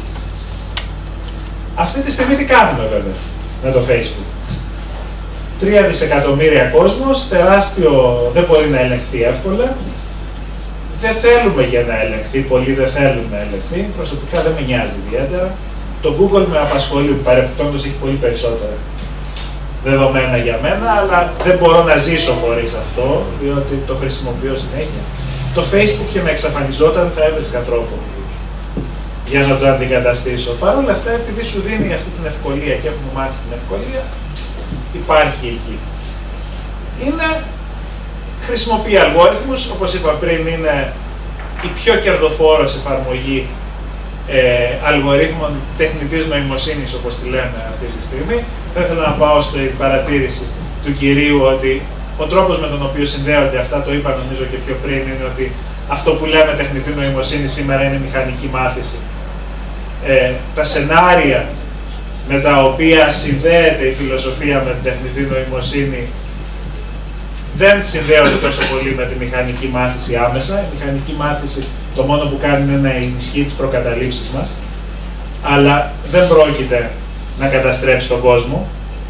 Αυτή τη στιγμή τι κάνουμε βέβαια με το Facebook. Τρία δισεκατομμύρια κόσμος, τεράστιο, δεν μπορεί να ελεγχθεί εύκολα. Δεν θέλουμε για να ελεγχθεί, πολλοί δεν θέλουν να ελεγχθεί. Προσωπικά δεν με νοιάζει ιδιαίτερα. Το Google με απασχολεί, παρεπιπτόντως έχει πολύ περισσότερα δεδομένα για μένα, αλλά δεν μπορώ να ζήσω χωρίς αυτό, διότι το χρησιμοποιώ συνέχεια. Το Facebook και με εξαφανιζόταν θα έβρισκα τρόπο για να το αντικαταστήσω. Παρ' όλα αυτά, επειδή σου δίνει αυτή την ευκολία και έχουμε μάθει την ευκολία, υπάρχει εκεί. Είναι, χρησιμοποιεί αλγόριθμους, όπως είπα πριν, είναι η πιο κερδοφόρος εφαρμογή ε, αλγορίθμων τεχνητής νοημοσύνης, όπως τη λέμε αυτή τη στιγμή. Θα ήθελα να πάω στην παρατήρηση του κυρίου ότι ο τρόπος με τον οποίο συνδέονται αυτά, το είπα νομίζω και πιο πριν, είναι ότι αυτό που λέμε τεχνητή νοημοσύνη σήμερα είναι μηχανική μάθηση. Ε, τα σενάρια με τα οποία συνδέεται η φιλοσοφία με την τεχνητή νοημοσύνη δεν συνδέονται τόσο πολύ με τη μηχανική μάθηση άμεσα. Η μηχανική μάθηση το μόνο που κάνει είναι να ενισχύει τις προκαταλήψεις μας, αλλά δεν πρόκειται να καταστρέψει τον κόσμο.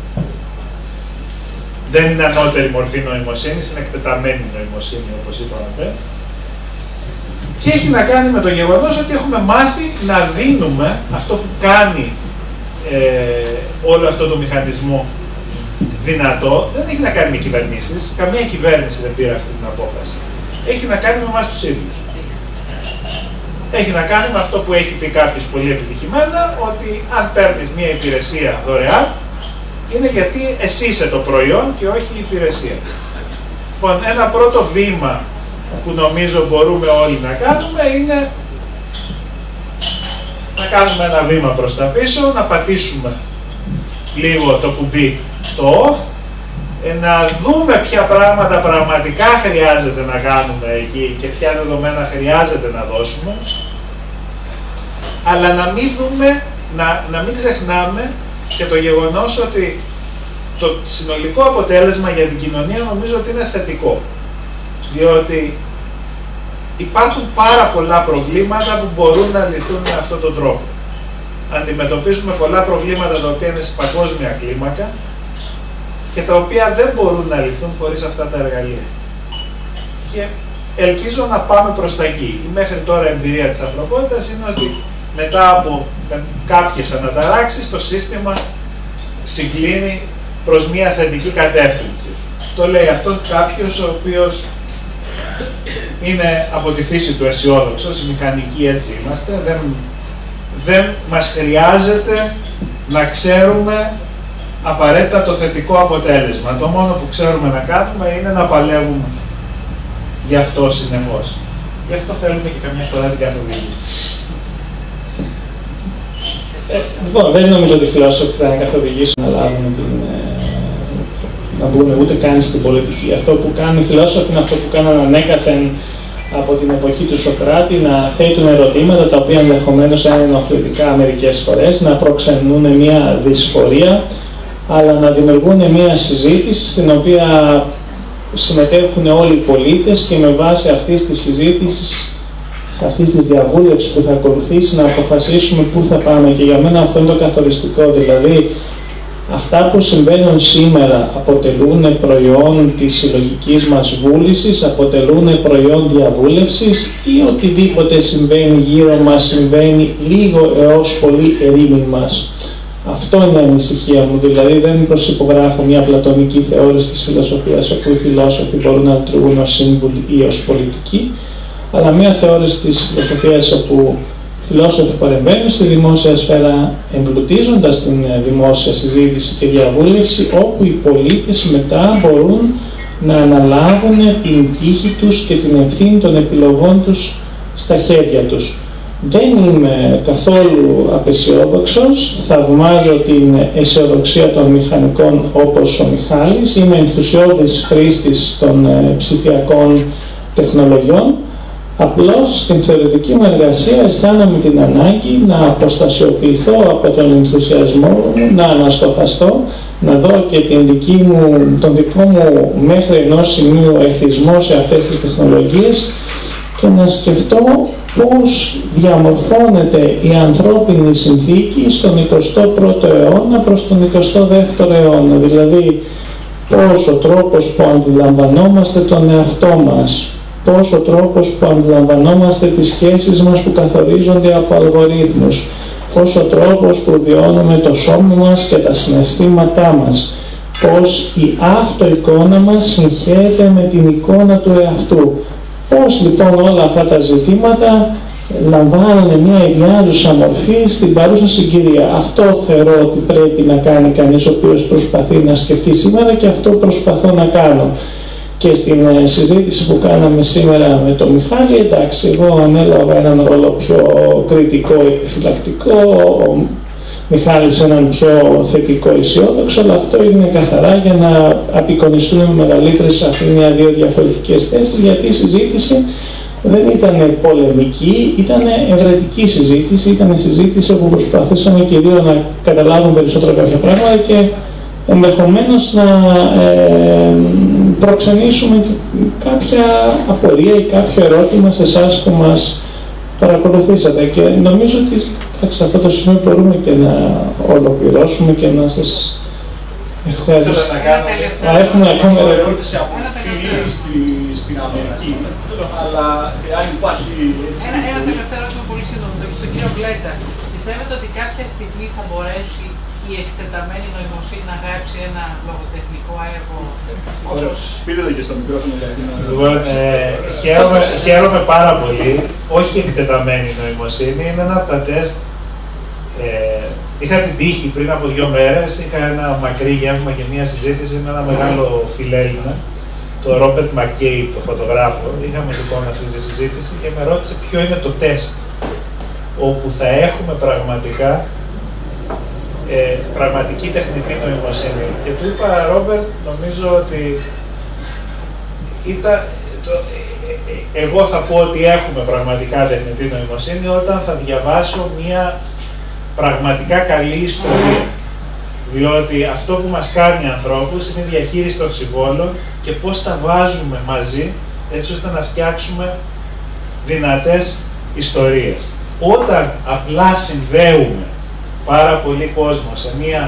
Δεν είναι ανώτερη μορφή νοημοσύνης, είναι εκτεταμένη νοημοσύνη, όπως είπαμε πριν. Και έχει να κάνει με το γεγονός ότι έχουμε μάθει να δίνουμε αυτό που κάνει ε, όλο αυτό το μηχανισμό δυνατό. Δεν έχει να κάνει με κυβερνήσεις. Καμία κυβέρνηση δεν πήρε αυτή την απόφαση. Έχει να κάνει με εμάς τους ίδιους. Έχει να κάνει με αυτό που έχει πει κάποιος πολύ επιτυχημένα, ότι αν παίρνεις μία υπηρεσία δωρεάν, είναι γιατί εσύ είσαι το προϊόν και όχι η υπηρεσία. Λοιπόν, ένα πρώτο βήμα που νομίζω μπορούμε όλοι να κάνουμε είναι να κάνουμε ένα βήμα προς τα πίσω, να πατήσουμε λίγο το κουμπί το off, να δούμε ποια πράγματα πραγματικά χρειάζεται να κάνουμε εκεί και ποια δεδομένα χρειάζεται να δώσουμε, αλλά να μην δούμε, να, να μην ξεχνάμε και το γεγονός ότι το συνολικό αποτέλεσμα για την κοινωνία νομίζω ότι είναι θετικό. Διότι υπάρχουν πάρα πολλά προβλήματα που μπορούν να λυθούν με αυτόν τον τρόπο. Αντιμετωπίζουμε πολλά προβλήματα τα οποία είναι σε παγκόσμια κλίμακα και τα οποία δεν μπορούν να λυθούν χωρίς αυτά τα εργαλεία. Και ελπίζω να πάμε προς τα εκεί. Η μέχρι τώρα εμπειρία της ανθρωπότητας είναι ότι μετά από κάποιες αναταράξεις το σύστημα συγκλίνει προς μια θετική κατεύθυνση. Το λέει αυτό κάποιος ο οποίος είναι από τη φύση του αισιόδοξος, οι μηχανικοί έτσι είμαστε, δεν, δεν μας χρειάζεται να ξέρουμε απαραίτητα το θετικό αποτέλεσμα. Το μόνο που ξέρουμε να κάνουμε είναι να παλεύουμε γι' αυτό συνεχώς. Γι' αυτό θέλουμε και καμιά φορά την καθοδήγηση. Ε, λοιπόν, δεν νομίζω ότι οι φιλόσοφοι θα καθοδηγήσουν να λάβουν την, να μπουν ούτε καν στην πολιτική. Αυτό που κάνουν οι φιλόσοφοι είναι αυτό που κάναν ανέκαθεν από την εποχή του Σοκράτη, να θέτουν ερωτήματα τα οποία ενδεχομένως είναι ενοχλητικά μερικές φορές, να προξενούν μια δυσφορία, αλλά να δημιουργούν μια συζήτηση στην οποία συμμετέχουν όλοι οι πολίτες και με βάση αυτής της συζήτησης σε αυτή τη διαβούλευση που θα ακολουθήσει να αποφασίσουμε πού θα πάμε, και για μένα αυτό είναι το καθοριστικό. Δηλαδή, αυτά που συμβαίνουν σήμερα αποτελούν προϊόν της συλλογικής μας βούλησης, αποτελούν προϊόν διαβούλευσης, ή οτιδήποτε συμβαίνει γύρω μας συμβαίνει λίγο έως πολύ ερήμην μας. Αυτό είναι η ανησυχία μου, δηλαδή δεν προσυπογράφω μια πλατωνική θεώρηση της φιλοσοφίας όπου οι φιλόσοφοι μπορούν να λειτουργούν ως σύμβουλοι ή ως πολιτικοί, αλλά μια θεώρηση της φιλοσοφίας όπου φιλόσοφοι παρεμβαίνουν στη δημόσια σφαίρα εμπλουτίζοντας την δημόσια συζήτηση και διαβούλευση, όπου οι πολίτες μετά μπορούν να αναλάβουν την τύχη τους και την ευθύνη των επιλογών τους στα χέρια τους. Δεν είμαι καθόλου απεσιόδοξος, θαυμάζω την αισιοδοξία των μηχανικών όπως ο Μιχάλης, είμαι ενθουσιώδης χρήστης των ψηφιακών τεχνολογιών. Απλώς στην θεωρητική μου εργασία αισθάνομαι την ανάγκη να αποστασιοποιηθώ από τον ενθουσιασμό μου, να αναστοχαστώ, να δω και την δική μου, τον δικό μου μέχρι ενός σημείου εθισμό σε αυτές τις τεχνολογίες και να σκεφτώ πώς διαμορφώνεται η ανθρώπινη συνθήκη στον εικοστό πρώτο αιώνα προς τον εικοστό δεύτερο αιώνα. Δηλαδή, πώς ο τρόπος που αντιλαμβανόμαστε τον εαυτό μας, πώς ο τρόπος που αντιλαμβανόμαστε τις σχέσεις μας που καθορίζονται από αλγορίθμους, πώς ο τρόπος που βιώνουμε το σώμα μας και τα συναισθήματά μας, πώς η αυτοεικόνα μας συγχέεται με την εικόνα του εαυτού. Πώς λοιπόν όλα αυτά τα ζητήματα λαμβάνουν μια ιδιάζουσα μορφή στην παρούσα συγκυρία. Αυτό θεωρώ ότι πρέπει να κάνει κανείς ο οποίος προσπαθεί να σκεφτεί σήμερα, και αυτό προσπαθώ να κάνω. Και στην συζήτηση που κάναμε σήμερα με τον Μιχάλη, εντάξει, εγώ ανέλαβα έναν ρόλο πιο κριτικό, επιφυλακτικό, ο Μιχάλης έναν πιο θετικό, αισιόδοξο, αλλά αυτό είναι καθαρά για να απεικονιστούν με μεγαλύτερη σαφήνεια δύο διαφορετικές θέσεις, γιατί η συζήτηση δεν ήταν πολεμική, ήταν ευρετική συζήτηση, ήταν συζήτηση όπου προσπαθήσαμε και οι δύο να καταλάβουν περισσότερο κάποια πράγματα και ενδεχομένως να ε, προξενήσουμε κάποια απορία ή κάποιο ερώτημα σε εσάς που μας παρακολουθήσατε, και νομίζω ότι σε αυτό το σημείο μπορούμε και να ολοκληρώσουμε και να σας ευχαριστήσω. Να έχουμε ακόμα ερώτηση από φίλοι στην Αμερική, αλλά αν υπάρχει έτσι... Ένα, ένα τελευταίο ερώτημα πολύ σύντομο, στον κύριο Γκλέτσα. Πιστεύετε ότι κάποια στιγμή θα μπορέσει η εκτεταμένη νοημοσύνη να γράψει ένα λογοτεχνικό έργο όπως... Πείτε το και στο μικρόφωνο γιατί να... Λοιπόν, ε, χαίρομαι, χαίρομαι πάρα πολύ. Όχι εκτεταμένη νοημοσύνη, είναι ένα από τα τεστ. Ε, είχα την τύχη πριν από δύο μέρες, είχα ένα μακρύ γεύμα και μια συζήτηση με ένα μεγάλο φιλέλληνα, τον Ρόμπερτ Μακκέιμπ, τον φωτογράφο. Είχαμε λοιπόν αυτή τη συζήτηση και με ρώτησε ποιο είναι το τεστ όπου θα έχουμε πραγματικά Ε, πραγματική τεχνητή νοημοσύνη. Και του είπα, Ρόμπερτ, νομίζω ότι ήταν, το, ε, ε, εγώ θα πω ότι έχουμε πραγματικά τεχνητή νοημοσύνη όταν θα διαβάσω μια πραγματικά καλή ιστορία. Διότι αυτό που μας κάνει ανθρώπους είναι η διαχείριση των συμβόλων και πώς τα βάζουμε μαζί έτσι ώστε να φτιάξουμε δυνατές ιστορίες. Όταν απλά συνδέουμε πάρα πολύ κόσμο σε μια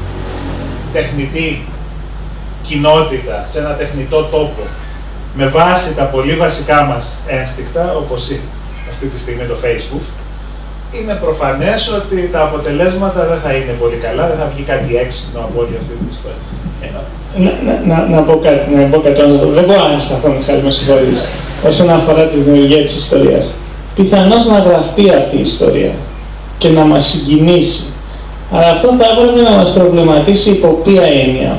τεχνητή κοινότητα, σε ένα τεχνητό τόπο, με βάση τα πολύ βασικά μας ένστικτα, όπως είναι αυτή τη στιγμή το Facebook, είναι προφανές ότι τα αποτελέσματα δεν θα είναι πολύ καλά, δεν θα βγει κάτι έξυπνο από όλη αυτή την ιστορία. Να, να, να, να πω κάτι, να πω κάτι, δεν μπορώ να σταθώ, Μιχάλη, με συγχωρείς, όσον αφορά τη δημιουργία της ιστορίας. Πιθανώς να γραφτεί αυτή η ιστορία και να μας συγκινήσει. Αλλά αυτό θα έπρεπε να μας προβληματίσει υπό ποια έννοια.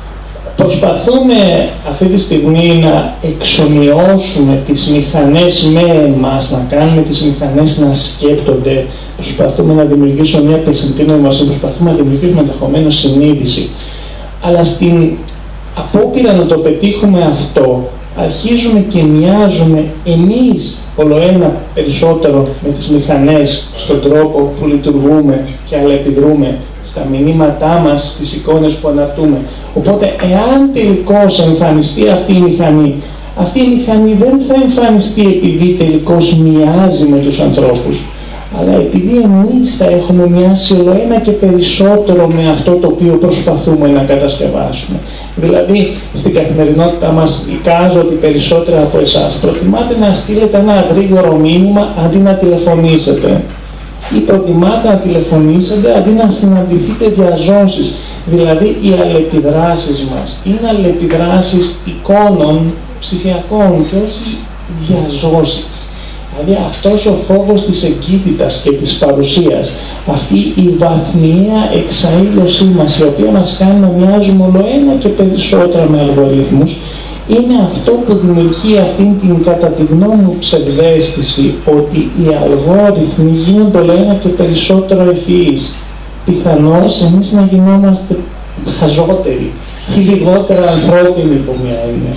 Προσπαθούμε αυτή τη στιγμή να εξομοιώσουμε τις μηχανές με εμάς, να κάνουμε τις μηχανές να σκέπτονται, προσπαθούμε να δημιουργήσουμε μια τεχνητή νοημοσύνη, προσπαθούμε να δημιουργήσουμε ενδεχομένως συνείδηση. Αλλά στην απόπειρα να το πετύχουμε αυτό, αρχίζουμε και μοιάζουμε εμείς ολοένα περισσότερο με τις μηχανές στον τρόπο που λειτουργούμε και αλληλεπιδρούμε, στα μηνύματά μας, στις εικόνες που αναρτούμε. Οπότε, εάν τελικώς εμφανιστεί αυτή η μηχανή αυτή η μηχανή δεν θα εμφανιστεί επειδή τελικώς μοιάζει με τους ανθρώπους, αλλά επειδή εμείς θα έχουμε μοιάσει όλο ένα και περισσότερο με αυτό το οποίο προσπαθούμε να κατασκευάσουμε. Δηλαδή, στην καθημερινότητά μας εικάζω ότι περισσότερα από εσάς προτιμάτε να στείλετε ένα γρήγορο μήνυμα αντί να τηλεφωνήσετε. Ή προτιμάτε να τηλεφωνήσετε αντί να συναντηθείτε διαζώσεις. Δηλαδή, οι αλληλεπιδράσεις μας είναι αλληλεπιδράσεις εικόνων ψηφιακών και όχι διαζώσεις. Δηλαδή αυτός ο φόβος της εγκύτητας και της παρουσίας, αυτή η βαθμιαία εξαήλωσή μας, η οποία μας κάνει να μοιάζουμε όλο ένα και περισσότερα με αλγορίθμους, είναι αυτό που δημιουργεί αυτήν την, κατά τη γνώμη μου, ψευδαίσθηση ότι οι αλγόριθμοι γίνονται όλο ένα και περισσότερο ευφυείς. Πιθανώς εμείς να γινόμαστε χαζότεροι ή λιγότερα ανθρώπινοι από μια έννοια.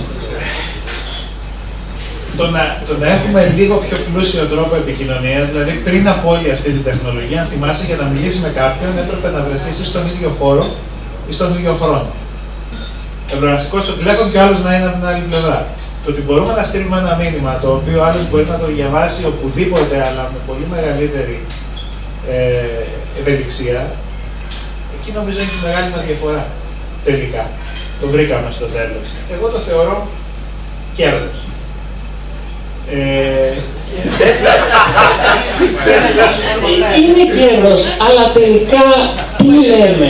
Το να, το να έχουμε λίγο πιο πλούσιο τρόπο επικοινωνίας, δηλαδή πριν από όλη αυτή την τεχνολογία, αν θυμάσαι, για να μιλήσει με κάποιον έπρεπε να βρεθείς στον ίδιο χώρο ή στον ίδιο χρόνο. Έπρεπε να σηκώσει το τηλέφωνο και ο άλλος να είναι από την άλλη πλευρά. Το ότι μπορούμε να στείλουμε ένα μήνυμα το οποίο ο άλλος μπορεί να το διαβάσει οπουδήποτε, αλλά με πολύ μεγαλύτερη ε, ευελιξία, εκεί νομίζω είναι η μεγάλη μας διαφορά. Τελικά. Το βρήκαμε στο τέλος. Εγώ το θεωρώ κέρδος. Ε, είναι κέρδος, αλλά τελικά τι λέμε?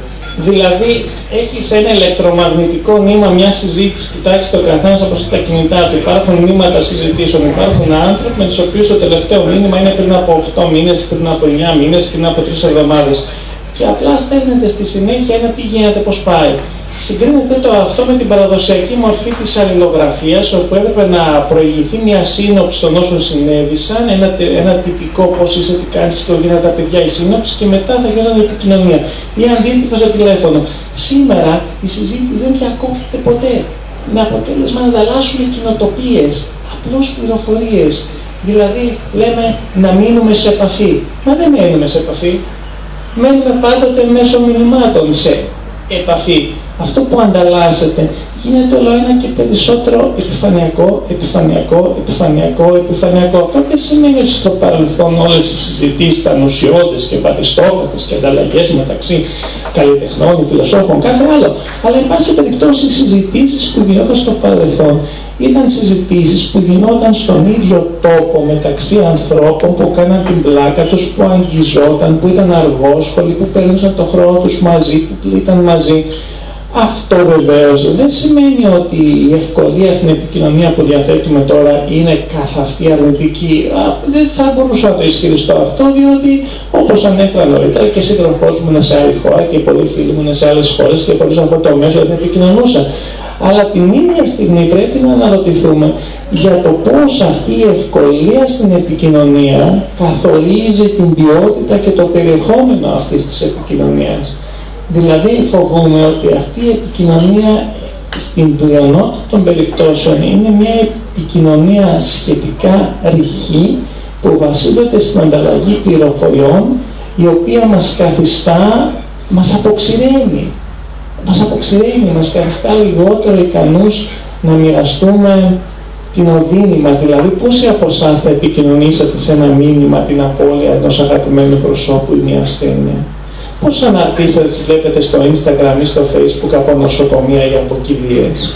Δηλαδή, έχεις ένα ηλεκτρομαγνητικό νήμα, μια συζήτηση, κοιτάξτε το καθένας από στα κινητά του. Υπάρχουν νήματα συζητήσεων, υπάρχουν άνθρωποι με τους οποίους το τελευταίο μήνυμα είναι πριν από οκτώ μήνες, πριν από εννιά μήνες, πριν από τρεις εβδομάδες. Και απλά στέλνετε στη συνέχεια ένα τι γίνεται, πώς πάει. Συγκρίνεται το αυτό με την παραδοσιακή μορφή της αλληλογραφίας, όπου έπρεπε να προηγηθεί μια σύνοψη των όσων συνέβησαν, ένα, ένα τυπικό πώς είσαι, τι κάνεις, τι γίνανε τα παιδιά, η σύνοψη, και μετά θα γίνανε η επικοινωνία. Ή αντίστοιχο στο τηλέφωνο. Σήμερα η συζήτηση δεν διακόπτεται ποτέ. Με αποτέλεσμα να ανταλλάσσουμε κοινοτοπίες, απλώς πληροφορίες. Δηλαδή, λέμε να μείνουμε σε επαφή. Μα δεν μένουμε σε επαφή. Μένουμε πάντοτε μέσω μηνυμάτων σε επαφή. Αυτό που ανταλλάσσεται γίνεται όλο ένα και περισσότερο επιφανειακό, επιφανειακό, επιφανειακό, επιφανειακό. Αυτό δεν σημαίνει ότι στο παρελθόν όλες οι συζητήσεις ήταν ουσιώδες και βαριστόχαστες και ανταλλαγές μεταξύ καλλιτεχνών, φιλοσόφων, κάθε άλλο. Αλλά εν πάση περιπτώσει οι συζητήσεις που γινόταν στο παρελθόν ήταν συζητήσεις που γινόταν στον ίδιο τόπο μεταξύ ανθρώπων που κάναν την πλάκα τους, που αγγιζόταν, που ήταν αργόσχολοι, που περνούσαν το χρόνο τους μαζί, που ήταν μαζί. Αυτό βεβαίως δεν σημαίνει ότι η ευκολία στην επικοινωνία που διαθέτουμε τώρα είναι καθ' αυτή αρνητική. Α, δεν θα μπορούσα να το ισχυριστώ αυτό, διότι όπως ανέφερα νωρίτερα και σύντροφός μου είναι σε άλλη χώρα και πολλοί φίλοι μου είναι σε άλλες χώρες και χωρίς αυτό το μέσο δεν επικοινωνούσα. Αλλά την ίδια στιγμή πρέπει να αναρωτηθούμε για το πώς αυτή η ευκολία στην επικοινωνία καθορίζει την ποιότητα και το περιεχόμενο αυτής της επικοινωνίας. Δηλαδή φοβούμαι ότι αυτή η επικοινωνία στην πλειονότητα των περιπτώσεων είναι μια επικοινωνία σχετικά ρηχή που βασίζεται στην ανταλλαγή πληροφοριών, η οποία μας καθιστά, μας αποξηραίνει. Μας αποξηραίνει, μας καθιστά λιγότερο ικανούς να μοιραστούμε την οδύνη μας. Δηλαδή, πόσοι από εσάς θα επικοινωνήσατε σε ένα μήνυμα την απώλεια ενός αγαπημένου προσώπου ή μια ασθένεια? Πόσες αναρτήσεις βλέπετε στο Instagram ή στο Facebook από νοσοκομεία ή από κηδείες?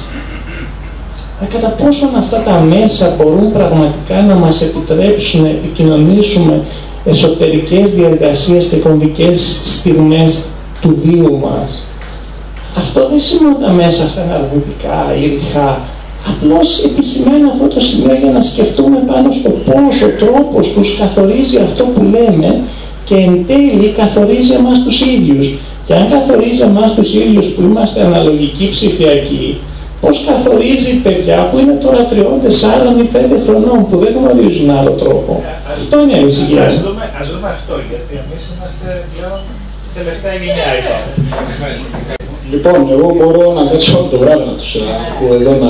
Κατά πόσον αυτά τα μέσα μπορούν πραγματικά να μας επιτρέψουν να επικοινωνήσουμε εσωτερικές διαδικασίες και κομβικές στιγμές του βίου μας? Αυτό δεν σημαίνει ότι τα μέσα αυτά είναι αρνητικά ή ρηχά. Απλώς επισημαίνω αυτό το σημείο για να σκεφτούμε πάνω στο πώς ο τρόπος τους καθορίζει αυτό που λέμε και εν τέλει καθορίζει εμάς τους ίδιους. Και αν καθορίζει εμάς τους ίδιους που είμαστε αναλογικοί ψηφιακοί, πώς καθορίζει παιδιά που είναι τώρα τριών, τεσσάρων ή πέντε χρονών που δεν γνωρίζουν άλλο τρόπο? Ε, αυτό είναι η ανησυχία. Ας δούμε, ας δούμε αυτό, γιατί εμείς είμαστε πλέον τελευταία γενιά, είπαμε. Λοιπόν, εγώ μπορώ να κάτσω το βράδυ να τους ακούω εδώ να,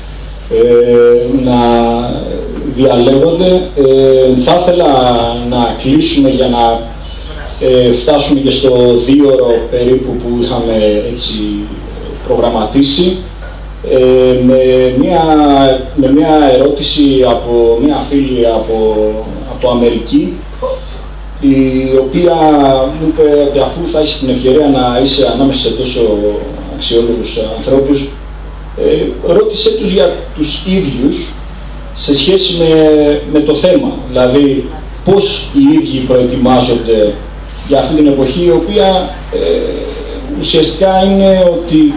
ε, να διαλέγονται. Ε, θα ήθελα να κλείσουμε για να ε, φτάσουμε και στο δύο ώρο περίπου που είχαμε έτσι προγραμματίσει. ε, με, μια, με μια ερώτηση από μια φίλη από, από Αμερική, η οποία μου είπε ότι αφού θα έχεις την ευκαιρία να είσαι ανάμεσα σε τόσο αξιόλογους ανθρώπους, ε, ρώτησέ τους για τους ίδιους σε σχέση με, με το θέμα, δηλαδή πώς οι ίδιοι προετοιμάζονται για αυτή την εποχή, η οποία ε, ουσιαστικά είναι ότι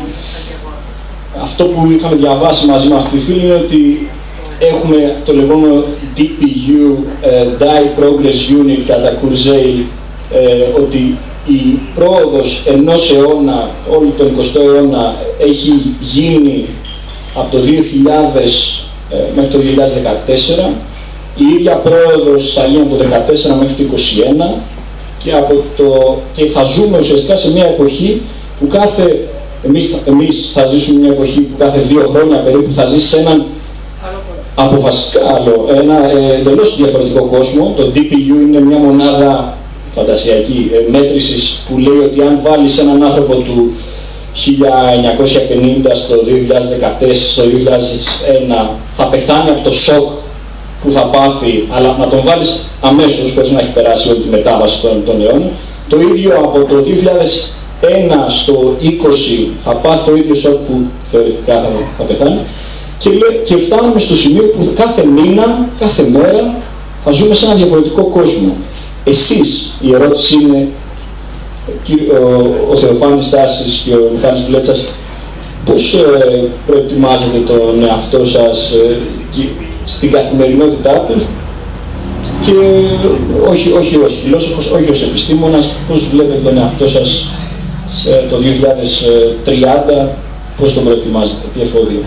αυτό που είχαμε διαβάσει μαζί με αυτή τη φίλη είναι ότι έχουμε το λεγόμενο ντι πι γιου, ε, Die Progress Unit κατά Kurzweil, ε, ότι η πρόοδος ενός αιώνα, όλο τον εικοστό αιώνα, έχει γίνει από το δύο χιλιάδες ε, μέχρι το δύο χιλιάδες δεκατέσσερα. Η ίδια πρόοδος θα γίνει από το δεκατέσσερα μέχρι το είκοσι ένα και, από το, και θα ζούμε ουσιαστικά σε μια εποχή που κάθε, εμείς, εμείς θα ζήσουμε μια εποχή που κάθε δύο χρόνια περίπου θα ζήσει σε έναν αποφασιστικά άλλο, ένα ε, εντελώς διαφορετικό κόσμο. Το ντι πι γιου είναι μια μονάδα φαντασιακή ε, μέτρησης που λέει ότι αν βάλεις έναν άνθρωπο του χίλια εννιακόσια πενήντα στο δύο χιλιάδες δεκατέσσερα, στο δύο χιλιάδες ένα θα πεθάνει από το σοκ που θα πάθει, αλλά να τον βάλεις αμέσως χωρίς να έχει περάσει όλη τη μετάβαση των, των αιώνων. Το ίδιο από το δύο χιλιάδες ένα στο είκοσι θα πάθει το ίδιο σοκ που θεωρητικά θα, θα πεθάνει. Και, και φτάνουμε στο σημείο που κάθε μήνα, κάθε μέρα θα ζούμε σε ένα διαφορετικό κόσμο. Εσείς, η ερώτηση είναι, ο, ο Θεοφάνης Στάσης και ο Μιχάλης Βλέτσας, πώς ε, προετοιμάζετε τον εαυτό σας ε, και, στην καθημερινότητά τους και όχι, όχι ως φιλόσοφος, όχι ως επιστήμονας, πώς βλέπετε τον εαυτό σας σε το δύο χιλιάδες τριάντα, πώς τον προετοιμάζετε, τι εφόδια.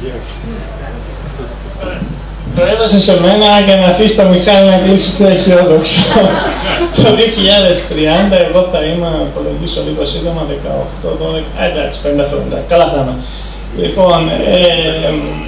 Το έδωσε σε μένα για να αφήσει το Μιχάλη να κλείσει πιο αισιόδοξο. Το δύο χιλιάδες τριάντα εγώ θα είμαι, απολογίσω λίγο σύντομα, δεκαοκτώ, δώδεκα, εντάξει, πενήντα χρόνια, καλά θα είμαι. Λοιπόν, ε,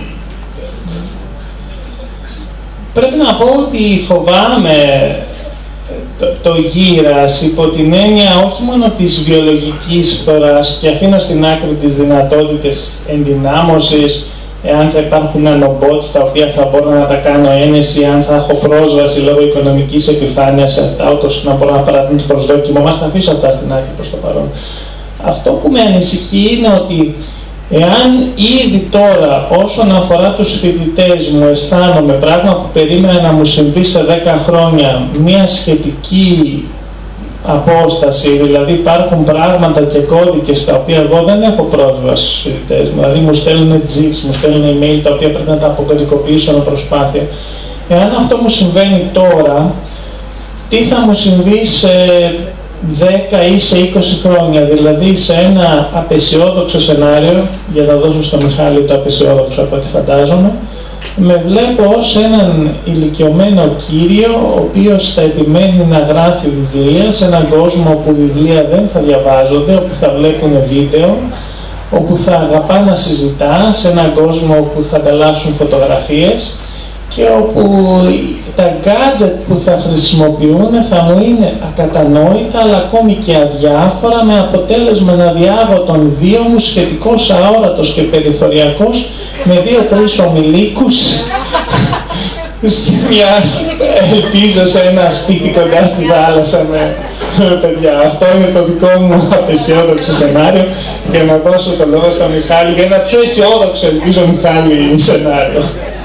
πρέπει να πω ότι φοβάμαι το, το γύρας υπό την έννοια όχι μόνο της βιολογικής φθοράς, και αφήνω στην άκρη τις δυνατότητες ενδυνάμωσης, εάν θα υπάρχουν νανομπότς τα οποία θα μπορώ να τα κάνω ένεση, αν θα έχω πρόσβαση λόγω οικονομικής επιφάνειας σε αυτά, ούτως να μπορώ να παραδίνω το προσδόκιμο μας, θα αφήσω αυτά στην άκρη προς το παρόν. Αυτό που με ανησυχεί είναι ότι εάν ήδη τώρα όσον αφορά τους φοιτητές μου αισθάνομαι, πράγμα που περίμενα να μου συμβεί σε δέκα χρόνια, μια σχετική απόσταση, δηλαδή υπάρχουν πράγματα και κώδικες τα οποία εγώ δεν έχω πρόσβαση στους φοιτητές μου, δηλαδή μου στέλνουν τζιπς, μου στέλνουν email τα οποία πρέπει να τα αποκωδικοποιήσω με προσπάθεια. Εάν αυτό μου συμβαίνει τώρα, τι θα μου συμβεί σε δέκα ή σε είκοσι χρόνια, δηλαδή σε ένα απεσιόδοξο σενάριο, για να δώσω στο Μιχάλη το απεσιόδοξο από ό,τι φαντάζομαι, με βλέπω ως έναν ηλικιωμένο κύριο, ο οποίος θα επιμένει να γράφει βιβλία σε έναν κόσμο όπου βιβλία δεν θα διαβάζονται, όπου θα βλέπουν βίντεο, όπου θα αγαπά να συζητά, σε έναν κόσμο όπου θα ανταλλάσσουν φωτογραφίες και όπου τα gadget που θα χρησιμοποιούν θα μου είναι ακατανόητα αλλά ακόμη και αδιάφορα, με αποτέλεσμα να διάβω τον βίο μου σχετικώς αόρατος και περιθωριακός με δύο-τρεις ομιλίκους σε μια, ελπίζω σε ένα σπίτι κοντά στη θάλασσα με, με παιδιά. Αυτό είναι το δικό μου απεσιόδοξο σενάριο, για να δώσω το λόγο στον Μιχάλη για ένα πιο αισιόδοξο, ελπίζω Μιχάλη, σενάριο.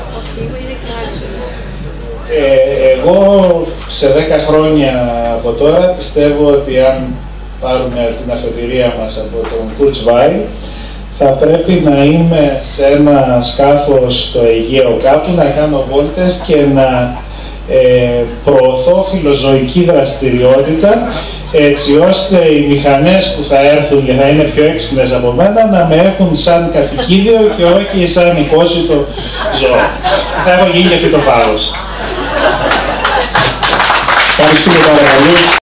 Ε, εγώ σε δέκα χρόνια από τώρα πιστεύω ότι αν πάρουμε την αφετηρία μας από τον Kurzweil, θα πρέπει να είμαι σε ένα σκάφος στο Αιγαίο κάπου, να κάνω βόλτες και να ε, προωθώ φιλοζωική δραστηριότητα, έτσι ώστε οι μηχανές που θα έρθουν και θα είναι πιο έξυπνες από μένα να με έχουν σαν κατοικίδιο και όχι σαν υπόσιτο ζώο. Θα έχω γίνει και φυτοφάγος. Ευχαριστούμε πάρα πολύ.